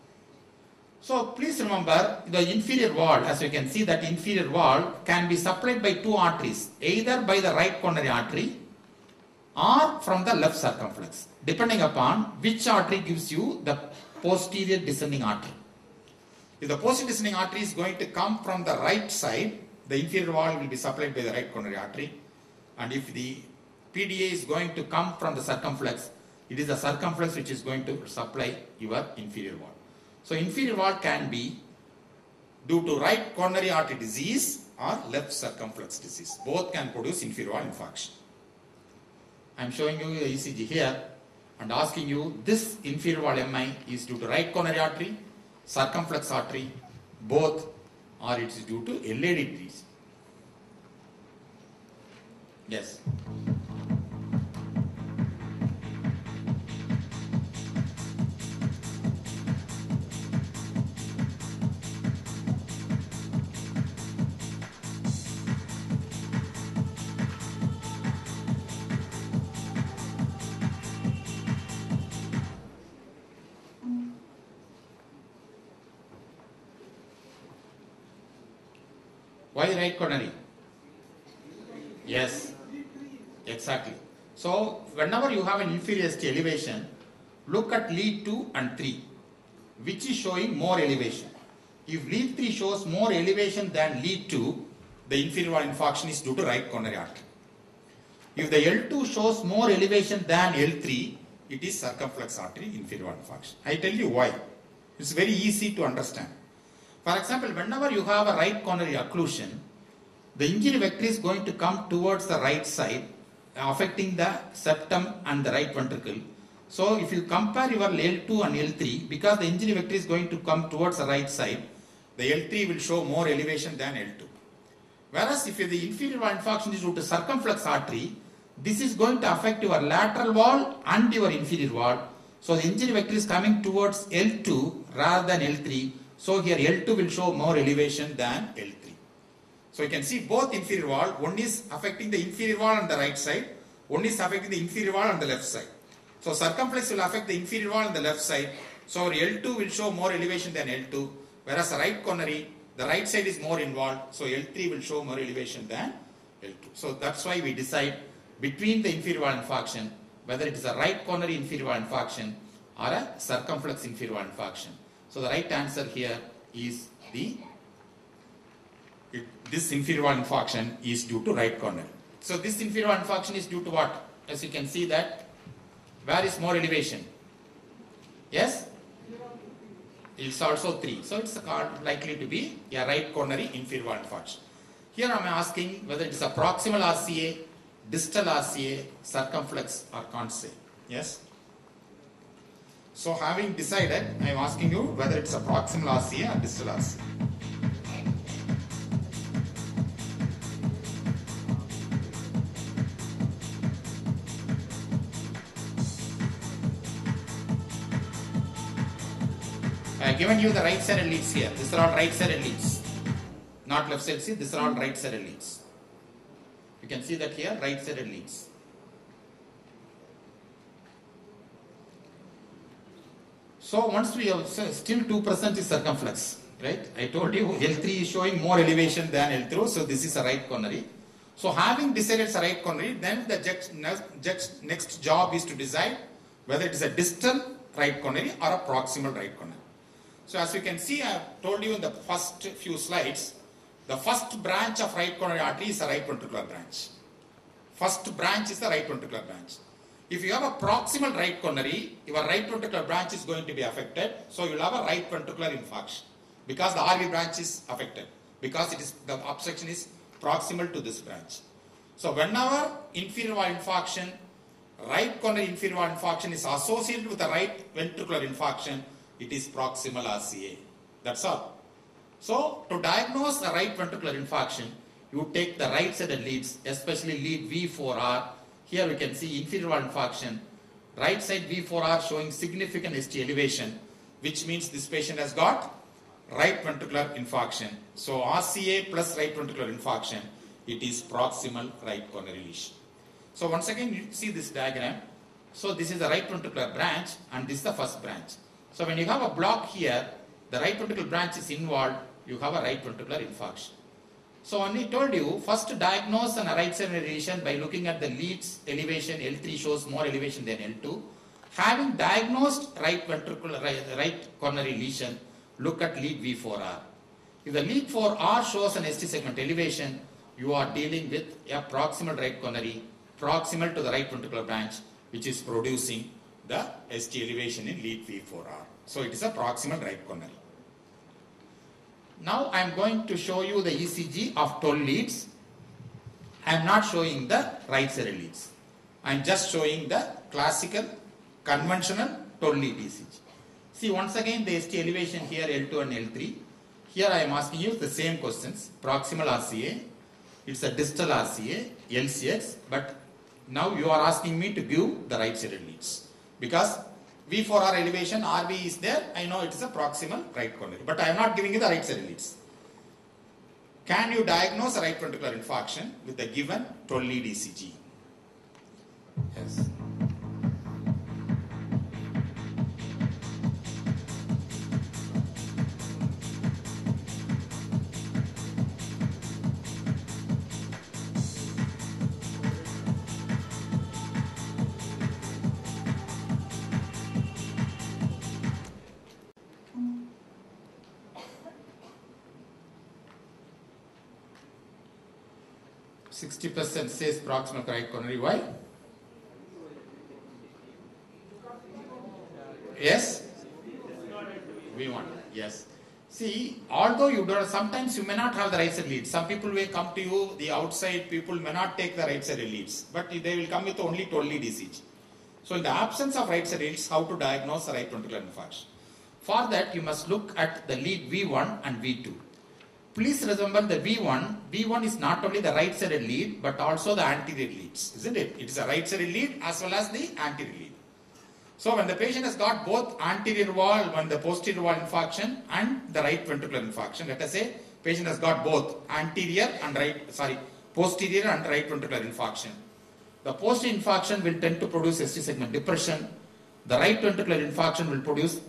So please remember the inferior wall, as you can see that inferior wall can be supplied by two arteries, either by the right coronary artery or from the left circumflex, depending upon which artery gives you the posterior descending artery. If the posterior descending artery is going to come from the right side, the inferior wall will be supplied by the right coronary artery. And if the P D A is going to come from the circumflex, it is the circumflex which is going to supply your inferior wall. So inferior wall can be due to right coronary artery disease or left circumflex disease. Both can produce inferior wall infarction. I am showing you the E C G here and asking you this inferior wall M I is due to right coronary artery, circumflex artery, both, or it is due to L A D disease. Yes. Why right coronary? Yes, exactly. So whenever you have an inferior S T elevation, look at lead two and three, which is showing more elevation. If lead three shows more elevation than lead two, the inferior wall infarction is due to right coronary artery. If the L two shows more elevation than L three, it is circumflex artery inferior wall infarction. I tell you why. It's very easy to understand. For example, whenever you have a right coronary occlusion, the injury vector is going to come towards the right side, affecting the septum and the right ventricle. So if you compare your L two and L three, because the injury vector is going to come towards the right side, the L three will show more elevation than L two. Whereas if the inferior wall infarction is due to circumflex artery, this is going to affect your lateral wall and your inferior wall. So the injury vector is coming towards L two rather than L three. So here L two will show more elevation than L three. So you can see both inferior wall, one is affecting the inferior wall on the right side, one is affecting the inferior wall on the left side. So circumflex will affect the inferior wall on the left side. So our L two will show more elevation than L two, whereas the right coronary, the right side is more involved, so L three will show more elevation than L two. So that's why we decide between the inferior wall infarction, whether it is a right coronary inferior wall infarction or a circumflex inferior wall infarction. So the right answer here is the, it, this inferior wall infarction is due to right coronary. So this inferior wall infarction is due to what? As you can see that, where is more elevation? Yes? It's also three. So it's likely to be a right coronary inferior wall infarction. Here I am asking whether it is a proximal R C A, distal R C A, circumflex or conse. Yes? So having decided, I am asking you whether it's a proximal R C A or distal R C A. I have given you the right sided leads here. These are all right sided leads. Not left sided leads, these are all right sided leads. You can see that here, right sided leads. So once we have, still two percent is circumflex, right? I told you L three is showing more elevation than L two, so this is a right coronary. So having decided it's a right coronary, then the next, next job is to decide whether it is a distal right coronary or a proximal right coronary. So as you can see, I have told you in the first few slides, the first branch of right coronary artery is a right ventricular branch. First branch is the right ventricular branch. If you have a proximal right coronary, your right ventricular branch is going to be affected. So you will have a right ventricular infarction because the R V branch is affected, because it is the obstruction is proximal to this branch. So whenever inferior wall infarction, right coronary inferior wall infarction is associated with a right ventricular infarction, it is proximal R C A. That's all. So to diagnose a right ventricular infarction, you take the right sided leads, especially lead V four R. Here we can see inferior wall infarction, right side V four R showing significant S T elevation, which means this patient has got right ventricular infarction. So R C A plus right ventricular infarction, it is proximal right coronary lesion. So once again, you see this diagram. So this is the right ventricular branch and this is the first branch. So when you have a block here, the right ventricular branch is involved, you have a right ventricular infarction. So when I told you, first diagnose an right sided lesion by looking at the leads elevation. L three shows more elevation than L two. Having diagnosed right ventricular, right, right coronary lesion, look at lead V four R. If the lead four R shows an S T segment elevation, you are dealing with a proximal right coronary, proximal to the right ventricular branch, which is producing the S T elevation in lead V four R. So it is a proximal right coronary. Now I am going to show you the E C G of twelve leads. I am not showing the right sided leads. I am just showing the classical, conventional twelve lead E C G. See, once again the S T elevation here L two and L three. Here I am asking you the same questions. Proximal R C A, it's a distal R C A, L C X, but now you are asking me to give the right sided leads. Because V four R elevation, R V is there, I know it is a proximal right coronary, but I am not giving you the right sided leads. Can you diagnose a right ventricular infarction with the given twelve lead E C G? Yes. sixty percent says proximal right coronary. Why? Yes? V one. Yes. See, although you don't, sometimes you may not have the right side leads. Some people will come to you, the outside people may not take the right side leads, but they will come with only twelve lead E C G. So in the absence of right side leads, how to diagnose a right ventricular infarction? For that, you must look at the lead V one and V two. Please remember the V one, V one is not only the right sided lead, but also the anterior leads, isn't it? It is a right sided lead as well as the anterior lead. So when the patient has got both anterior wall, when the posterior wall infarction and the right ventricular infarction, let us say patient has got both anterior and right, sorry, posterior and right ventricular infarction. The posterior infarction will tend to produce S T segment depression. The right ventricular infarction will produce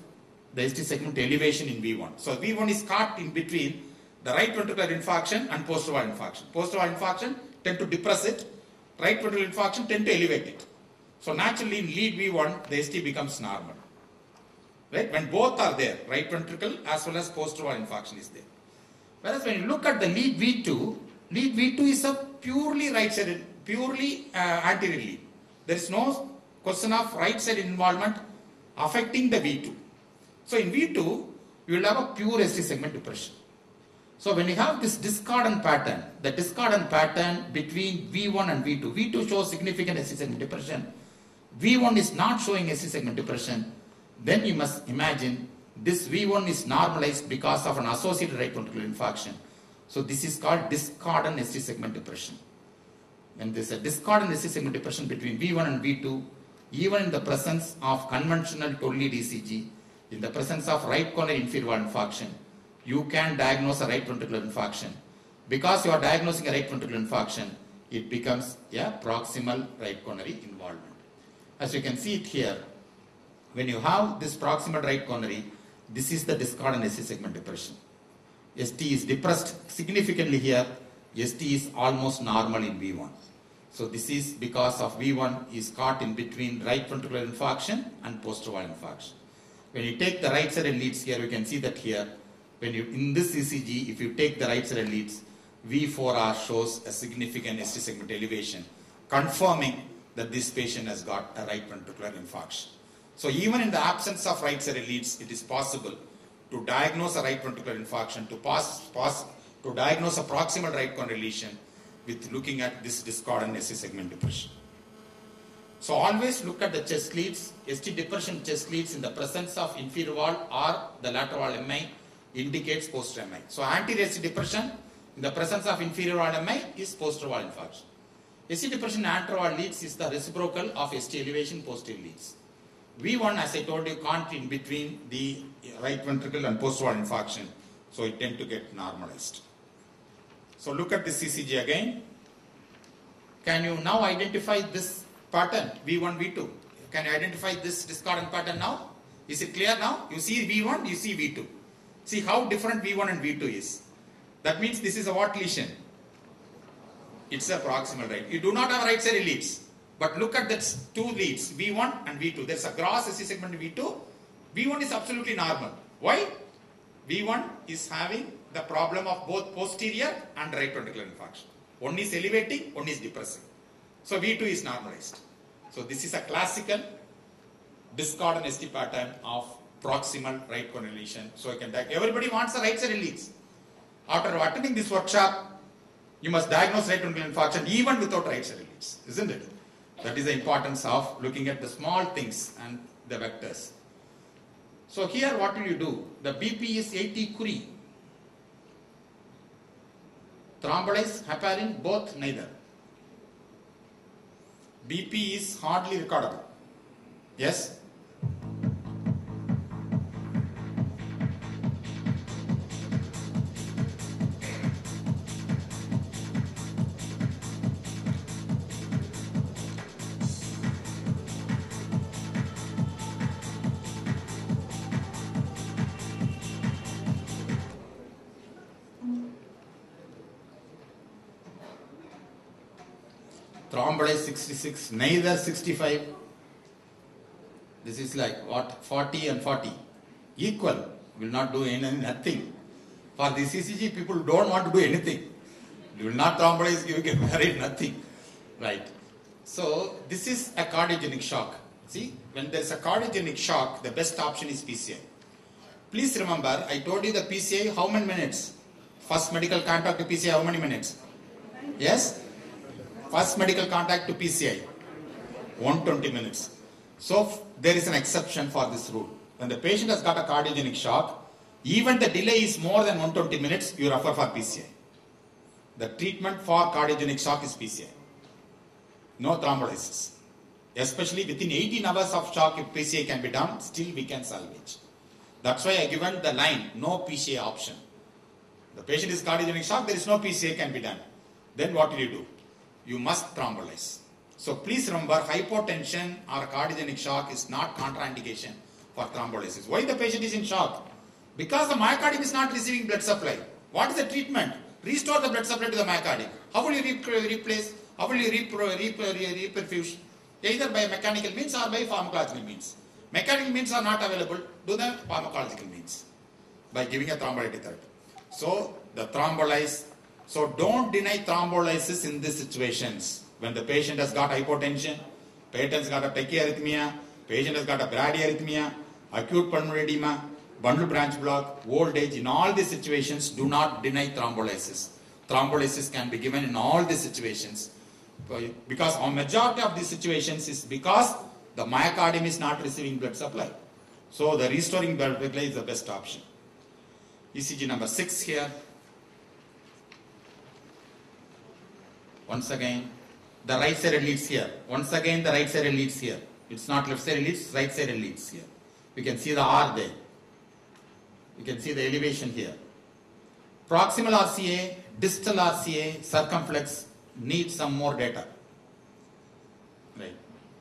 the S T segment elevation in V one. So V one is caught in between the right ventricular infarction and post-valve infarction. Post-valve infarction tend to depress it, right ventricular infarction tend to elevate it. So naturally in lead V one, the S T becomes normal. Right? When both are there, right ventricle as well as post-valve infarction is there. Whereas when you look at the lead V two, lead V two is a purely right-sided, purely uh, anterior lead. There is no question of right-side involvement affecting the V two. So in V two, you will have a pure S T segment depression. So when you have this discordant pattern, the discordant pattern between V one and V two, V two shows significant S T segment depression, V one is not showing S T segment depression, then you must imagine this V one is normalized because of an associated right ventricular infarction. So this is called discordant S T segment depression. When there is a discordant S T segment depression between V one and V two, even in the presence of conventional twelve lead E C G, in the presence of right coronary inferior valve infarction, you can diagnose a right ventricular infarction. Because you are diagnosing a right ventricular infarction, it becomes a proximal right coronary involvement. As you can see it here, when you have this proximal right coronary, this is the discordant S T segment depression. S T is depressed significantly here. S T is almost normal in V one. So this is because of V one is caught in between right ventricular infarction and post-valve infarction. When you take the right sided leads here, you can see that here, when you in this E C G, if you take the right sided leads, V four R shows a significant S T segment elevation, confirming that this patient has got a right ventricular infarction. So even in the absence of right sided leads, it is possible to diagnose a right ventricular infarction, to pass, pass to diagnose a proximal right coronary lesion with looking at this discordant S T segment depression. So always look at the chest leads. S T depression chest leads in the presence of inferior valve or the lateral valve M I indicates posterior M I. So anterior S T depression in the presence of inferior valve M I is posterior valve infarction. S T depression anterior valve leads is the reciprocal of S T elevation posterior leads. V one, as I told you, can't in between the right ventricle and post-valve infarction, so it tend to get normalized. So look at this C C G again. Can you now identify this pattern, V one, V two? Can you identify this discordant pattern now? Is it clear now? You see V one, you see V two. See how different V one and V two is. That means this is a what lesion? It's a proximal right. You do not have right side leads. But look at that two leads, V one and V two. There's a gross S T segment V two. V one is absolutely normal. Why? V one is having the problem of both posterior and right ventricular infarction. One is elevating, one is depressing. So V two is normalized. So this is a classical discordant S T pattern of proximal right coronary lesion. So I can diagnose. Everybody wants the right side leads. After attending this workshop, you must diagnose right ventricular infarction even without right side leads, isn't it? That is the importance of looking at the small things and the vectors. So here what will you do? The B P is eighty Curie. Thrombolyze, heparin, both neither. B P is hardly recordable. Yes? Thrombolyze sixty-six, neither sixty-five. This is like what? forty and forty. Equal. Will not do any, nothing. For the C C G, people don't want to do anything. You will not thrombolyze, you get married, nothing. Right. So this is a cardiogenic shock. See, when there is a cardiogenic shock, the best option is P C I. Please remember, I told you the P C I, how many minutes? First medical contact to P C I, how many minutes? Yes? First medical contact to P C I, one hundred twenty minutes. So there is an exception for this rule. When the patient has got a cardiogenic shock, even the delay is more than one hundred twenty minutes, you refer for P C I. The treatment for cardiogenic shock is P C I. No thrombolysis. Especially within eighteen hours of shock, if P C I can be done, still we can salvage. That's why I given the line, no P C I option. The patient is cardiogenic shock, there is no P C I can be done. Then what will you do? You must thrombolyze. So please remember, hypotension or cardiogenic shock is not contraindication for thrombolysis. Why the patient is in shock? Because the myocardium is not receiving blood supply. What is the treatment? Restore the blood supply to the myocardium. How will you re replace? How will you reperfuse? Either by mechanical means or by pharmacological means. Mechanical means are not available. Do the pharmacological means by giving a thrombolytic therapy. So the thrombolyze. So don't deny thrombolysis in these situations. When the patient has got hypotension, patient has got a tachyarrhythmia, patient has got a bradyarrhythmia, acute pulmonary edema, bundle branch block, old age. In all these situations, do not deny thrombolysis. Thrombolysis can be given in all these situations. Because a majority of these situations is because the myocardium is not receiving blood supply. So the restoring blood supply is the best option. E C G number six here. Once again, the right side leads here. Once again, the right side leads here. It's not left side leads, right side leads here. We can see the R there. You can see the elevation here. Proximal R C A, distal R C A, circumflex need some more data. Right.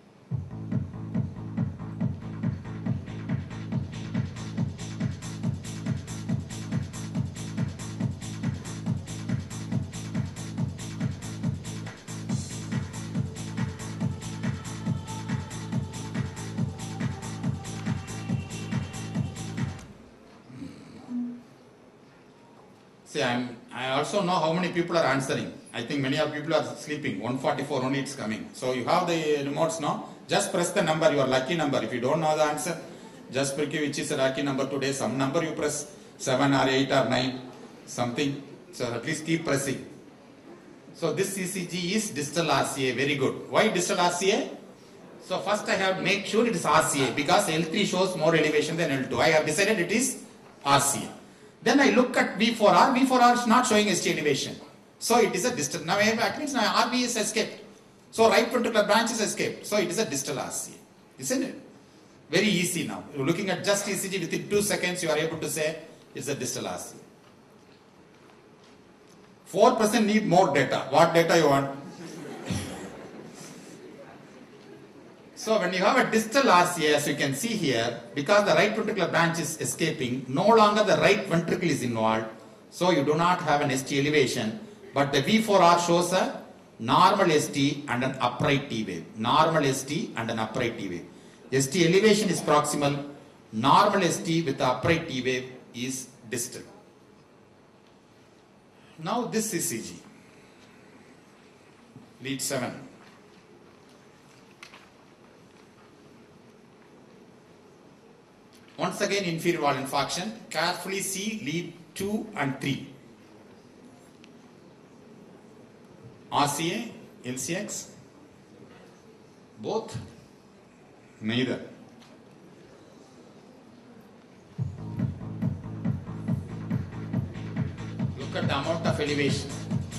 See, I'm, I also know how many people are answering. I think many of people are sleeping. one forty-four only it's coming. So you have the remotes now. Just press the number, your lucky number. If you don't know the answer, just pick which is a lucky number today. Some number you press, seven or eight or nine, something. So at least keep pressing. So this C C G is distal R C A. Very good. Why distal R C A? So first I have to make sure it is R C A because L three shows more elevation than L two. I have decided it is R C A. Then I look at V four R. V four R is not showing S T elevation. So it is a distal. Now at least now R V is escaped. So right ventricular branch is escaped. So it is a distal R C A. Isn't it? Very easy now. You're looking at just E C G within two seconds you are able to say it's a distal R C A. four percent need more data. What data you want? So when you have a distal R C A, as you can see here, because the right ventricular branch is escaping, no longer the right ventricle is involved, so you do not have an S T elevation, but the V four R shows a normal S T and an upright T wave. Normal S T and an upright T wave. S T elevation is proximal, normal S T with the upright T wave is distal. Now this is C G. Lead seven. Once again, inferior wall infarction. Carefully see lead two and three. R C A, L C X, both, neither. Look at the amount of elevation.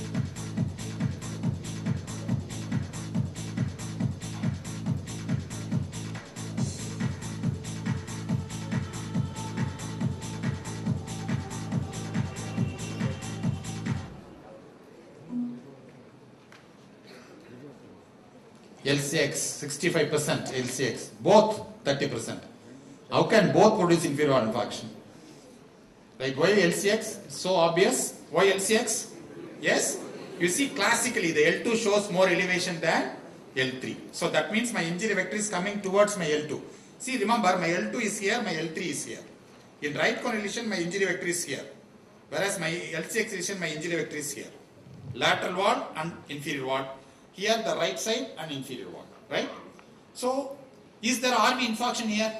L C X, sixty-five percent L C X, both thirty percent. How can both produce inferior wall infarction? Like why L C X? So obvious. Why L C X? Yes? You see classically the L two shows more elevation than L three. So that means my injury vector is coming towards my L two. See, remember my L two is here, my L three is here. In right correlation my injury vector is here. Whereas my L C X lesion my injury vector is here. Lateral wall and inferior wall. Here the right side and inferior wall, right? So, is there R V infarction here?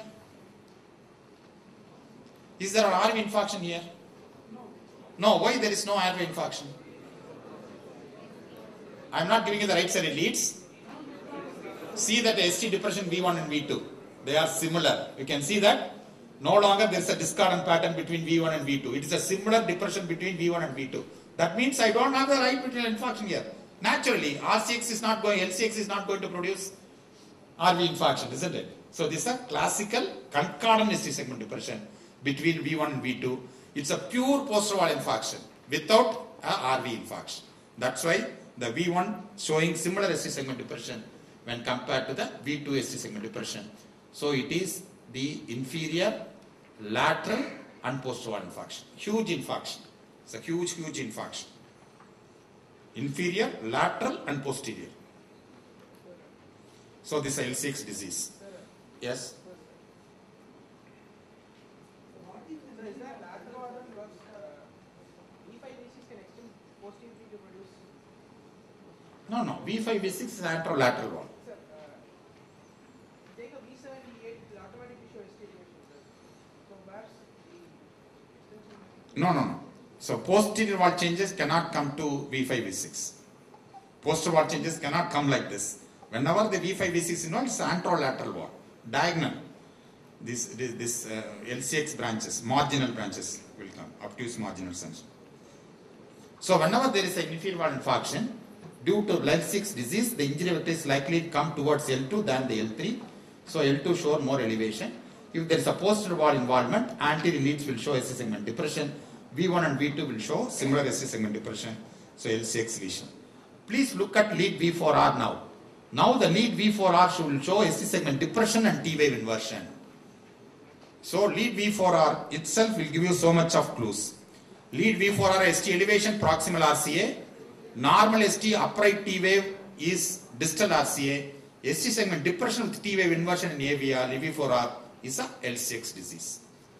Is there an R V infarction here? No. No, why there is no R V infarction? I am not giving you the right side leads. See that S T depression V one and V two. They are similar. You can see that no longer there is a discordant pattern between V one and V two. It is a similar depression between V one and V two. That means I don't have the right ventricular infarction here. Naturally, R C X is not going, L C X is not going to produce R V infarction, isn't it? So this is a classical concordant S T segment depression between V one and V two. It's a pure posterior wall infarction without a R V infarction. That's why the V one showing similar S T segment depression when compared to the V two S T segment depression. So it is the inferior, lateral and posterior wall infarction. Huge infarction. It's a huge, huge infarction. Inferior, lateral and posterior. So this is L C X disease. Yes? What is the is that lateral organ was V five V six can extend posteriorly to produce? No, no. V five, V six is anterolateral wall. Sir, uh, take a V seven, V eight, it will automatically show S T elevation. So where's the extension? No, no, no. So posterior wall changes cannot come to V five, V six. Posterior wall changes cannot come like this. Whenever the V five, V six is involved, it's anterolateral wall, diagonal. This, this, this uh, L C X branches, marginal branches will come, obtuse marginal sense. So whenever there is an inferior wall infarction, due to L C X disease, the injury vector is likely to come towards L two than the L three. So L two show more elevation. If there is a posterior wall involvement, anterior leads will show S T segment depression. V one and V two will show similar S T segment depression. So L C X lesion. Please look at lead V four R now. Now the lead V four R will show S T segment depression and T wave inversion. So lead V four R itself will give you so much of clues. Lead V four R S T elevation proximal R C A. Normal S T upright T wave is distal R C A. S T segment depression with T wave inversion in A V R, V four R is a L C X disease.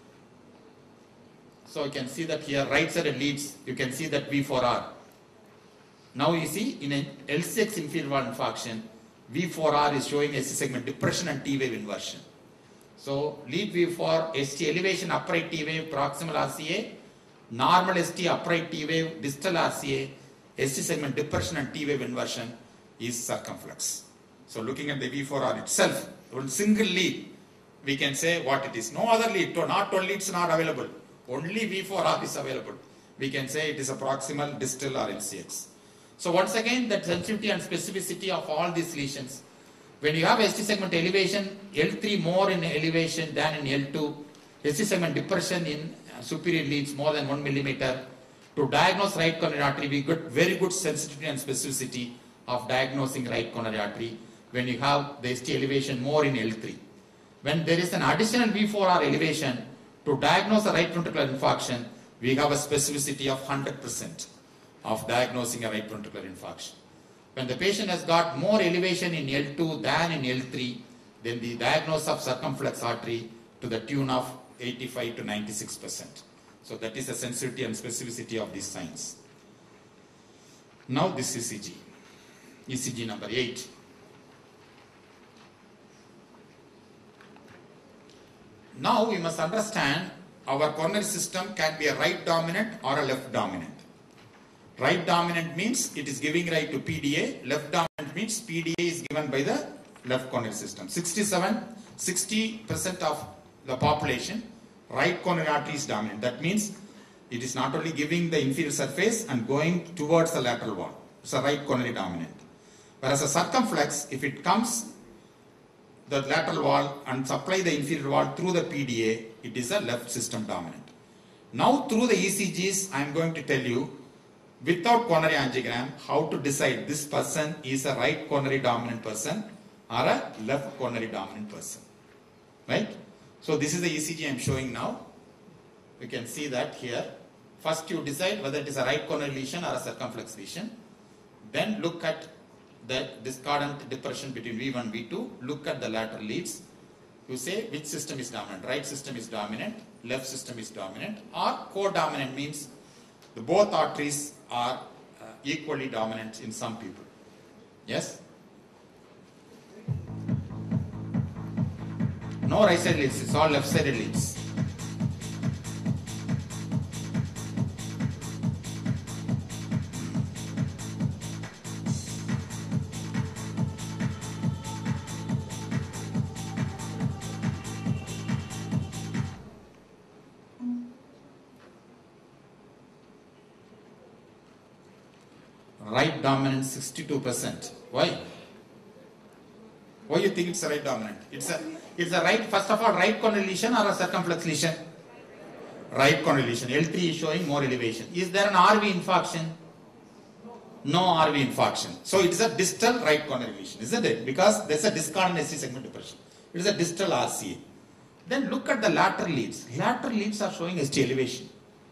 So you can see that here right sided leads, you can see that V four R. Now you see in an L C X inferior wall infarction, V four R is showing S T segment depression and T wave inversion. So lead V four, S T elevation upright T wave proximal R C A, normal S T upright T wave distal R C A, S T segment depression and T wave inversion is circumflex. So looking at the V four R itself, one single lead, we can say what it is. No other lead, not all leads are not available. Only V four R is available. We can say it is a proximal, distal or L C X. So once again, that sensitivity and specificity of all these lesions. When you have S T segment elevation, L three more in elevation than in L two, S T segment depression in superior leads more than one millimeter. To diagnose right coronary artery, we get very good sensitivity and specificity of diagnosing right coronary artery when you have the S T elevation more in L three. When there is an additional V four R elevation, to diagnose a right ventricular infarction, we have a specificity of one hundred percent of diagnosing a right ventricular infarction. When the patient has got more elevation in L two than in L three, then the diagnosis of circumflex artery to the tune of eighty-five to ninety-six percent. So that is the sensitivity and specificity of these signs. Now this E C G, E C G number eight. Now we must understand our coronary system can be a right dominant or a left dominant. Right dominant means it is giving right to P D A. Left dominant means P D A is given by the left coronary system. sixty-seven, sixty percent of the population, right coronary artery is dominant. That means it is not only giving the inferior surface and going towards the lateral wall. It's a right coronary dominant. Whereas a circumflex, if it comes the lateral wall and supply the inferior wall through the P D A, it is a left system dominant. Now through the E C Gs, I am going to tell you without coronary angiogram how to decide this person is a right coronary dominant person or a left coronary dominant person. Right? So this is the E C G I am showing now. You can see that here. First you decide whether it is a right coronary lesion or a circumflex lesion. Then look at the discordant depression between V one and V two. Look at the lateral leads. You say which system is dominant. Right system is dominant, left system is dominant, or co-dominant means the both arteries are uh, equally dominant in some people. Yes? No right side leads, it's all left sided leads. Right dominant sixty-two percent. Why? Why you think it's a right dominant? It's a it's a right, first of all, right coronary lesion or a circumflex lesion? Right coronary lesion. L three is showing more elevation. Is there an R V infarction? No R V infarction. So it is a distal right coronary lesion, isn't it? Because there's a discordant S T segment depression. It is a distal R C A. Then look at the lateral leads. Lateral leads are showing S T elevation.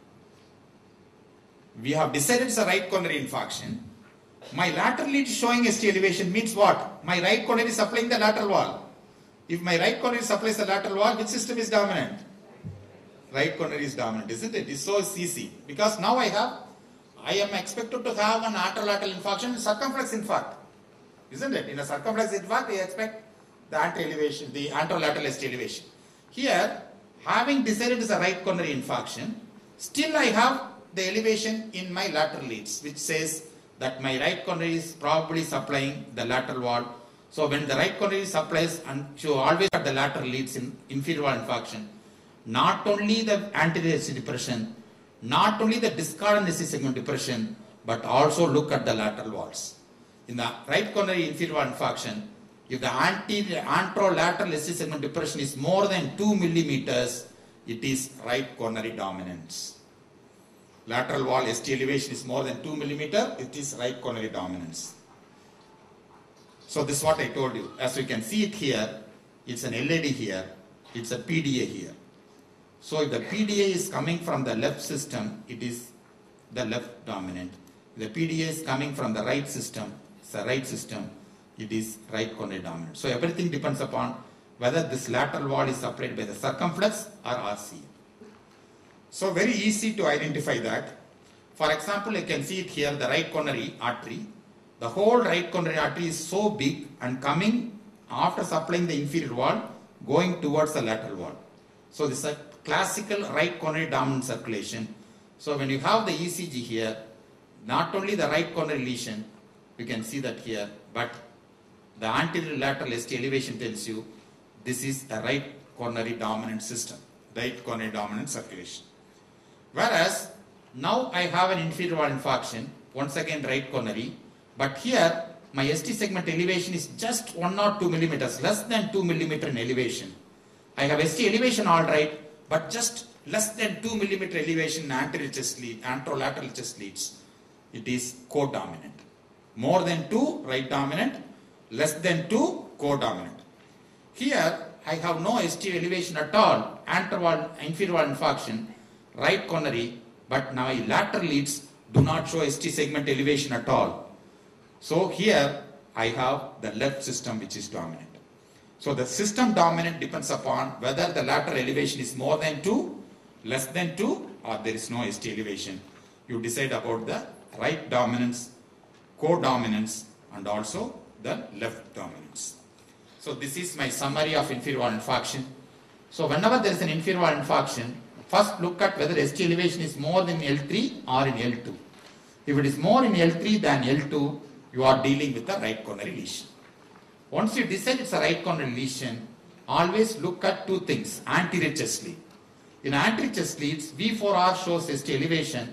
We have decided it's a right coronary infarction. My lateral lead is showing S T elevation means what? My right coronary is supplying the lateral wall. If my right coronary supplies the lateral wall, which system is dominant? Right coronary is dominant, isn't it? It's so easy. Because now I have, I am expected to have an anterolateral infarction, circumflex infarct. Isn't it? In a circumflex infarct, we expect the anter-elevation, the anterolateral S T elevation. Here, having decided it's a right coronary infarction, still I have the elevation in my lateral leads, which says that my right coronary is probably supplying the lateral wall. So when the right coronary supplies, and you always at the lateral leads in inferior wall infarction, not only the anterior S T depression, not only the discard and S T segment depression, but also look at the lateral walls. In the right coronary inferior wall infarction, if the anterior anterolateral S T segment depression is more than two millimeters, it is right coronary dominance. Lateral wall S T elevation is more than two millimeter, it is right coronary dominance. So this is what I told you. As you can see it here, it's an L A D here, it's a P D A here. So if the P D A is coming from the left system, it is the left dominant. If the P D A is coming from the right system, it's the right system, it is right coronary dominant. So everything depends upon whether this lateral wall is supplied by the circumflex or R C A. So very easy to identify that. For example, you can see it here, the right coronary artery. The whole right coronary artery is so big and coming after supplying the inferior wall, going towards the lateral wall. So this is a classical right coronary dominant circulation. So when you have the E C G here, not only the right coronary lesion, you can see that here, but the anterior lateral S T elevation tells you this is a right coronary dominant system, right coronary dominant circulation. Whereas now I have an inferior wall infarction, once again right coronary, but here my S T segment elevation is just one or two millimeters, less than two millimeter in elevation. I have S T elevation all right, but just less than two millimeter elevation in anterior chest lead, anterolateral chest leads. It is codominant. More than two, right dominant, less than two, codominant. Here I have no S T elevation at all, anterior wall, inferior wall infarction, right coronary, but now my lateral leads do not show S T segment elevation at all. So here I have the left system which is dominant. So the system dominant depends upon whether the lateral elevation is more than two, less than two, or there is no S T elevation. You decide about the right dominance, codominance, and also the left dominance. So this is my summary of inferior wall infarction. So whenever there is an inferior wall infarction, first look at whether S T elevation is more than L three or in L two. If it is more in L three than L two, you are dealing with a right coronary lesion. Once you decide it's a right coronary lesion, always look at two things, anterior chest lead. In anterior chest leads, V four R shows S T elevation,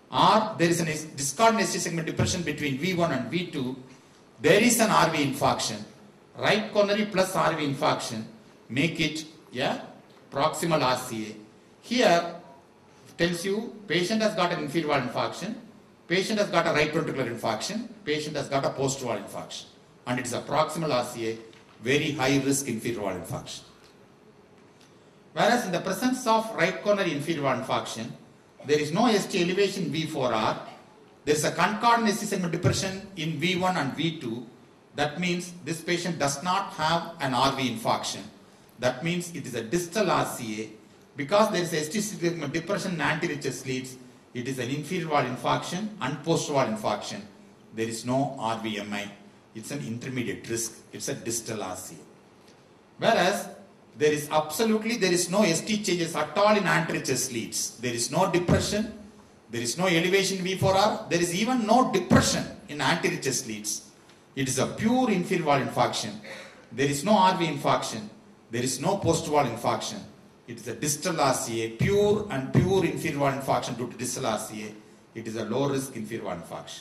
or there is a discordant S T segment depression between V one and V two, there is an R V infarction. Right coronary plus R V infarction, make it a proximal R C A. Here, tells you patient has got an inferior wall infarction, patient has got a right ventricular infarction, patient has got a post wall infarction. And it is a proximal R C A, very high risk inferior wall infarction. Whereas in the presence of right coronary inferior wall infarction, there is no S T elevation V four R, there is a concordant S T segment depression in V one and V two. That means this patient does not have an R V infarction. That means it is a distal R C A. Because there is S T segment depression in anterior chest leads, it is an inferior wall infarction and post wall infarction. There is no R V M I. It's an intermediate risk. It's a distal R C A. Whereas there is absolutely, there is no S T changes at all in anterior chest leads. There is no depression. There is no elevation V four R. There is even no depression in anterior chest leads. It is a pure inferior wall infarction. There is no R V infarction. There is no post wall infarction. It is a distal R C A, pure and pure inferior wall infarction due to distal R C A. It is a low risk inferior wall infarction.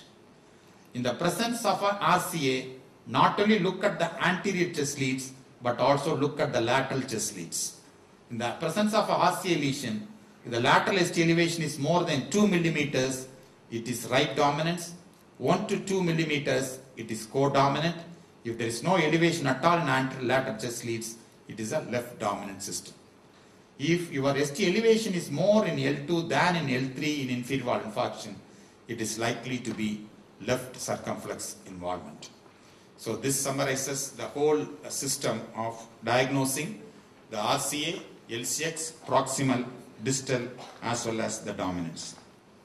In the presence of an R C A, not only look at the anterior chest leads, but also look at the lateral chest leads. In the presence of a R C A lesion, if the lateral S T elevation is more than two millimeters, it is right dominance. one to two millimeters, it is codominant. If there is no elevation at all in anterior lateral chest leads, it is a left dominant system. If your S T elevation is more in L two than in L three in inferior wall infarction, it is likely to be left circumflex involvement. So this summarizes the whole system of diagnosing the R C A, L C X, proximal, distal, as well as the dominance.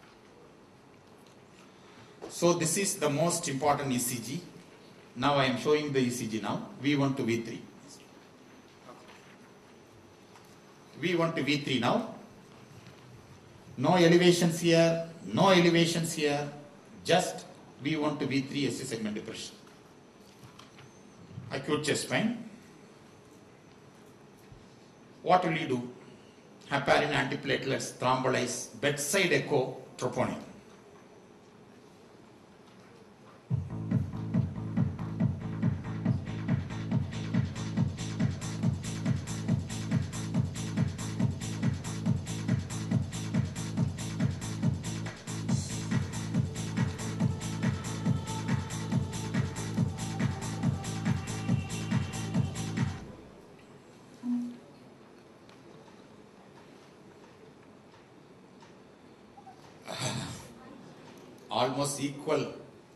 So this is the most important E C G. Now I am showing the E C G now, V one to V three. V one to V three now. No elevations here, no elevations here, just V one to V three S T segment depression. Acute chest pain. What will you do? Heparin, antiplatelets, thrombolyze, bedside echo, troponin. Almost equal,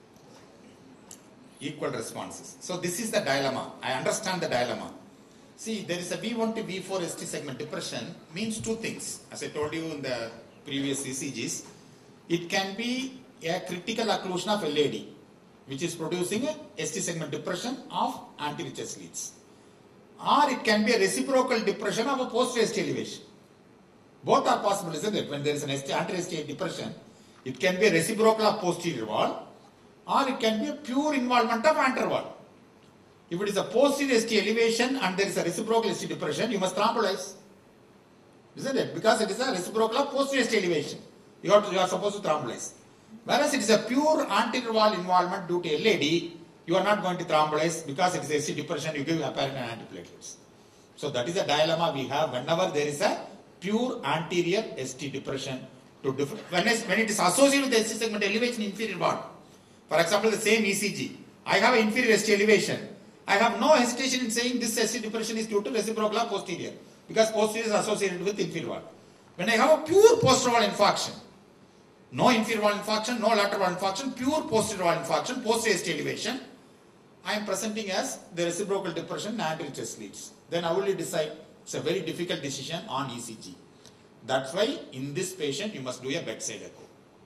equal responses. So this is the dilemma. I understand the dilemma. See, there is a V one to V four S T segment depression means two things. As I told you in the previous E C Gs, it can be a critical occlusion of L A D, which is producing a S T segment depression of anterior chest leads. Or it can be a reciprocal depression of a posterior S T elevation. Both are possible, isn't it? When there is an S T, anterior S T depression, it can be a reciprocal of posterior wall, or it can be a pure involvement of anterior wall. If it is a posterior S T elevation and there is a reciprocal S T depression, you must thrombolyze. Isn't it? Because it is a reciprocal of posterior S T elevation. You are, to, you are supposed to thrombolyze. Whereas it is a pure anterior wall involvement due to L A D, you are not going to thrombolyze because it is S T depression, you give heparin and antiplatelets. So that is a dilemma we have whenever there is a pure anterior S T depression. To when, is, when it is associated with the S T segment elevation inferior wall. For example, the same E C G. I have an inferior S T elevation. I have no hesitation in saying this S T depression is due to reciprocal or posterior, because posterior is associated with inferior wall. When I have a pure posterior wall infarction, no inferior wall infarction, no lateral wall infarction, pure posterior wall infarction, posterior S T elevation, I am presenting as the reciprocal depression in anterior chest leads. Then I will decide. It's a very difficult decision on E C G. That's why in this patient you must do a bedside echo.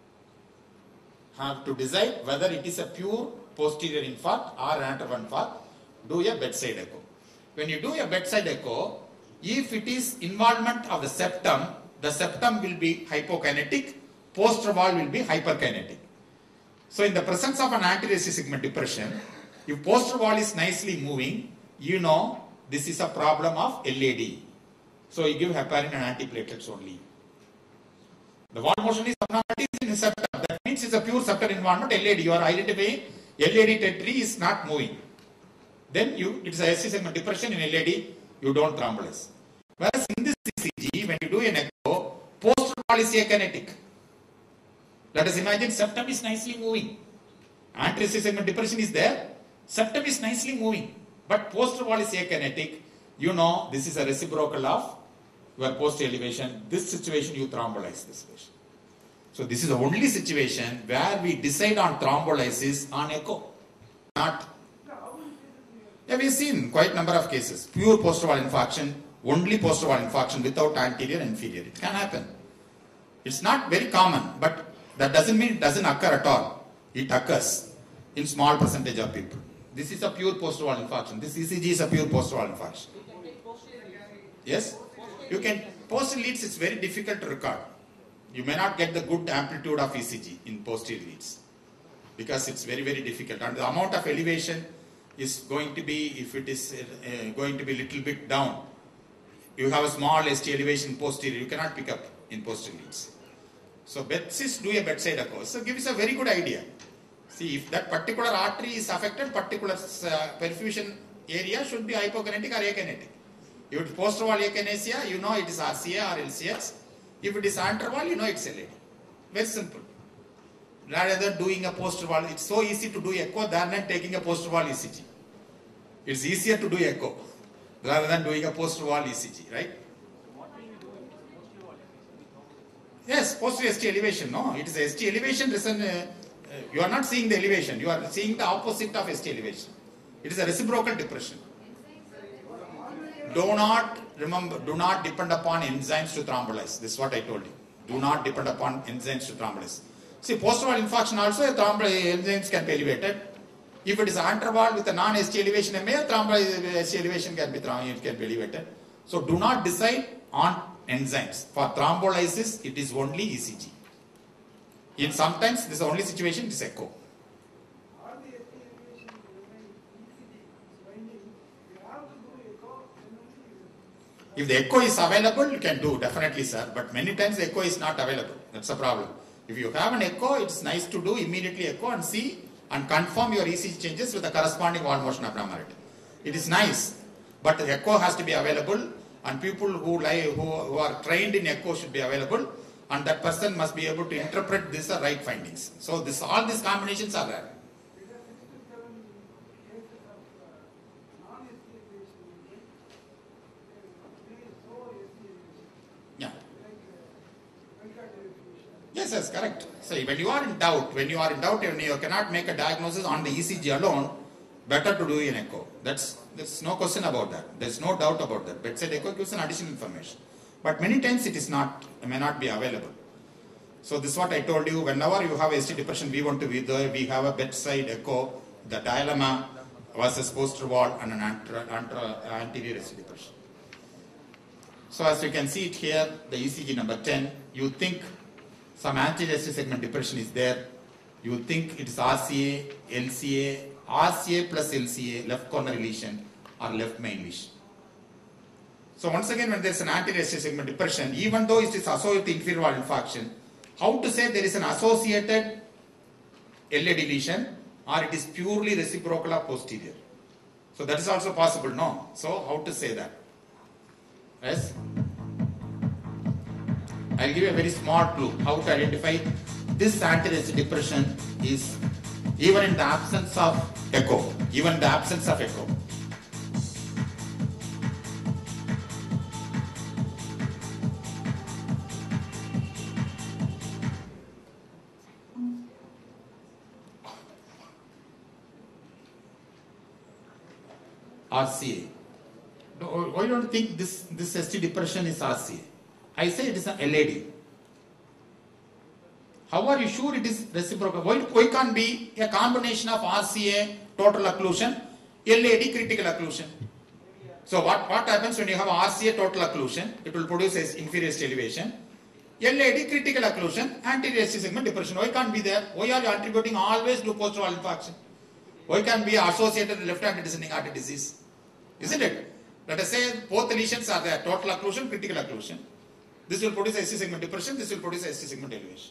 Have to decide whether it is a pure posterior infarct or anterior infarct. Do a bedside echo. When you do a bedside echo, if it is involvement of the septum, the septum will be hypokinetic, posterior wall will be hyperkinetic. So in the presence of an anterior S T segment depression, if posterior wall is nicely moving, you know this is a problem of L A D. So you give heparin and antiplatelets only. The wall motion is abnormalities in the septum. That means it's a pure septal involvement, L A D. You are identifying L A D territory is not moving. Then you, it's a S T segment depression in L A D, you don't thrombolyze. Whereas in this E C G, when you do an echo, posterior wall is akinetic. Let us imagine septum is nicely moving. Anterior S T segment depression is there, septum is nicely moving. But posterior wall is akinetic. You know this is a reciprocal of your posterior elevation. This situation you thrombolyze this patient. So this is the only situation where we decide on thrombolysis on echo. Not. Yeah, we have seen quite a number of cases. Pure posterior wall infarction, only posterior wall infarction without anterior and inferior. It can happen. It's not very common, but that doesn't mean it doesn't occur at all. It occurs in small percentage of people. This is a pure posterior wall infarction. This E C G is a pure posterior wall infarction. Yes? You can, posterior leads it's very difficult to record. You may not get the good amplitude of E C G in posterior leads because it's very, very difficult. And the amount of elevation is going to be, if it is uh, going to be a little bit down, you have a small S T elevation posterior, you cannot pick up in posterior leads. So bedsis do a bedside echo. So give us a very good idea. See, if that particular artery is affected, particular uh, perfusion area should be hypokinetic or akinetic. If it is posterior wall akinesia, you know it is R C A or L C X. If it is anterior wall, you know it's L A D. Very simple. Rather than doing a posterior wall, it's so easy to do echo than taking a posterior wall E C G. It's easier to do echo rather than doing a posterior wall E C G, right? What we Yes, posterior S T elevation. No, it is a S T elevation. Listen, uh, uh, you are not seeing the elevation. You are seeing the opposite of S T elevation. It is a reciprocal depression. Do not remember. Do not depend upon enzymes to thrombolize. This is what I told you. Do not depend upon enzymes to thrombolize. See, post-wall infarction also, thrombolysis enzymes can be elevated. If it is antral with a non-S T elevation M A, thrombolysis S T elevation can be, it can be elevated. So do not decide on enzymes. For thrombolysis, it is only E C G. In sometimes, this is the only situation, it is echo. All the S T elevation remain E C G binding. You have to do echo. If the echo is available, you can do, definitely, sir. But many times the echo is not available. That's the problem. If you have an echo, it's nice to do immediately echo and see and confirm your E C G changes with the corresponding wall motion abnormality. It is nice, but the echo has to be available, and people who, lie, who, who are trained in echo should be available, and that person must be able to interpret these are right findings. So this, all these combinations are there. There are six to seven cases of uh, non-S T elevation. There is no S T elevation. Yeah. Like uh, myocardial effusion. Yes, yes, correct. So when you are in doubt, when you are in doubt and you cannot make a diagnosis on the E C G alone, better to do an echo. That's there's no question about that. There's no doubt about that. Bedside echo gives an additional information. But many times it is not, it may not be available. So this is what I told you. Whenever you have S T depression V one to V two, we have a bedside echo, the dilemma versus posterior wall and an anter, anter, anterior S T depression. So as you can see it here, the E C G number ten, you think some anterior S T segment depression is there. You think it is R C A, L C A, R C A plus L C A, left coronary lesion or left main lesion. So once again, when there is an anterior S T segment depression, even though it is associated with inferior wall infarction, how to say there is an associated L A D lesion or it is purely reciprocal or posterior? So that is also possible, no? So how to say that? Yes? I'll give you a very small clue how to identify this anterior S T depression is even in the absence of echo, even in the absence of echo. R C A. Why don't you think this, this S T depression is R C A? I say it is an L A D. How are you sure it is reciprocal? Why, why can't be a combination of R C A, total occlusion, L A D, critical occlusion? So what, what happens when you have R C A, total occlusion? It will produce as inferior S T elevation. L A D, critical occlusion, anterior S T segment depression. Why can't be there? Why are you attributing always to post-wall infarction? Why can't be associated with left-handed descending artery disease? Isn't it? Let us say both the lesions are there, total occlusion, critical occlusion. This will produce S T segment depression, this will produce S T segment elevation.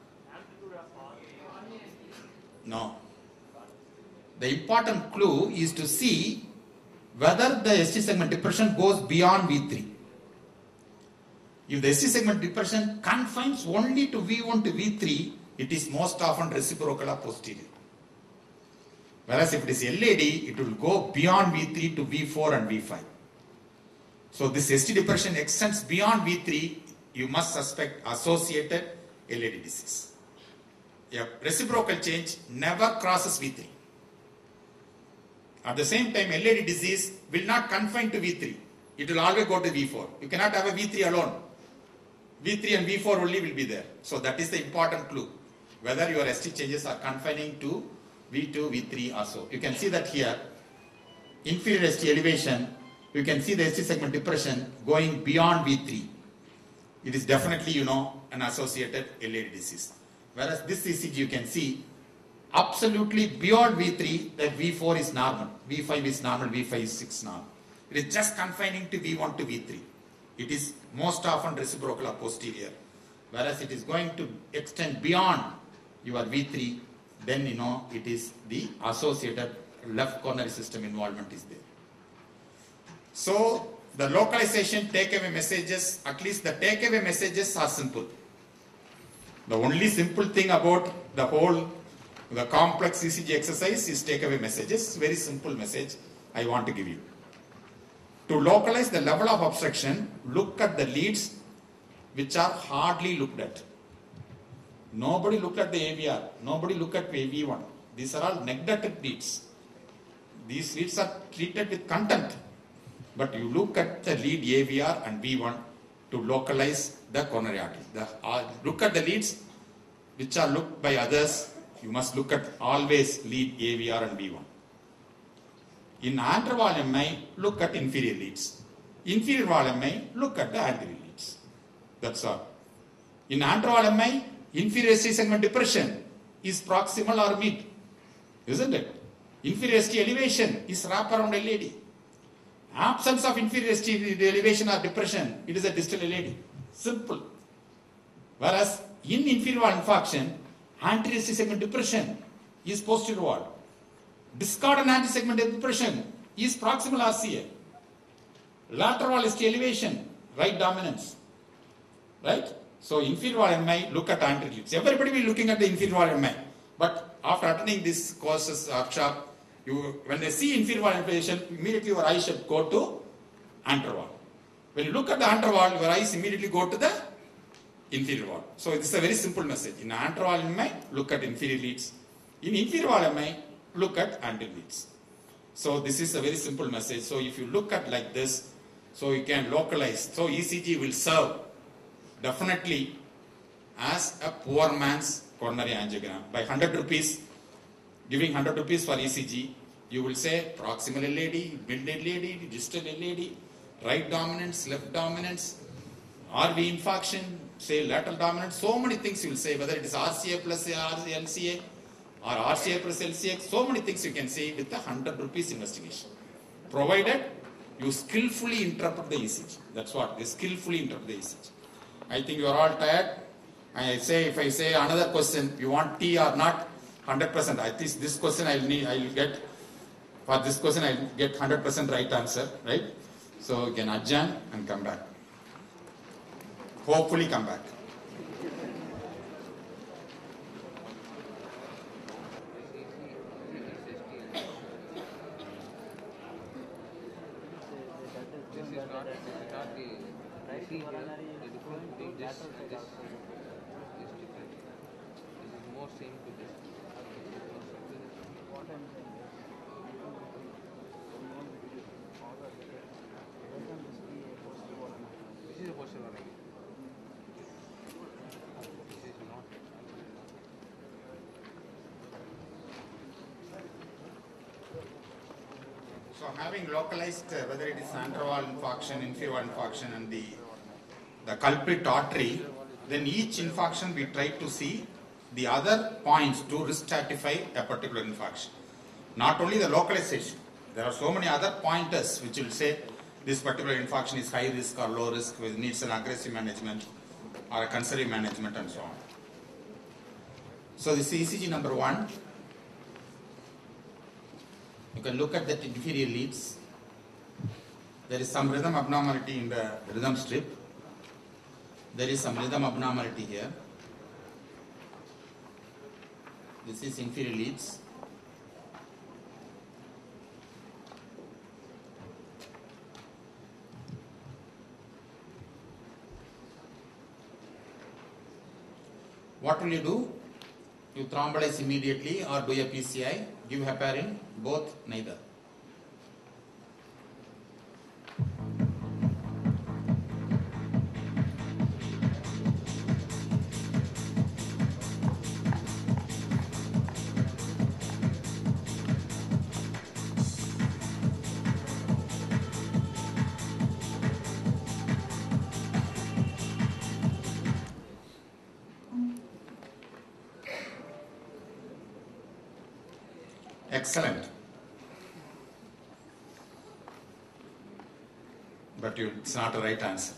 No. The important clue is to see whether the S T segment depression goes beyond V three. If the S T segment depression confines only to V one to V three, it is most often reciprocal or posterior. Whereas if it is L A D, it will go beyond V three to V four and V five. So this S T depression extends beyond V three, you must suspect associated L A D disease. A reciprocal change never crosses V three. At the same time, L A D disease will not confine to V three. It will always go to V four. You cannot have a V three alone. V three and V four only will be there. So that is the important clue. Whether your S T changes are confining to V two, V three or so. You can see that here. Inferior S T elevation, you can see the S T segment depression going beyond V three. It is definitely, you know, an associated L A D disease. Whereas this E C G you can see absolutely beyond V three, that V four is normal, V five is normal, V five is six normal. It is just confining to V one to V three. It is most often reciprocal or posterior. Whereas it is going to extend beyond your V three, then you know it is the associated left coronary system involvement is there. So the localization takeaway messages, at least the takeaway messages are simple. The only simple thing about the whole, the complex E C G exercise is takeaway messages. Very simple message I want to give you. To localize the level of obstruction, look at the leads which are hardly looked at. Nobody looked at the A V R. Nobody looked at A V one. These are all neglected leads. These leads are treated with contempt. But you look at the lead A V R and V one to localize the coronary artery. The, uh, look at the leads which are looked by others. You must look at always lead A V R and V one. In anterior wall M I, look at inferior leads. Inferior wall M I, look at the anterior leads. That's all. In anterior wall M I, inferior S T segment depression is proximal or mid, isn't it? Inferior S T elevation is wrap around L A D. Absence of inferior S T elevation or depression, it is a distal L A D. Simple. Whereas in inferior wall infarction, anterior S T segment depression is posterior wall. Discordant anterior segment depression is proximal R C A. Lateral wall S T elevation, right dominance. Right? So inferior wall M I, look at anterior leads. Everybody will be looking at the inferior wall M I. But after attending this courses workshop, you, when they see inferior wall elevation, immediately your eyes should go to anterior wall. When you look at the anterior wall, your eyes immediately go to the inferior wall. So this is a very simple message. In anterior wall M I, look at inferior leads. In inferior wall M I, look at anterior leads. So this is a very simple message. So if you look at like this, so you can localize. So E C G will serve definitely as a poor man's coronary angiogram. By one hundred rupees, giving one hundred rupees for E C G, you will say proximal L A D, mid L A D, distal L A D, right dominance, left dominance, R V infarction, say lateral dominance, so many things you will say, whether it is R C A plus L C A or R C A plus L C A, so many things you can say with the one hundred rupees investigation. Provided you skillfully interpret the E C G. That's what, they skillfully interpret the E C G. I think you are all tired. I say, if I say another question, you want T or not, one hundred percent. I think this question I will need, I will get, for this question I will get one hundred percent right answer, right? So you can adjourn and come back. Hopefully come back. This is not, this is not the, I see here, the different thing, this, this, this different. This is more same to this. What I'm saying is, this is a posterior one again. This is not. So having localized uh, whether it is anterior wall infarction, inferior wall infarction and the, the culprit artery, then each infarction we try to see the other points to risk stratify a particular infarction. Not only the localization, there are so many other pointers which will say this particular infarction is high risk or low risk, which needs an aggressive management or a conservative management and so on. So this is E C G number one. You can look at that inferior leads. There is some rhythm abnormality in the rhythm strip. There is some rhythm abnormality here. This is inferior leads. What will you do? You thrombolize immediately or do a P C I, give heparin, both, neither. Excellent. But you, it's not the right answer.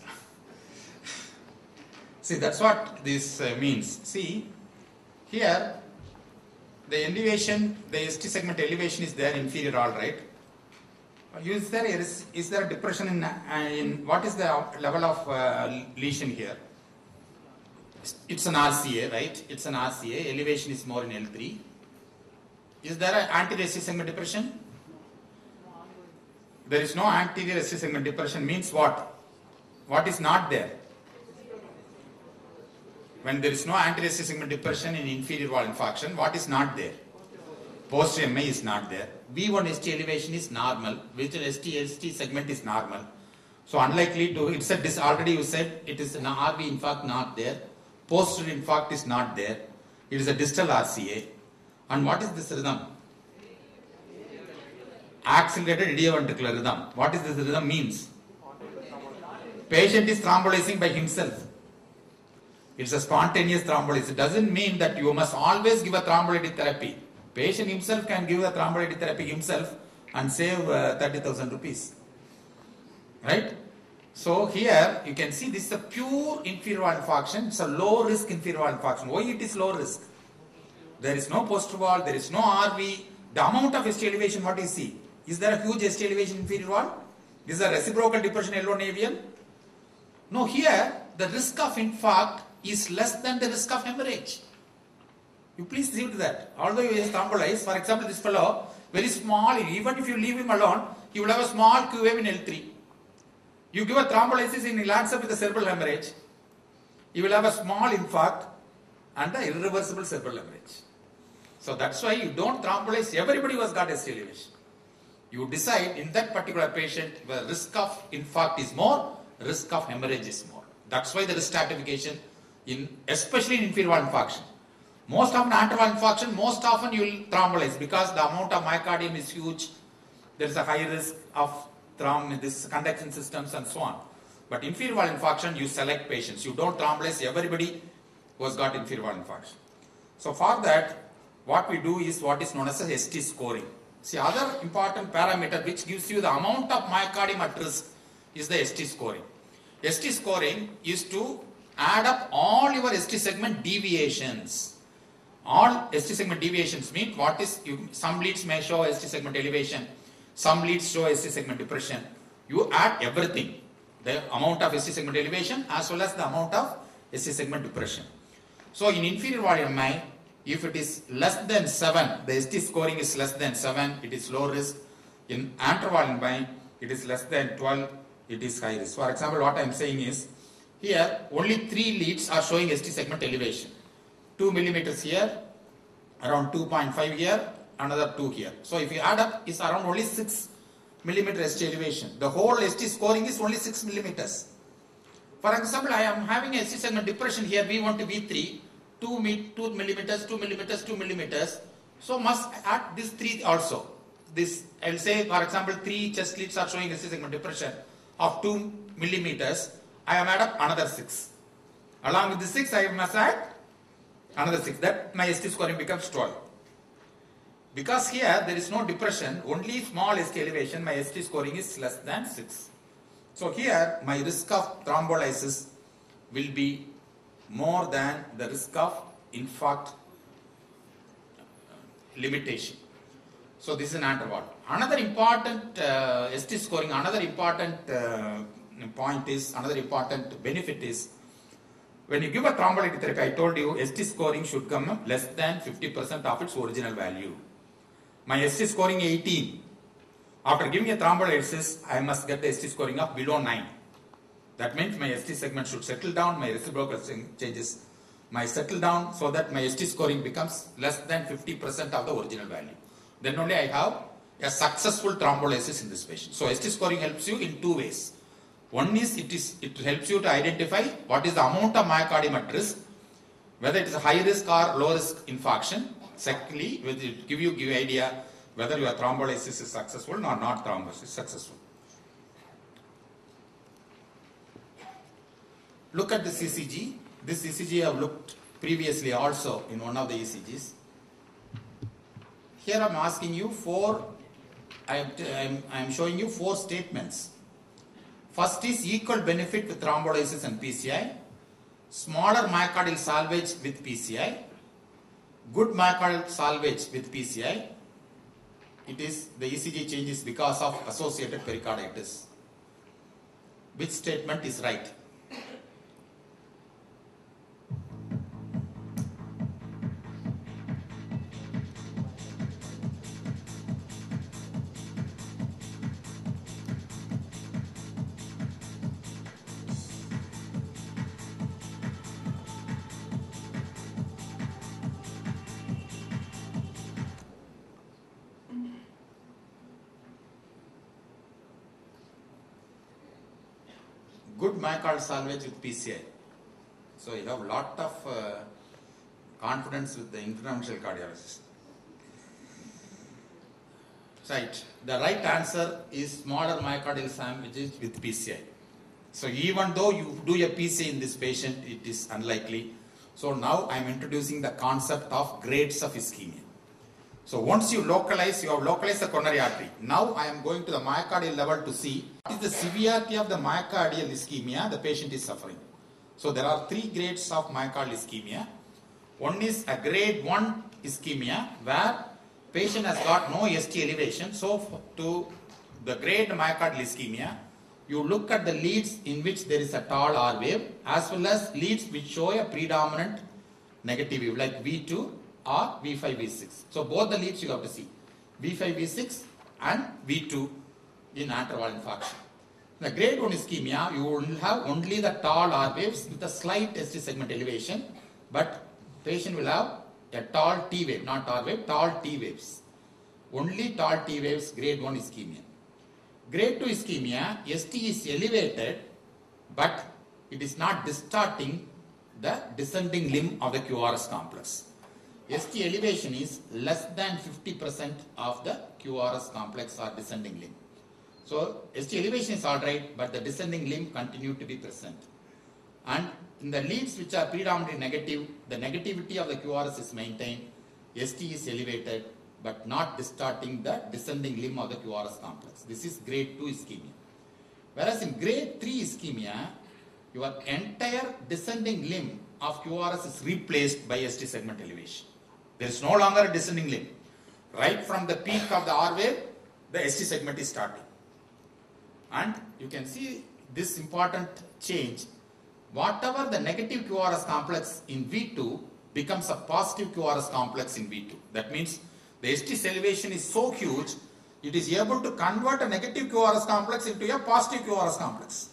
See, that's what this uh, means. See, here the elevation, the S T segment elevation is there, inferior, all right. Is there, is, is there a depression in, uh, in what is the level of uh, lesion here? It's an R C A, right? It's an R C A. Elevation is more in L three. Is there an anterior S T segment depression? There is no anterior S T segment depression means what? What is not there? when there is no anterior S T segment depression in inferior wall infarction, what is not there? Posterior M I is not there. V one S T elevation is normal, which S T S T segment is normal. So unlikely to, it's a dis, already you said it is an R V infarct not there. Posterior infarct is not there. It is a distal R C A. And what is this rhythm? Accelerated idioventricular rhythm. What is this rhythm means? Patient is thrombolizing by himself. It's a spontaneous thrombolysis. It doesn't mean that you must always give a thrombolytic therapy. Patient himself can give a thrombolytic therapy himself and save uh, thirty thousand rupees. Right? So here you can see this is a pure inferior wall infarction. It's a low risk inferior wall infarction. Why it is low risk? There is no posterior wall, there is no R V. The amount of S T elevation, what do you see? Is there a huge S T elevation in inferior wall? Is there reciprocal depression yellow navial? No, here the risk of infarct is less than the risk of hemorrhage. You please see to that. Although you is thrombolized, for example, this fellow, very small, even if you leave him alone, he will have a small Q wave in L three. You give a thrombolysis in he lands up with a cerebral hemorrhage, you will have a small infarct and the irreversible cerebral hemorrhage. So that's why you don't thrombolyze everybody who has got S T elevation. You decide in that particular patient where risk of infarct is more, risk of hemorrhage is more. That's why there is stratification, in, especially in inferior wall infarction. Most often anterwall infarction, most often you will thrombolyze because the amount of myocardium is huge. There is a high risk of throm, this conduction systems and so on. But inferior wall infarction, you select patients. You don't thrombolyze everybody who has got inferior wall infarction. So for that, what we do is what is known as a S T scoring. See, other important parameter which gives you the amount of myocardium at risk is the S T scoring. S T scoring is to add up all your S T segment deviations. All S T segment deviations mean what is, you, some leads may show S T segment elevation, some leads show S T segment depression. You add everything, the amount of S T segment elevation as well as the amount of S T segment depression. So in inferior wall M I, if it is less than seven, the S T scoring is less than seven, it is low risk. In anterior wall M I, it is less than twelve, it is high risk. For example, what I am saying is, here only three leads are showing S T segment elevation. two millimeters here, around two point five here, another two here. So if you add up, it's around only six millimeter S T elevation. The whole S T scoring is only six millimeters. For example, I am having a S T segment depression here, V one to V three, two, two millimeters, two millimeters, two millimeters. So must add this three also. This, I will say, for example, three chest leads are showing S T segment depression of two millimeters. I am add up another six. Along with the six, I must add another six. That my S T scoring becomes twelve. Because here there is no depression, only small S T elevation, my S T scoring is less than six. So here my risk of thrombolysis will be more than the risk of infarct limitation. So this is an interval. Another important uh, S T scoring, another important uh, point is, another important benefit is, when you give a thrombolytic therapy, I told you S T scoring should come less than fifty percent of its original value. My S T scoring eighteen. After giving a thrombolysis, I must get the S T scoring of below nine. That means my S T segment should settle down, my reciprocal changes might settle down so that my S T scoring becomes less than fifty percent of the original value. Then only I have a successful thrombolysis in this patient. So S T scoring helps you in two ways. One is it is it helps you to identify what is the amount of myocardium at risk, whether it is a high risk or low risk infarction. Secondly, it will give you give idea whether your thrombolysis is successful or not thrombolysis successful. Look at the C C G. This C C G I have looked previously also in one of the E C Gs. Here I am asking you four, I am, I am, I am showing you four statements. First is equal benefit with thrombolysis and P C I, smaller myocardial salvage with P C I, good myocardial salvage with P C I. It is the E C G changes because of associated pericarditis. Which statement is right? good myocardial salvage with P C I. So you have lot of uh, confidence with the interventional cardiologist. Right. The right answer is smaller myocardial sandwiches with P C I. So even though you do a P C I in this patient, it is unlikely. So now I am introducing the concept of grades of ischemia. So once you localize, you have localized the coronary artery. Now I am going to the myocardial level to see what is the severity of the myocardial ischemia the patient is suffering. So there are three grades of myocardial ischemia. One is a grade one ischemia where patient has got no S T elevation. So to the grade myocardial ischemia, you look at the leads in which there is a tall R wave as well as leads which show a predominant negative wave like V two or V five V six. So both the leads you have to see, V five V six and V two in atrial infarction. In the grade one ischemia, you will have only the tall R waves with a slight S T segment elevation, but patient will have a tall T wave, not R wave, tall T waves. Only tall T waves, grade one ischemia. Grade two ischemia, S T is elevated, but it is not distorting the descending limb of the Q R S complex. S T elevation is less than fifty percent of the Q R S complex or descending limb. So S T elevation is alright, but the descending limb continue to be present. And in the leads which are predominantly negative, the negativity of the Q R S is maintained, S T is elevated, but not distorting the descending limb of the Q R S complex. This is grade two ischemia. Whereas in grade three ischemia, your entire descending limb of Q R S is replaced by S T segment elevation. There is no longer a descending limb. Right from the peak of the R wave, the S T segment is starting. And you can see this important change. Whatever the negative Q R S complex in V two becomes a positive Q R S complex in V two. That means the S T elevation is so huge, it is able to convert a negative Q R S complex into a positive Q R S complex.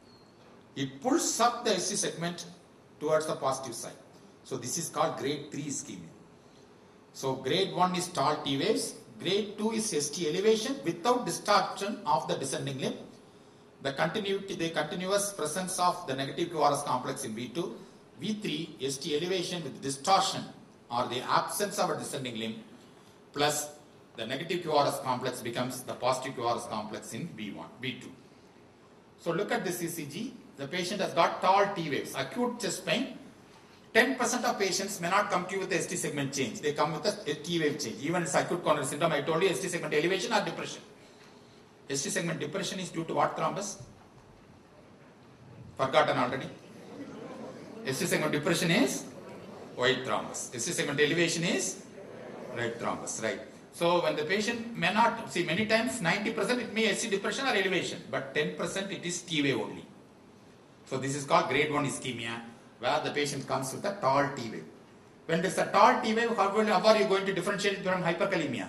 It pulls up the S T segment towards the positive side. So this is called grade three ischemia. So grade one is tall T waves, grade two is S T elevation without distortion of the descending limb. The continuity, the continuous presence of the negative Q R S complex in V two, V three, S T elevation with distortion or the absence of a descending limb, plus the negative Q R S complex becomes the positive Q R S complex in V one, V two. So look at this E C G. The patient has got tall T waves, acute chest pain. ten percent of patients may not come to you with the S T segment change. They come with a T wave change. Even in acute coronary syndrome, I told you S T segment elevation or depression. S T segment depression is due to what thrombus? Forgotten already. S T segment depression is white thrombus. S T segment elevation is red thrombus, right? So when the patient may not, see many times ninety percent it may S T depression or elevation, but ten percent it is T wave only. So this is called grade one ischemia, where the patient comes with a tall T wave. When there is a tall T wave, how, will, how are you going to differentiate it from hyperkalemia?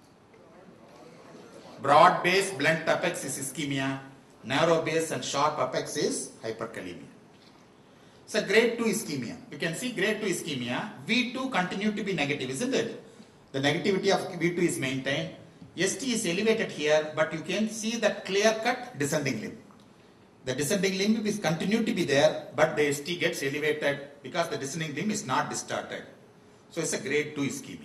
Broad base blunt apex is ischemia, narrow base and sharp apex is hyperkalemia. So grade two ischemia. You can see grade two ischemia, V two continue to be negative, isn't it? The negativity of V two is maintained. S T is elevated here, but you can see that clear-cut descending limb. The descending limb is continue to be there, but the S T gets elevated because the descending limb is not distorted. So it's a grade two ischemia.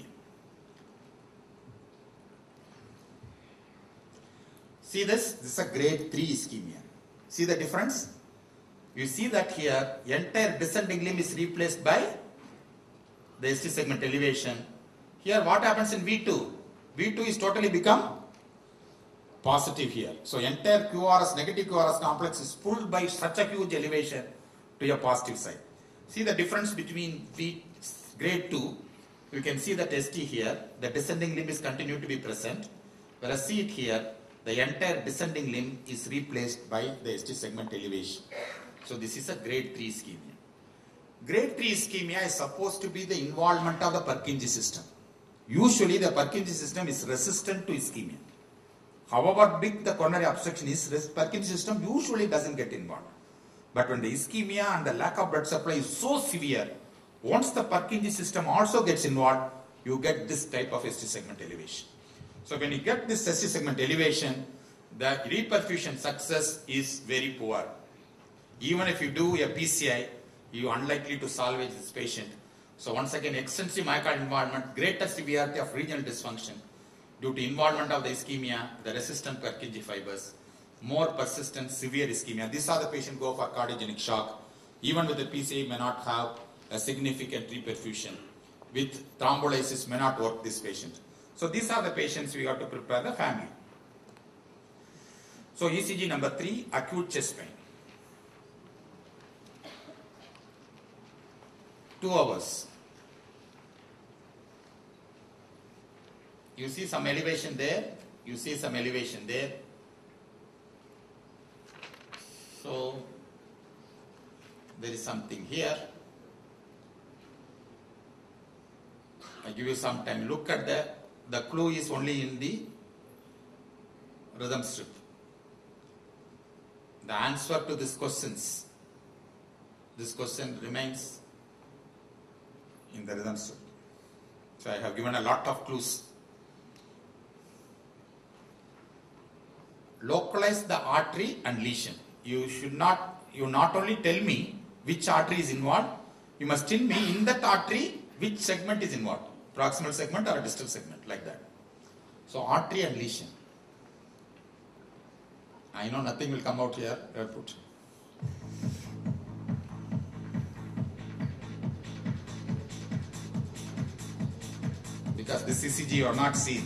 See this? This is a grade three ischemia. See the difference? You see that here, entire descending limb is replaced by the S T segment elevation. Here what happens in V two? V two is totally become positive here. So entire Q R S, negative Q R S complex is pulled by such a huge elevation to a positive side. See the difference between V grade two. You can see that S T here, the descending limb is continued to be present. Whereas see it here, the entire descending limb is replaced by the S T segment elevation. So this is a grade three ischemia. Grade three ischemia is supposed to be the involvement of the Purkinje system. Usually the Purkinje system is resistant to ischemia. However big the coronary obstruction is, Purkinje system usually doesn't get involved. But when the ischemia and the lack of blood supply is so severe, once the Purkinje system also gets involved, you get this type of S T segment elevation. So when you get this S T segment elevation, the reperfusion success is very poor. Even if you do a P C I, you are unlikely to salvage this patient. So once again, extensive myocardial involvement, greater severity of regional dysfunction due to involvement of the ischemia, the resistant Purkinje fibers, more persistent severe ischemia. These are the patients go for cardiogenic shock. Even with the P C I may not have a significant reperfusion. With thrombolysis may not work this patient. So these are the patients we have to prepare the family. So E C G number three, acute chest pain. Two hours. You see some elevation there. You see some elevation there. So there is something here. I give you some time. Look at the, the clue is only in the rhythm strip. The answer to this questions, this question remains in the rhythm strip. So I have given a lot of clues. Localize the artery and lesion. You should not, you not only tell me which artery is involved, you must tell me in that artery which segment is involved. Proximal segment or distal segment, like that. So artery and lesion. I know nothing will come out here. Put. Because this E C G you are not seen.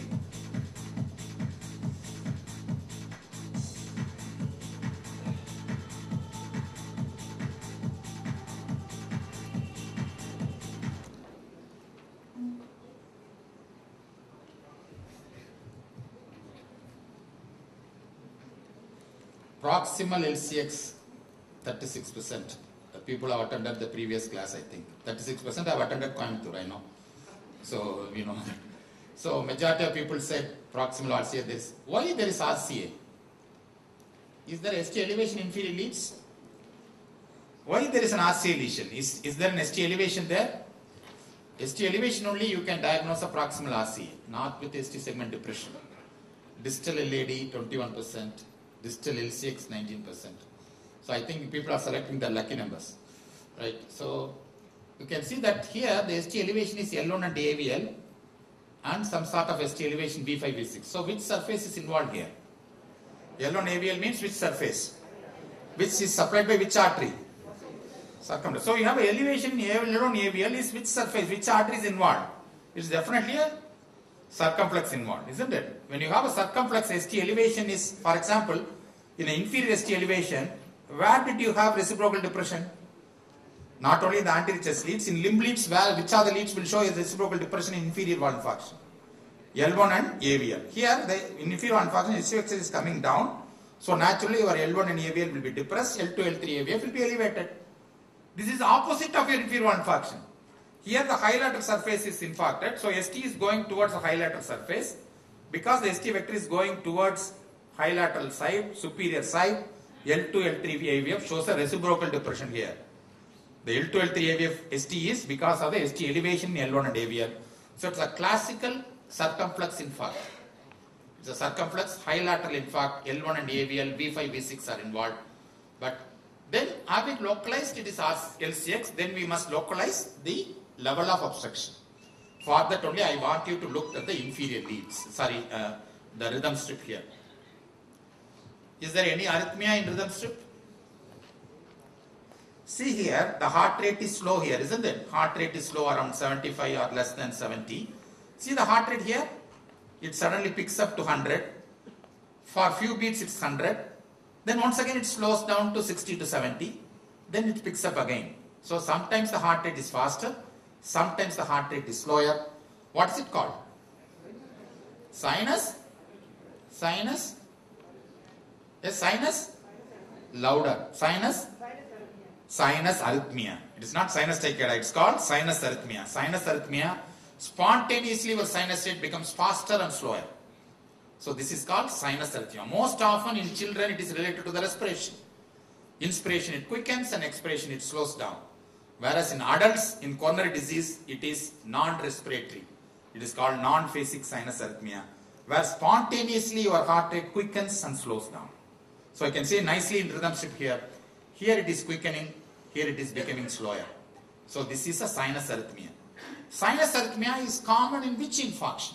Proximal L C X, thirty-six percent. The people have attended the previous class, I think. thirty-six percent have attended Coimbatore, I know. So, you know. So, majority of people said proximal R C A. This. Why there is R C A? Is there S T elevation inferior leads? Why there is an R C A lesion? Is, is there an S T elevation there? S T elevation only you can diagnose a proximal R C A, not with S T segment depression. Distal L A D, twenty-one percent. Distal L C X, nineteen percent. So I think people are selecting the lucky numbers, right? So you can see that here the S T elevation is L one and A V L and some sort of S T elevation V five, V six. So which surface is involved here? L one A V L means which surface? Which is supplied by which artery? Circumflex. So you have elevation L one A V L is which surface? Which artery is involved? It's definitely a circumflex involved, isn't it? When you have a circumflex S T elevation is, for example, in an inferior S T elevation, where did you have reciprocal depression? Not only in the anterior chest leads, in limb leads, where which are the leads will show a reciprocal depression in inferior valve infarction? L one and A V L. Here, the inferior valve infarction S U X is coming down, so naturally your L one and A V L will be depressed, L two, L three A V F will be elevated. This is opposite of your inferior valve infarction. Here the high lateral surface is infarcted, so S T is going towards the high lateral surface. Because the S T vector is going towards high lateral side, superior side, L two, L three A V F shows a reciprocal depression here. The L two, L three A V F S T is because of the S T elevation in L one and A V L. So it's a classical circumflex infarct. It's a circumflex high lateral infarct, L one and A V L, V five, V six are involved. But then having localized it is L C X, then we must localize the level of obstruction. For that only I want you to look at the inferior leads, sorry, uh, the rhythm strip here. Is there any arrhythmia in rhythm strip? See here, the heart rate is slow here, isn't it? Heart rate is slow around seventy-five or less than seventy. See the heart rate here? It suddenly picks up to one hundred. For a few beats it's one hundred. Then once again it slows down to sixty to seventy. Then it picks up again. So sometimes the heart rate is faster. Sometimes the heart rate is slower. What is it called? Sinus? Sinus? Yes, sinus? Louder. Sinus? Sinus arrhythmia. It is not sinus tachycardia. It's called sinus arrhythmia. Sinus arrhythmia, spontaneously your sinus rate becomes faster and slower. So this is called sinus arrhythmia. Most often in children it is related to the respiration. Inspiration it quickens and expiration it slows down. Whereas in adults, in coronary disease, it is non-respiratory. It is called non-phasic sinus arrhythmia, where spontaneously your heart rate quickens and slows down. So you can see nicely in rhythm strip here. Here it is quickening, here it is becoming slower. So this is a sinus arrhythmia. Sinus arrhythmia is common in which infarction?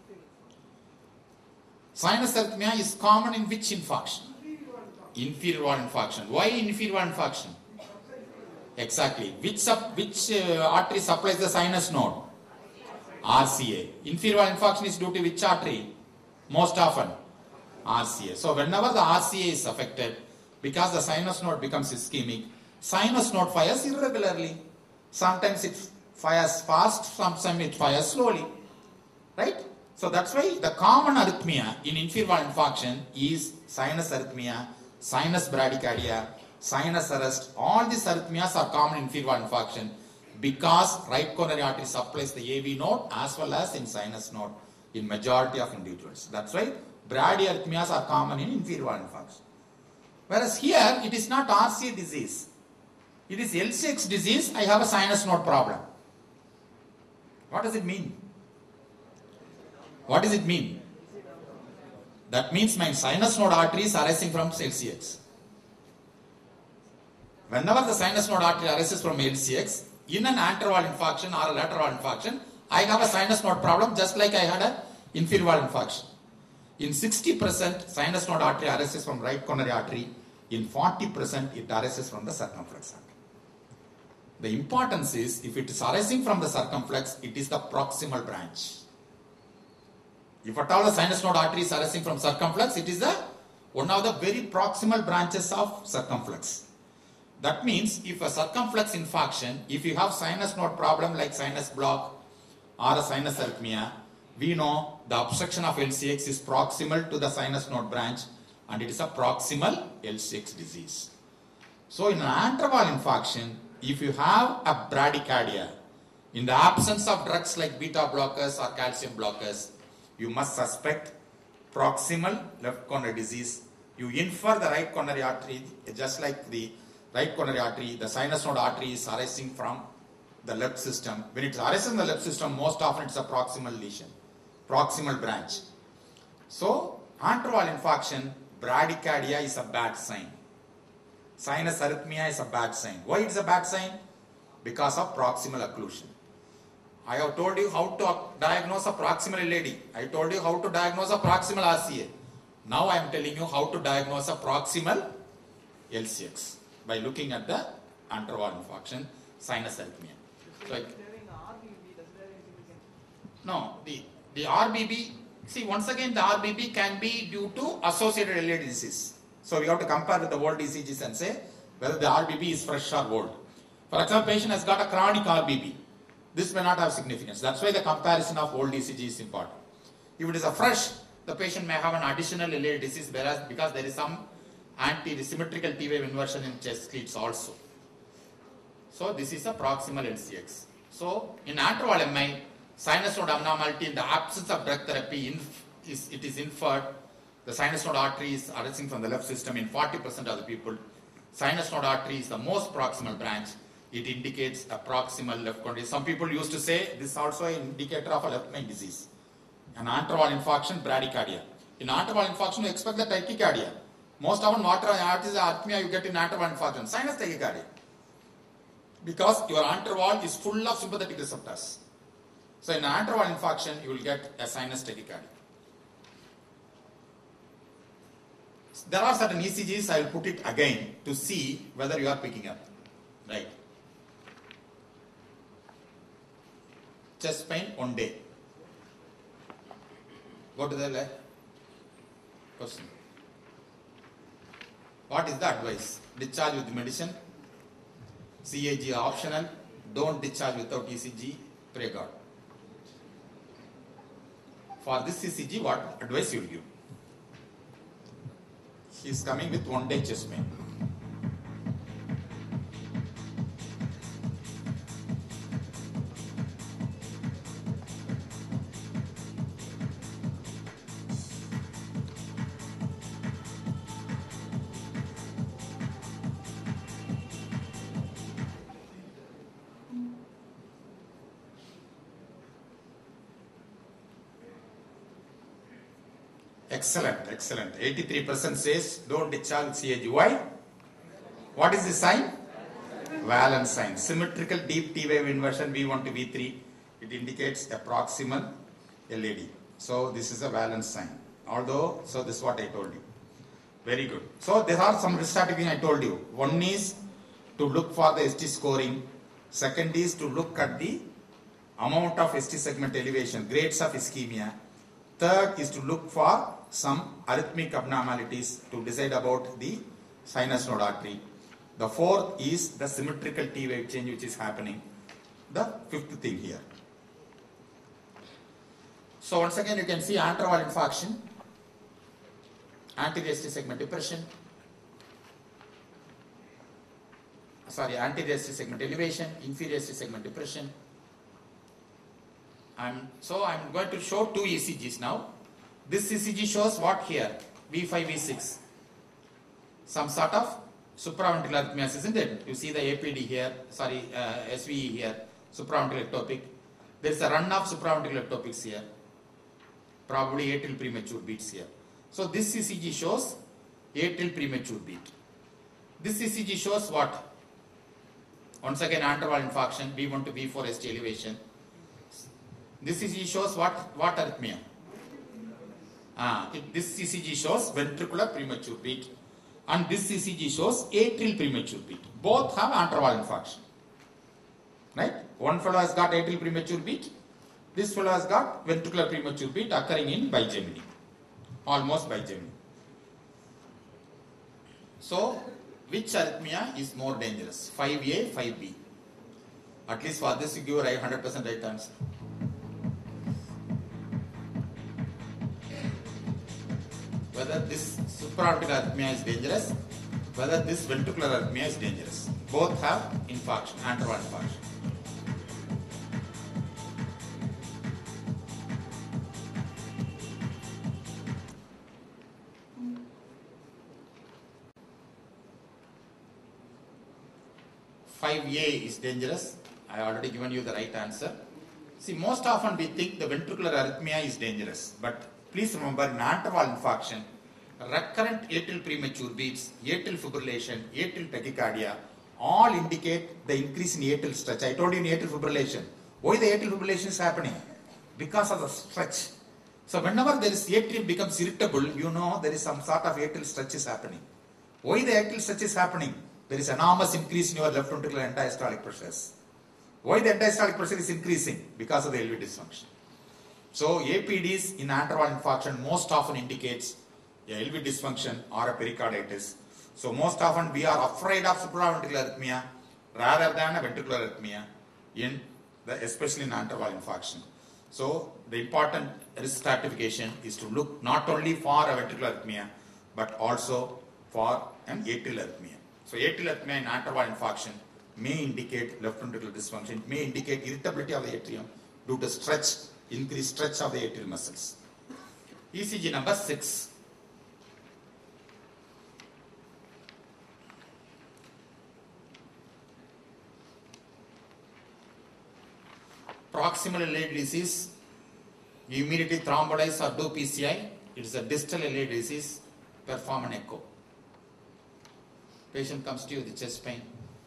Sinus arrhythmia is common in which infarction? Inferior wall infarction. Why inferior wall infarction? Exactly. Which, sub, which uh, artery supplies the sinus node? R C A. Inferior wall infarction is due to which artery? Most often? R C A. So whenever the R C A is affected, because the sinus node becomes ischemic, sinus node fires irregularly. Sometimes it fires fast, sometimes it fires slowly. Right? So that's why the common arrhythmia in inferior wall infarction is sinus arrhythmia, sinus bradycardia, sinus arrest. All these arrhythmias are common in inferior wall infarction because right coronary artery supplies the A V node as well as in sinus node in majority of individuals. That's why bradyarrhythmias are common in inferior wall infarction. Whereas here it is not R C A disease. It is L C X disease. I have a sinus node problem. What does it mean? What does it mean? That means my sinus node artery is arising from L C X. Whenever the sinus node artery arises from L C X, in an anterior wall infarction or a lateral wall infarction, I have a sinus node problem just like I had an inferior wall infarction. In sixty percent, sinus node artery arises from right coronary artery. In forty percent, it arises from the circumflex artery. The importance is, if it is arising from the circumflex, it is the proximal branch. If at all the sinus node artery is arising from circumflex, it is the one of the very proximal branches of circumflex. That means if a circumflex infarction, if you have sinus node problem like sinus block or a sinus arrhythmia, we know the obstruction of L C X is proximal to the sinus node branch and it is a proximal L C X disease. So in an anterior wall infarction, if you have a bradycardia, in the absence of drugs like beta blockers or calcium blockers, you must suspect proximal left coronary disease. You infer the right coronary artery, just like the right coronary artery, the sinus node artery is arising from the left system. When it arises in the left system, most often it's a proximal lesion, proximal branch. So, anterior wall infarction, bradycardia is a bad sign. Sinus arrhythmia is a bad sign. Why it's a bad sign? Because of proximal occlusion. I have told you how to diagnose a proximal L A D. I told you how to diagnose a proximal R C A. Now I am telling you how to diagnose a proximal L C X by looking at the anterior wall infarction, sinus arrhythmia. So, I, no, the, the R B B, see once again the R B B can be due to associated L A D disease. So we have to compare with the old E C Gs and say whether the R B B is fresh or old. For example, patient has got a chronic R B B. This may not have significance. That's why the comparison of old E C G is important. If it is a fresh, the patient may have an additional L A D disease, whereas because there is some anti-symmetrical T wave inversion in chest leads also. So this is a proximal L C X. So in anterior wall M I, sinus node abnormality in the absence of drug therapy, inf is, it is inferred. The sinus node artery is arising from the left system in forty percent of the people. Sinus node artery is the most proximal branch. It indicates a proximal left coronary. Some people used to say this is also an indicator of a left main disease. An anterior wall infarction, bradycardia. In anterior wall infarction, you expect the tachycardia. Most often, water arrhythmia you get in anterior wall infarction, sinus tachycardia. Because your anterior wall is full of sympathetic receptors. So in anterior wall infarction, you will get a sinus tachycardia. There are certain E C Gs, I will put it again to see whether you are picking up. Right. Chest pain one day. Go to the left. Question. What is the advice? Discharge with medicine. C A G optional. Don't discharge without E C G. Pray God. For this E C G, what advice you will give? He is coming with one day chest pain. Excellent, excellent. eighty-three percent says don't discharge with C A G. Why? What is the sign? Valence sign. Symmetrical deep T wave inversion V one to V three. It indicates a proximal L A D. So this is a valence sign. Although, so this is what I told you. Very good. So there are some risk stratification I told you. One is to look for the S T scoring. Second is to look at the amount of S T segment elevation, grades of ischemia. Third is to look for some arrhythmic abnormalities to decide about the sinus node artery. The fourth is the symmetrical T wave change which is happening. The fifth thing here. So once again you can see anterval infarction, anterior S T segment depression, sorry, anterior S T segment elevation, inferior S T segment depression. I'm, so I'm going to show two E C Gs now. This E C G shows what here? V five, V six. Some sort of supraventricular arrhythmias, isn't it? You see the A P D here, sorry, uh, S V E here, supraventricular ectopic. There is a run of supraventricular ectopics here. Probably atrial premature beats here. So this E C G shows atrial premature beat. This E C G shows what? Once again anterval infarction, V one to V four S T elevation. This E C G shows what? What arrhythmia? Ah, it, this E C G shows ventricular premature beat. And this E C G shows atrial premature beat. Both have anterval infarction. Right? One fellow has got atrial premature beat. This fellow has got ventricular premature beat occurring in bigeminy. Almost bigeminy. So, which arrhythmia is more dangerous? five A, five B. At least for this you give a one hundred percent right answer. Whether this supraventricular arrhythmia is dangerous, whether this ventricular arrhythmia is dangerous. Both have infarction, anterval infarction. five A is dangerous. I already given you the right answer. See, most often we think the ventricular arrhythmia is dangerous, but please remember in anterval infarction, recurrent atrial premature beats, atrial fibrillation, atrial tachycardia all indicate the increase in atrial stretch. I told you in atrial fibrillation. Why the atrial fibrillation is happening? Because of the stretch. So whenever there is atrium becomes irritable, you know there is some sort of atrial stretch is happening. Why the atrial stretch is happening? There is enormous increase in your left ventricular anti-systolic pressures. Why the anti-systolic pressure is increasing? Because of the L V dysfunction. So A P Ds in anterval infarction most often indicates a L V dysfunction or a pericarditis. So most often we are afraid of supraventricular arrhythmia rather than a ventricular arrhythmia, in the, especially in anterval infarction. So the important risk stratification is to look not only for a ventricular arrhythmia but also for an atrial arrhythmia. So atrial arrhythmia in anterval infarction may indicate left ventricular dysfunction, it may indicate irritability of the atrium due to stretch, increased stretch of the atrial muscles. E C G number six. Proximal L A D disease, you immediately thrombolize or do P C I. It is a distal L A D disease, perform an echo. Patient comes to you with chest pain.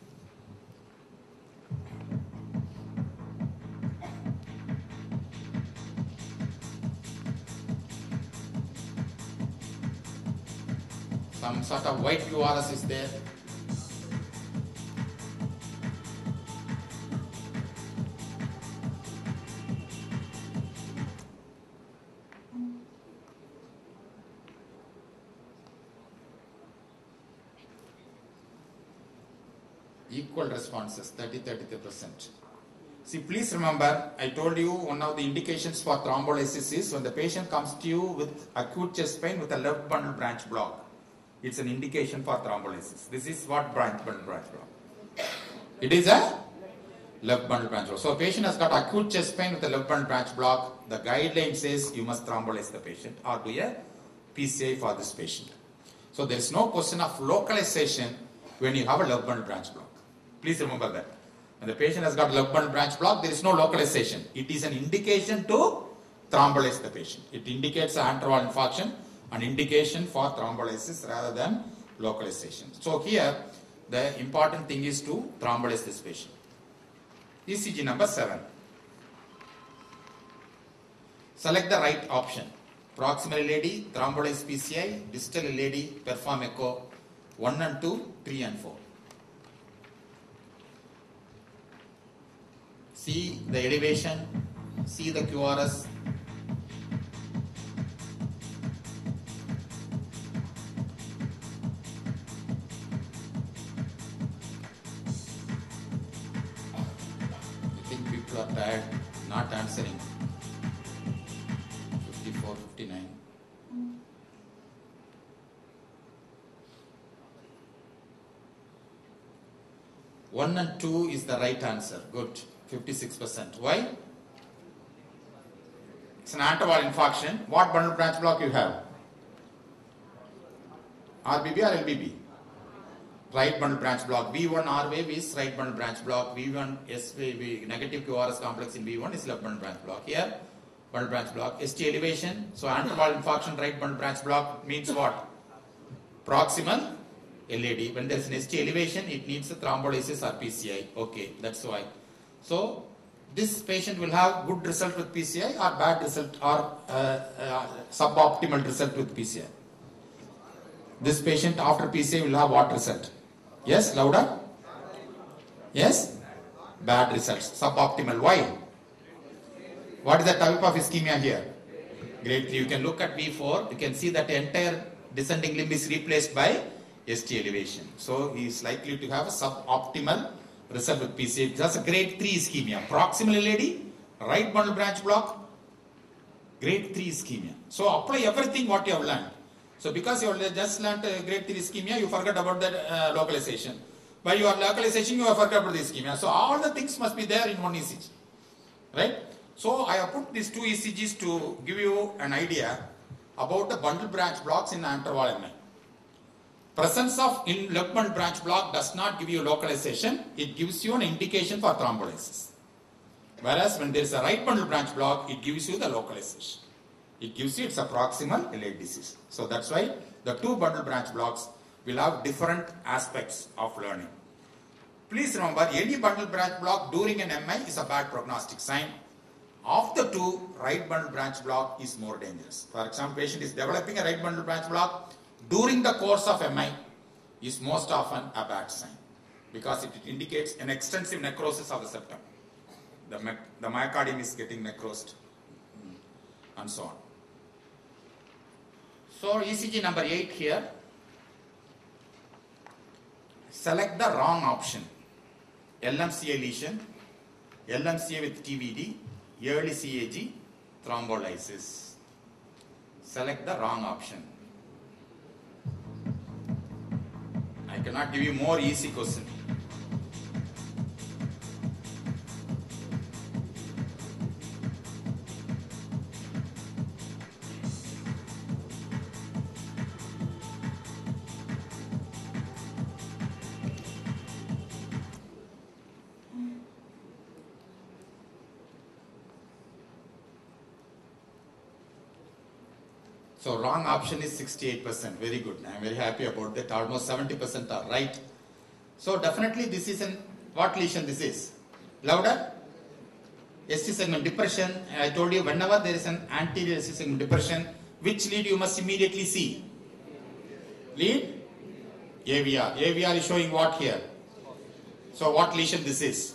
Some sort of white U R S is there. Equal responses, thirty to thirty-three percent. See, please remember, I told you one of the indications for thrombolysis is when the patient comes to you with acute chest pain with a left bundle branch block. It's an indication for thrombolysis. This is what branch bundle branch block. It is a left bundle branch block. So a patient has got acute chest pain with a left bundle branch block. The guideline says you must thrombolyze the patient or do a P C I for this patient. So there is no question of localization when you have a left bundle branch block. Please remember that. When the patient has got left bundle branch block, there is no localization. It is an indication to thrombolyze the patient. It indicates an anterval infarction, an indication for thrombolysis rather than localization. So here, the important thing is to thrombolyze this patient. E C G number seven. Select the right option. Proximal L A D, thrombolyze P C I, distal L A D, perform echo one and two, three and four. See the elevation, see the Q R S. I think people are tired, not answering. fifty-four, fifty-nine. One and two is the right answer. Good. fifty-six percent. Why? It's an antival infarction. What bundle branch block you have? R B B or L B B? Right bundle branch block. V one R wave is right bundle branch block. V one S wave, negative Q R S complex in V one is left bundle branch block. Here, bundle branch block. S T elevation. So antival infarction right bundle branch block means what? Proximal L A D. When there is an S T elevation, it needs a thrombolysis or P C I. Okay, that's why. So this patient will have good result with P C I or bad result or uh, uh, suboptimal result with P C I. This patient after P C I will have what result? Yes, louder? Yes? Bad results, suboptimal. Why? What is the type of ischemia here? Grade three. You can look at V four. You can see that the entire descending limb is replaced by S T elevation. So he is likely to have a suboptimal result with P C I. That's a grade three ischemia. Proximal L A D, right bundle branch block, grade three ischemia. So apply everything what you have learned. So because you have just learned uh, grade three ischemia, you forgot about the uh, localization. By your localization, you have forgot about the ischemia. So all the things must be there in one E C G. Right? So I have put these two E C Gs to give you an idea about the bundle branch blocks in interval M I. Presence of in left bundle branch block does not give you localization. It gives you an indication for thrombolysis. Whereas when there is a right bundle branch block, it gives you the localization. It gives you it's a proximal L A D disease. So that's why the two bundle branch blocks will have different aspects of learning. Please remember, any bundle branch block during an M I is a bad prognostic sign. Of the two, right bundle branch block is more dangerous. For example, patient is developing a right bundle branch block during the course of M I is most often a bad sign because it indicates an extensive necrosis of the septum. The, my, the myocardium is getting necrosed and so on. So E C G number eight here. Select the wrong option. L M C A lesion, L M C A with T V D, early C A G, thrombolysis. Select the wrong option. I cannot give you more easy question. So wrong option is sixty-eight percent. Very good. I am very happy about that. Almost seventy percent are right. So definitely this is an, what lesion this is? Louder? S T segment depression. I told you whenever there is an anterior S T segment depression, which lead you must immediately see? Lead? A V R. A V R is showing what here? So what lesion this is?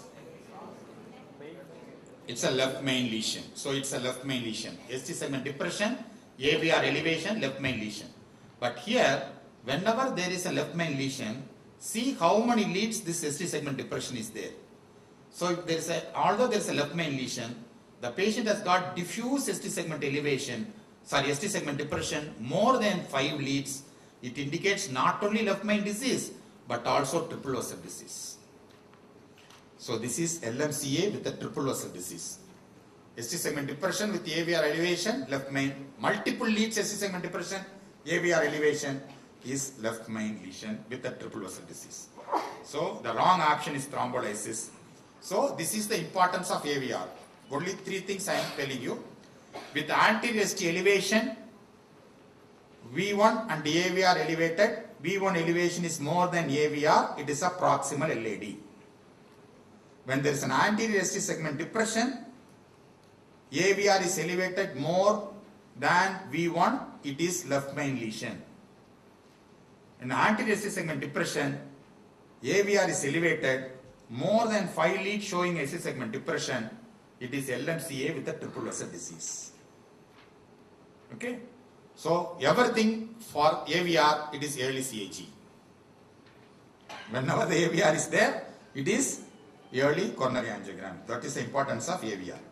It's a left main lesion. So it's a left main lesion. S T segment depression, A V R elevation, left main lesion. But here, whenever there is a left main lesion, see how many leads this S T segment depression is there. So if there is a, although there is a left main lesion, the patient has got diffuse S T segment elevation, sorry, S T segment depression more than five leads. It indicates not only left main disease, but also triple vessel disease. So this is L M C A with a triple vessel disease. S T segment depression with A V R elevation, left main, multiple leads S T segment depression, A V R elevation is left main lesion with a triple vessel disease. So the wrong option is thrombolysis. So this is the importance of A V R. Only three things I am telling you. With anterior S T elevation, V one and A V R elevated, V one elevation is more than A V R, it is a proximal L A D. When there is an anterior S T segment depression, A V R is elevated more than V one, it is left main lesion. In anterior S T segment depression, A V R is elevated more than five leads showing S T segment depression, it is L M C A with a triple vessel disease. Okay? So, everything for A V R, it is early C A G. Whenever the A V R is there, it is early coronary angiogram. That is the importance of A V R.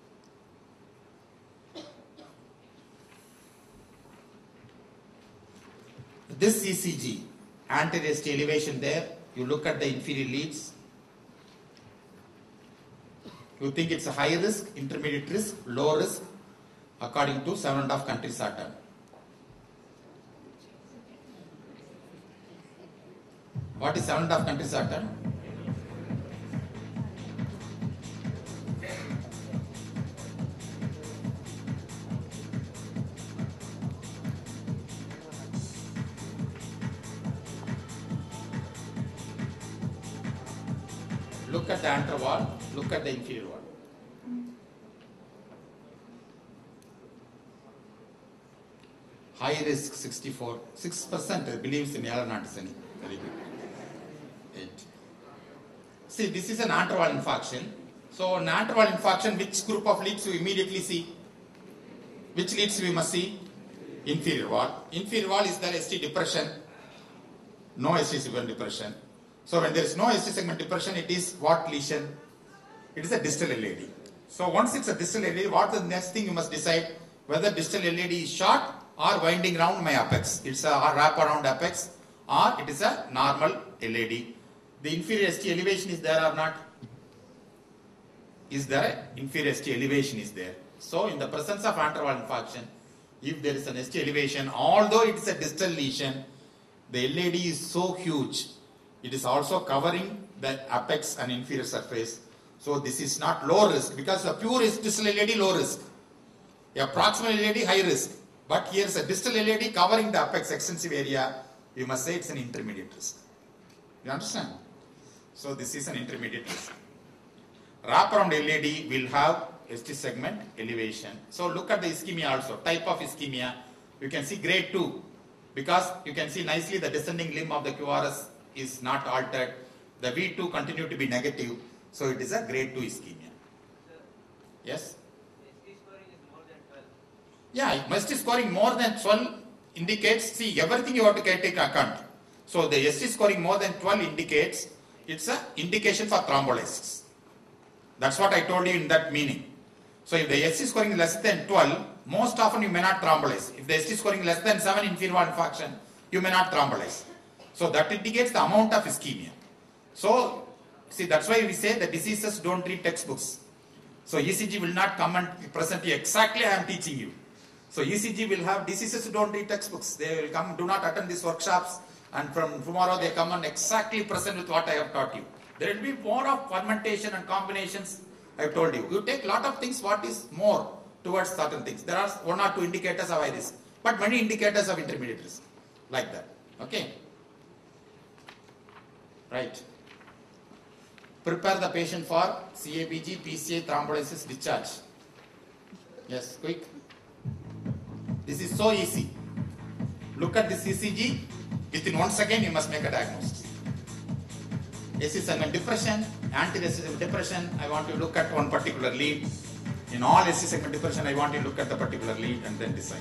This E C G, anterior S T elevation there, you look at the inferior leads. You think it's a high risk, intermediate risk, low risk, according to seven and a half countries Saturn. What is seven and a half countries Saturn? Look at the anterior wall, look at the inferior wall. High risk sixty-four, six percent believes in Alan-Anderson. Very good. Eight. See, this is an anterior wall infarction. So, an anterior wall infarction, which group of leads you immediately see? Which leads we must see? Inferior wall. Inferior wall is there S T depression? No S T segment depression. So, when there is no S T segment depression, it is what lesion? It is a distal L A D. So, once it's a distal L A D, what is the next thing you must decide? Whether distal L A D is short or winding round my apex. It's a wrap around apex or it is a normal L A D. The inferior S T elevation is there or not? Is there? Inferior S T elevation is there. So, in the presence of anterior wall infarction, if there is an S T elevation, although it is a distal lesion, the L A D is so huge, it is also covering the apex and inferior surface. So, this is not low risk because a pure distal L A D low risk. A proximal L A D high risk. But here is a distal L A D covering the apex extensive area. You must say it's an intermediate risk. You understand? So, this is an intermediate risk. Wraparound L A D will have S T segment elevation. So, look at the ischemia also. Type of ischemia. You can see grade two because you can see nicely the descending limb of the Q R S is not altered. The V two continue to be negative. So, it is a grade two ischemia. Yes? Yeah, S T scoring more than twelve indicates, see, everything you have to take account. So, the S T scoring more than twelve indicates, it's an indication for thrombolysis. That's what I told you in that meaning. So, if the S T scoring is less than twelve, most often you may not thrombolyze. If the S T scoring is less than seven inferior wall infarction, you may not thrombolyze. So, that indicates the amount of ischemia. So, see, that's why we say the diseases don't read textbooks. So, E C G will not come and present you exactly I am teaching you. So, E C G will have diseases who don't read textbooks. They will come, do not attend these workshops, and from tomorrow they come and exactly present with what I have taught you. There will be more of fermentation and combinations I have told you. You take lot of things, what is more towards certain things. There are one or two indicators of high risk, but many indicators of intermediate risk, like that. Okay? Right. Prepare the patient for C A B G, P C A, thrombolysis, discharge. Yes, quick. This is so easy. Look at this E C G. Within one second, you must make a diagnosis. S T segment depression, anterior S T segment depression. I want you to look at one particular lead. In all S T segment depression, I want you to look at the particular lead and then decide.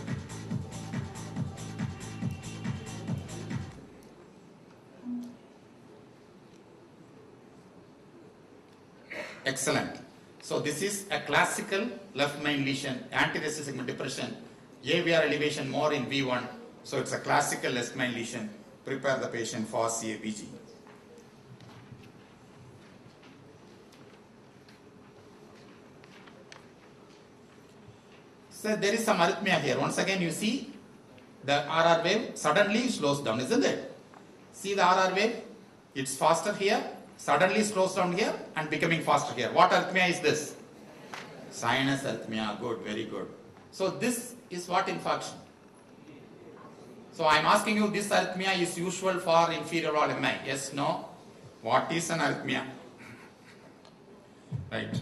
Excellent. So this is a classical left main lesion, anterior S T segment depression, A V R elevation more in V one. So it's a classical left main lesion. Prepare the patient for C A B G. So there is some arrhythmia here. Once again you see the R R wave suddenly slows down, isn't it? See the R R wave? It's faster here, suddenly slows down here and becoming faster here. What arrhythmia is this? Sinus arrhythmia. Good, very good. So this is what infarction? So I am asking you, this arrhythmia is usual for inferior wall M I. Yes, no? What is an arrhythmia? Right.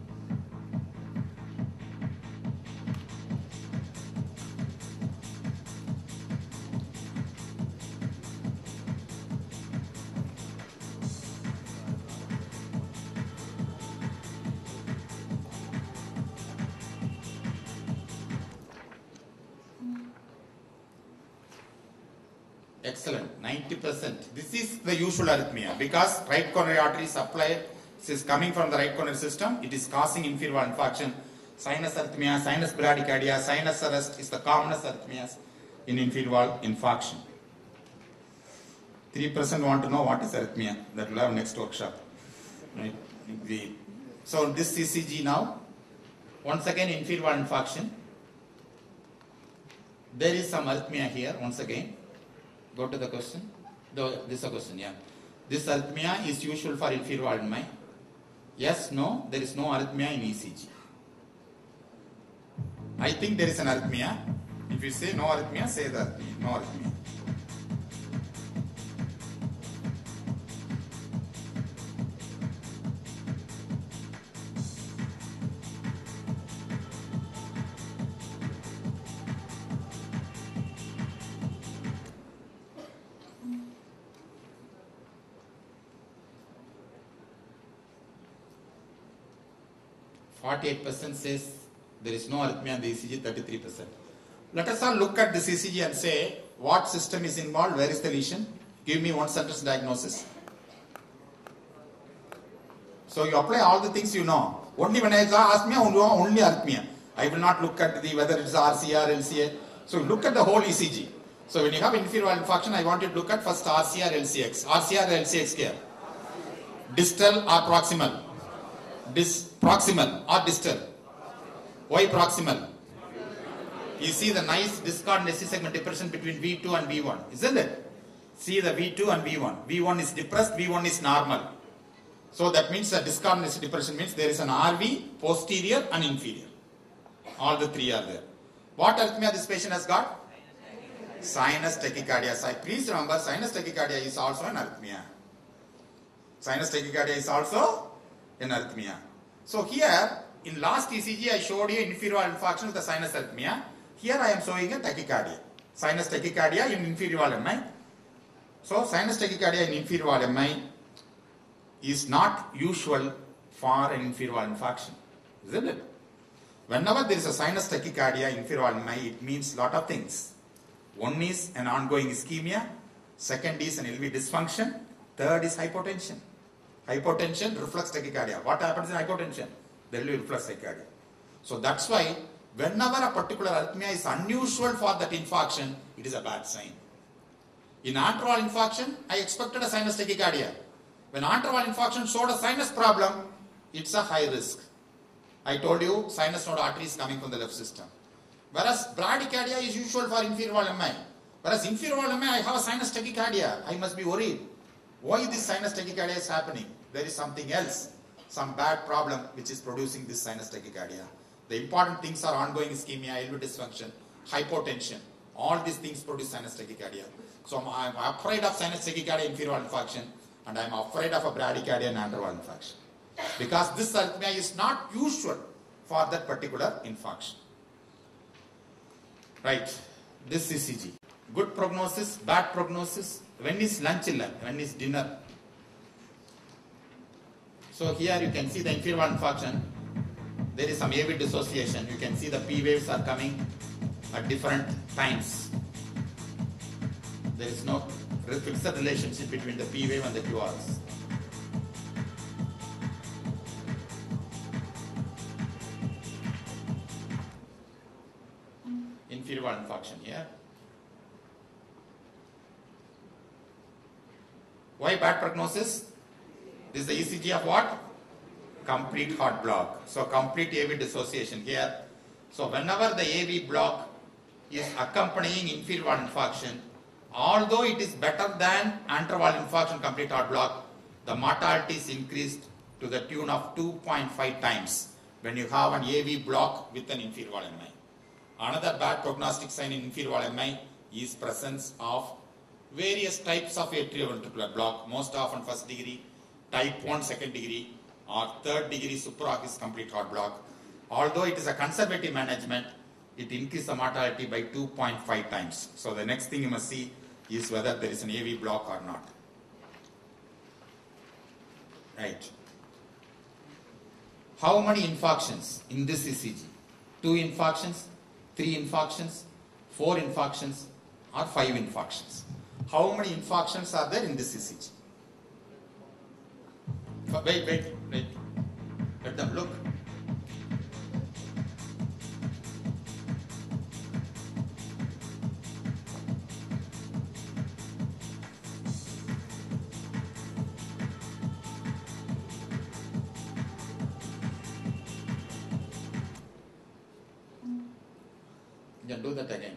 Excellent, ninety percent. This is the usual arrhythmia because right coronary artery supply is coming from the right coronary system. It is causing inferior wall infarction. Sinus arrhythmia, sinus bradycardia, sinus arrest is the commonest arrhythmias in inferior wall infarction. three percent want to know what is arrhythmia. That will have next workshop. Right. The, so this C C G now, once again inferior wall infarction. There is some arrhythmia here once again. Go to the question. The, this is a question, yeah. This arrhythmia is usual for inferior wall M I. Yes, no, there is no arrhythmia in E C G. I think there is an arrhythmia. If you say no arrhythmia, say the arrhythmia. No arrhythmia. forty-eight percent says there is no arrhythmia in the E C G, thirty-three percent. Let us all look at this E C G and say what system is involved, where is the lesion. Give me one sentence diagnosis. So you apply all the things you know. Only when I ask me, only arrhythmia. I will not look at the whether it is R C R, L C A. So look at the whole E C G. So when you have inferior wall infarction, I want you to look at first R C R, L C X. R C R, L C X here. Distal or proximal? Dis proximal or distal? Why proximal? You see the nice discordant S C segment depression between V two and V one, isn't it? See the V two and V one. V one is depressed, V one is normal. So that means the discordant S C depression means there is an R V, posterior and inferior. All the three are there. What arrhythmia this patient has got? Sinus tachycardia. So please remember, sinus tachycardia is also an arrhythmia. Sinus tachycardia is also an arrhythmia. So here, in last E C G, I showed you inferior wall infarction with the sinus arrhythmia. Here I am showing a tachycardia. Sinus tachycardia in inferior wall M I. So sinus tachycardia in inferior wall M I is not usual for an inferior wall infarction, isn't it? Whenever there is a sinus tachycardia in inferior wall M I, it means lot of things. One is an ongoing ischemia. Second is an L V dysfunction. Third is hypotension. Hypotension, reflex tachycardia. What happens in hypotension? There will be reflex tachycardia. So that's why whenever a particular arrhythmia is unusual for that infarction, it is a bad sign. In antral infarction, I expected a sinus tachycardia. When antral infarction showed a sinus problem, it's a high risk. I told you sinus node artery is coming from the left system. Whereas bradycardia is usual for inferior wall M I. Whereas inferior wall M I, I have a sinus tachycardia. I must be worried. Why this sinus tachycardia is happening? There is something else, some bad problem which is producing this sinus tachycardia. The important things are ongoing ischemia, L V dysfunction, hypotension. All these things produce sinus tachycardia. So I am afraid of sinus tachycardia, inferior wall infarction, and I am afraid of a bradycardia and antral wall infarction. Because this arrhythmia is not usual for that particular infarction. Right, this E C G. Good prognosis, bad prognosis. When is lunch illa? When is dinner? So here you can see the inferior wall infarction. There is some A V dissociation. You can see the P waves are coming at different times. There is no fixed relationship between the P wave and the Q R S. Inferior wall infarction here. Why bad prognosis? This is the E C G of what? Complete heart block. So complete A V dissociation here. So whenever the A V block is accompanying inferior wall infarction, although it is better than antral wall infarction complete heart block, the mortality is increased to the tune of two point five times when you have an A V block with an inferior wall M I. Another bad prognostic sign in inferior wall M I, is presence of various types of atrioventricular block, most often first degree, type one second degree, or third degree supraorchis complete heart block. Although it is a conservative management, it increases the mortality by two point five times. So the next thing you must see is whether there is an A V block or not. Right. How many infarctions in this E C G? Two infarctions, three infarctions, four infarctions, or five infarctions? How many infarctions are there in this E C G? Wait, wait, wait. Let them look. Yeah, do that again.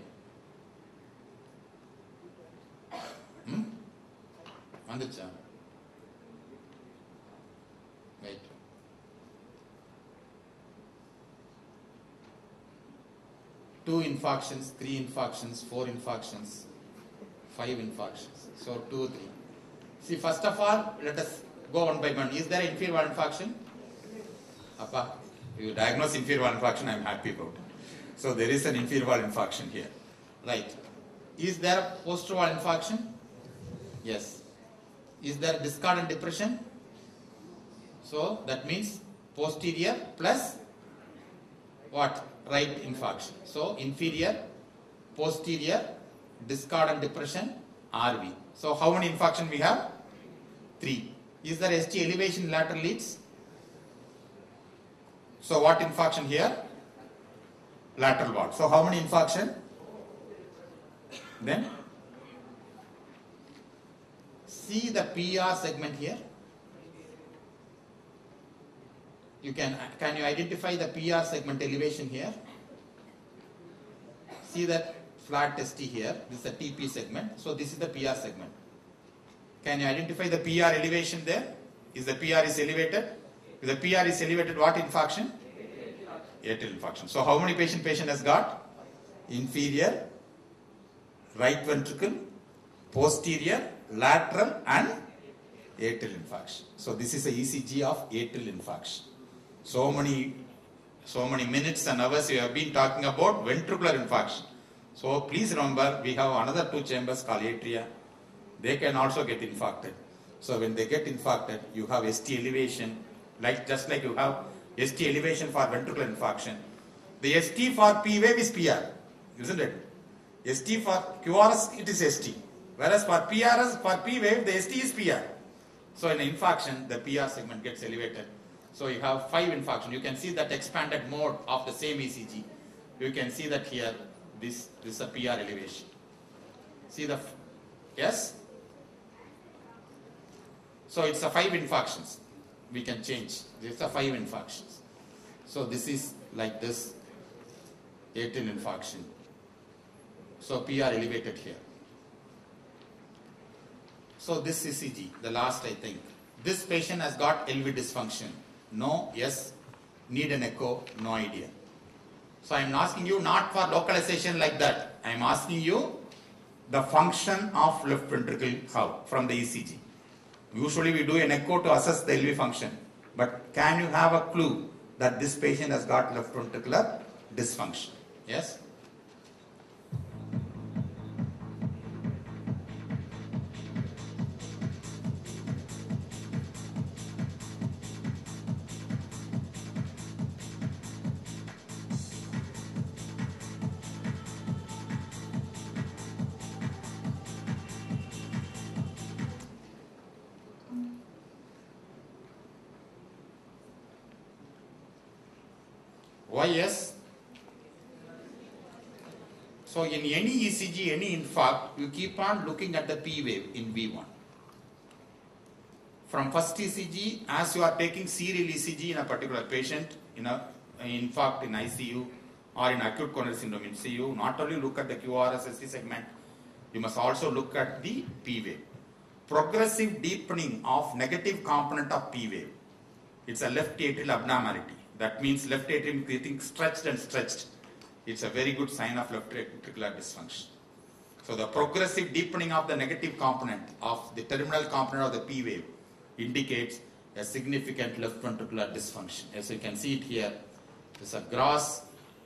Hmm? Vanducha. Wait. Two infarctions, three infarctions, four infarctions, five infarctions. So two, three. See, first of all, let us go one by one. Is there an inferior wall infarction? Appa, you diagnose inferior wall infarction, I am happy about it. So there is an inferior wall infarction here. Right. Is there a posterior wall infarction? Yes. Is there discordant depression? So that means posterior plus what? Right infarction. So inferior, posterior, discordant depression, R V. So how many infarction we have? Three. Is there S T elevation in lateral leads? So what infarction here? Lateral wall. So how many infarction? Then see the P R segment here. You can can you identify the P R segment elevation here? See that flat S T here. This is the T P segment. So this is the P R segment. Can you identify the P R elevation there? Is the P R is elevated? If the P R is elevated, what infarction? Atrial infarction. So how many patient patient has got? Inferior, right ventricle, posterior, lateral and atrial infarction. So this is a E C G of atrial infarction. So many, so many minutes and hours we have been talking about ventricular infarction. So please remember, we have another two chambers called atria. They can also get infarcted. So when they get infarcted, you have S T elevation, like just like you have S T elevation for ventricular infarction. The S T for P wave is P R, isn't it? S T for Q R S, it is S T. Whereas for P R S, for P wave, the S T is P R. So in infarction, the P R segment gets elevated. So you have five infarction. You can see that expanded mode of the same E C G. You can see that here, this, this is a P R elevation. See the, yes? So it's a five infarctions. We can change. It's a five infarctions. So this is like this, atrial infarction. So P R elevated here. So this E C G, the last I think. This patient has got L V dysfunction. No, yes. Need an echo, no idea. So I am asking you not for localization like that. I am asking you the function of left ventricle how from the E C G. Usually we do an echo to assess the L V function. But can you have a clue that this patient has got left ventricular dysfunction? Yes? Why yes? So in any E C G, any infarct, you keep on looking at the P wave in V one. From first E C G, as you are taking serial E C G in a particular patient, in a in infarct in I C U or in acute coronary syndrome in C U, not only look at the Q R S S T segment, you must also look at the P wave. Progressive deepening of negative component of P wave. It's a left atrial abnormality. That means left atrium getting stretched and stretched. It's a very good sign of left ventricular dysfunction. So the progressive deepening of the negative component of the terminal component of the P wave indicates a significant left ventricular dysfunction. As you can see it here, there's a gross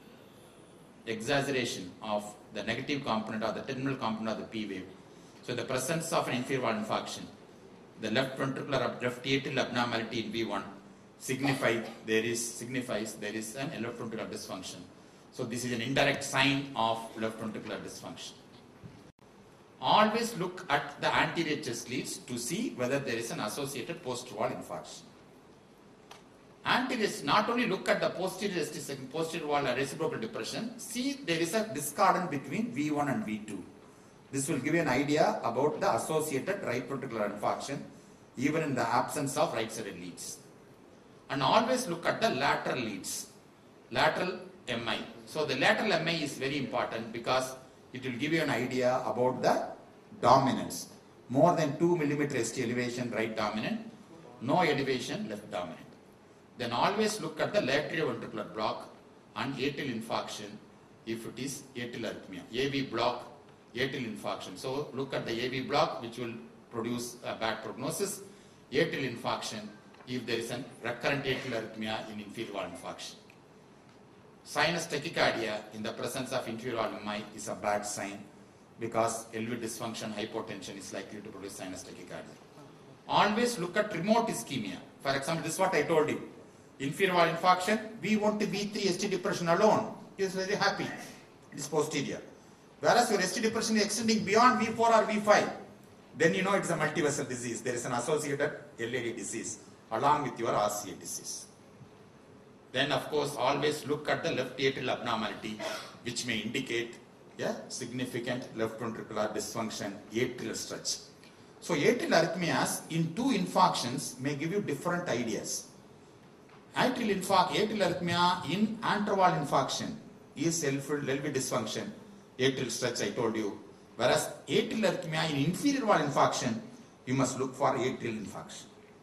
exaggeration of the negative component or the terminal component of the P wave. So in the presence of an inferior valve infarction, the left ventricular left atrial abnormality in V one signify there is signifies there is an left ventricular dysfunction. So this is an indirect sign of left ventricular dysfunction. Always look at the anterior chest leads to see whether there is an associated post-wall infarction. Anterior, not only look at the posterior posterior wall reciprocal depression, see there is a discordance between V one and V two. This will give you an idea about the associated right ventricular infarction even in the absence of right-sided leads. And always look at the lateral leads, lateral M I. So the lateral M I is very important because it will give you an idea about the dominance. More than two millimeter S T elevation, right dominant, no elevation, left dominant. Then always look at the lateroventricular block and atrial infarction if it is atrial arrhythmia. A V block, atrial infarction. So look at the A V block which will produce a bad prognosis. Atrial infarction if there is a recurrent atrial arrhythmia in inferior valve infarction. Sinus tachycardia in the presence of inferior valve M I is a bad sign because L V dysfunction, hypotension is likely to produce sinus tachycardia. Always look at remote ischemia. For example, this is what I told you. Inferior valve infarction, V one to V three S T depression alone is very happy. It is posterior. Whereas your S T depression is extending beyond V four or V five, then you know it's a multivessel disease. There is an associated L A D disease along with your R C A disease. Then of course always look at the left atrial abnormality which may indicate a significant left ventricular dysfunction, atrial stretch. So atrial arrhythmias in two infarctions may give you different ideas. Atrial, infarct, atrial arrhythmia in anterval infarction is L V dysfunction, atrial stretch I told you. Whereas atrial arrhythmia in inferior valve infarction, you must look for atrial infarction.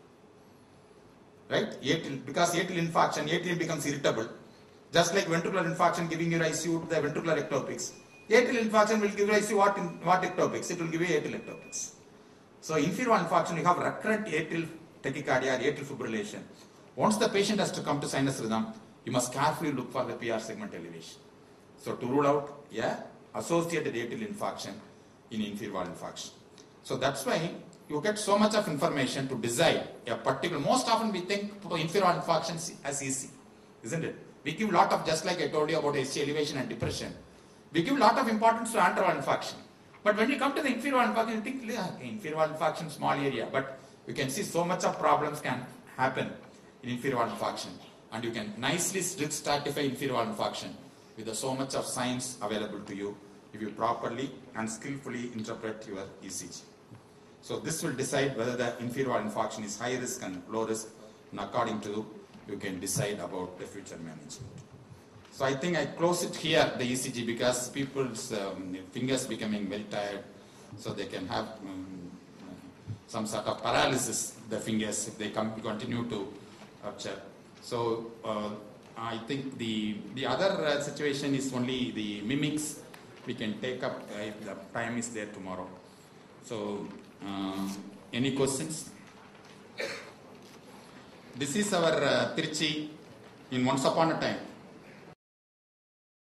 Right? Atrial, because atrial infarction, atrial becomes irritable. Just like ventricular infarction giving you I C U to the ventricular ectopics. Atrial infarction will give rise to what, in, what ectopics? It will give you atrial ectopics. So inferior valve infarction, you have recurrent atrial tachycardia or atrial fibrillation. Once the patient has to come to sinus rhythm, you must carefully look for the P R segment elevation. So to rule out yeah, associated atrial infarction in inferior valve infarction. So that's why you get so much of information to decide a particular. Most often we think inferior valve infarction as easy, isn't it? We give a lot of, just like I told you about S T elevation and depression, we give a lot of importance to anterval infarction. But when you come to the inferior valve infarction, you think, yeah, inferior valve infarction, small area. But you can see so much of problems can happen in inferior valve infarction. And you can nicely risk stratify inferior valve infarction with the so much of science available to you if you properly and skillfully interpret your E C G. So this will decide whether the inferior valve infarction is high risk and low risk, and according to you can decide about the future management. So I think I close it here, the E C G, because people's um, fingers becoming very tired, so they can have um, some sort of paralysis, the fingers, if they come, continue to rupture. So uh, I think the, the other uh, situation is only the mimics we can take up uh, if the time is there tomorrow. So uh, any questions? This is our uh, Trichy in once upon a time.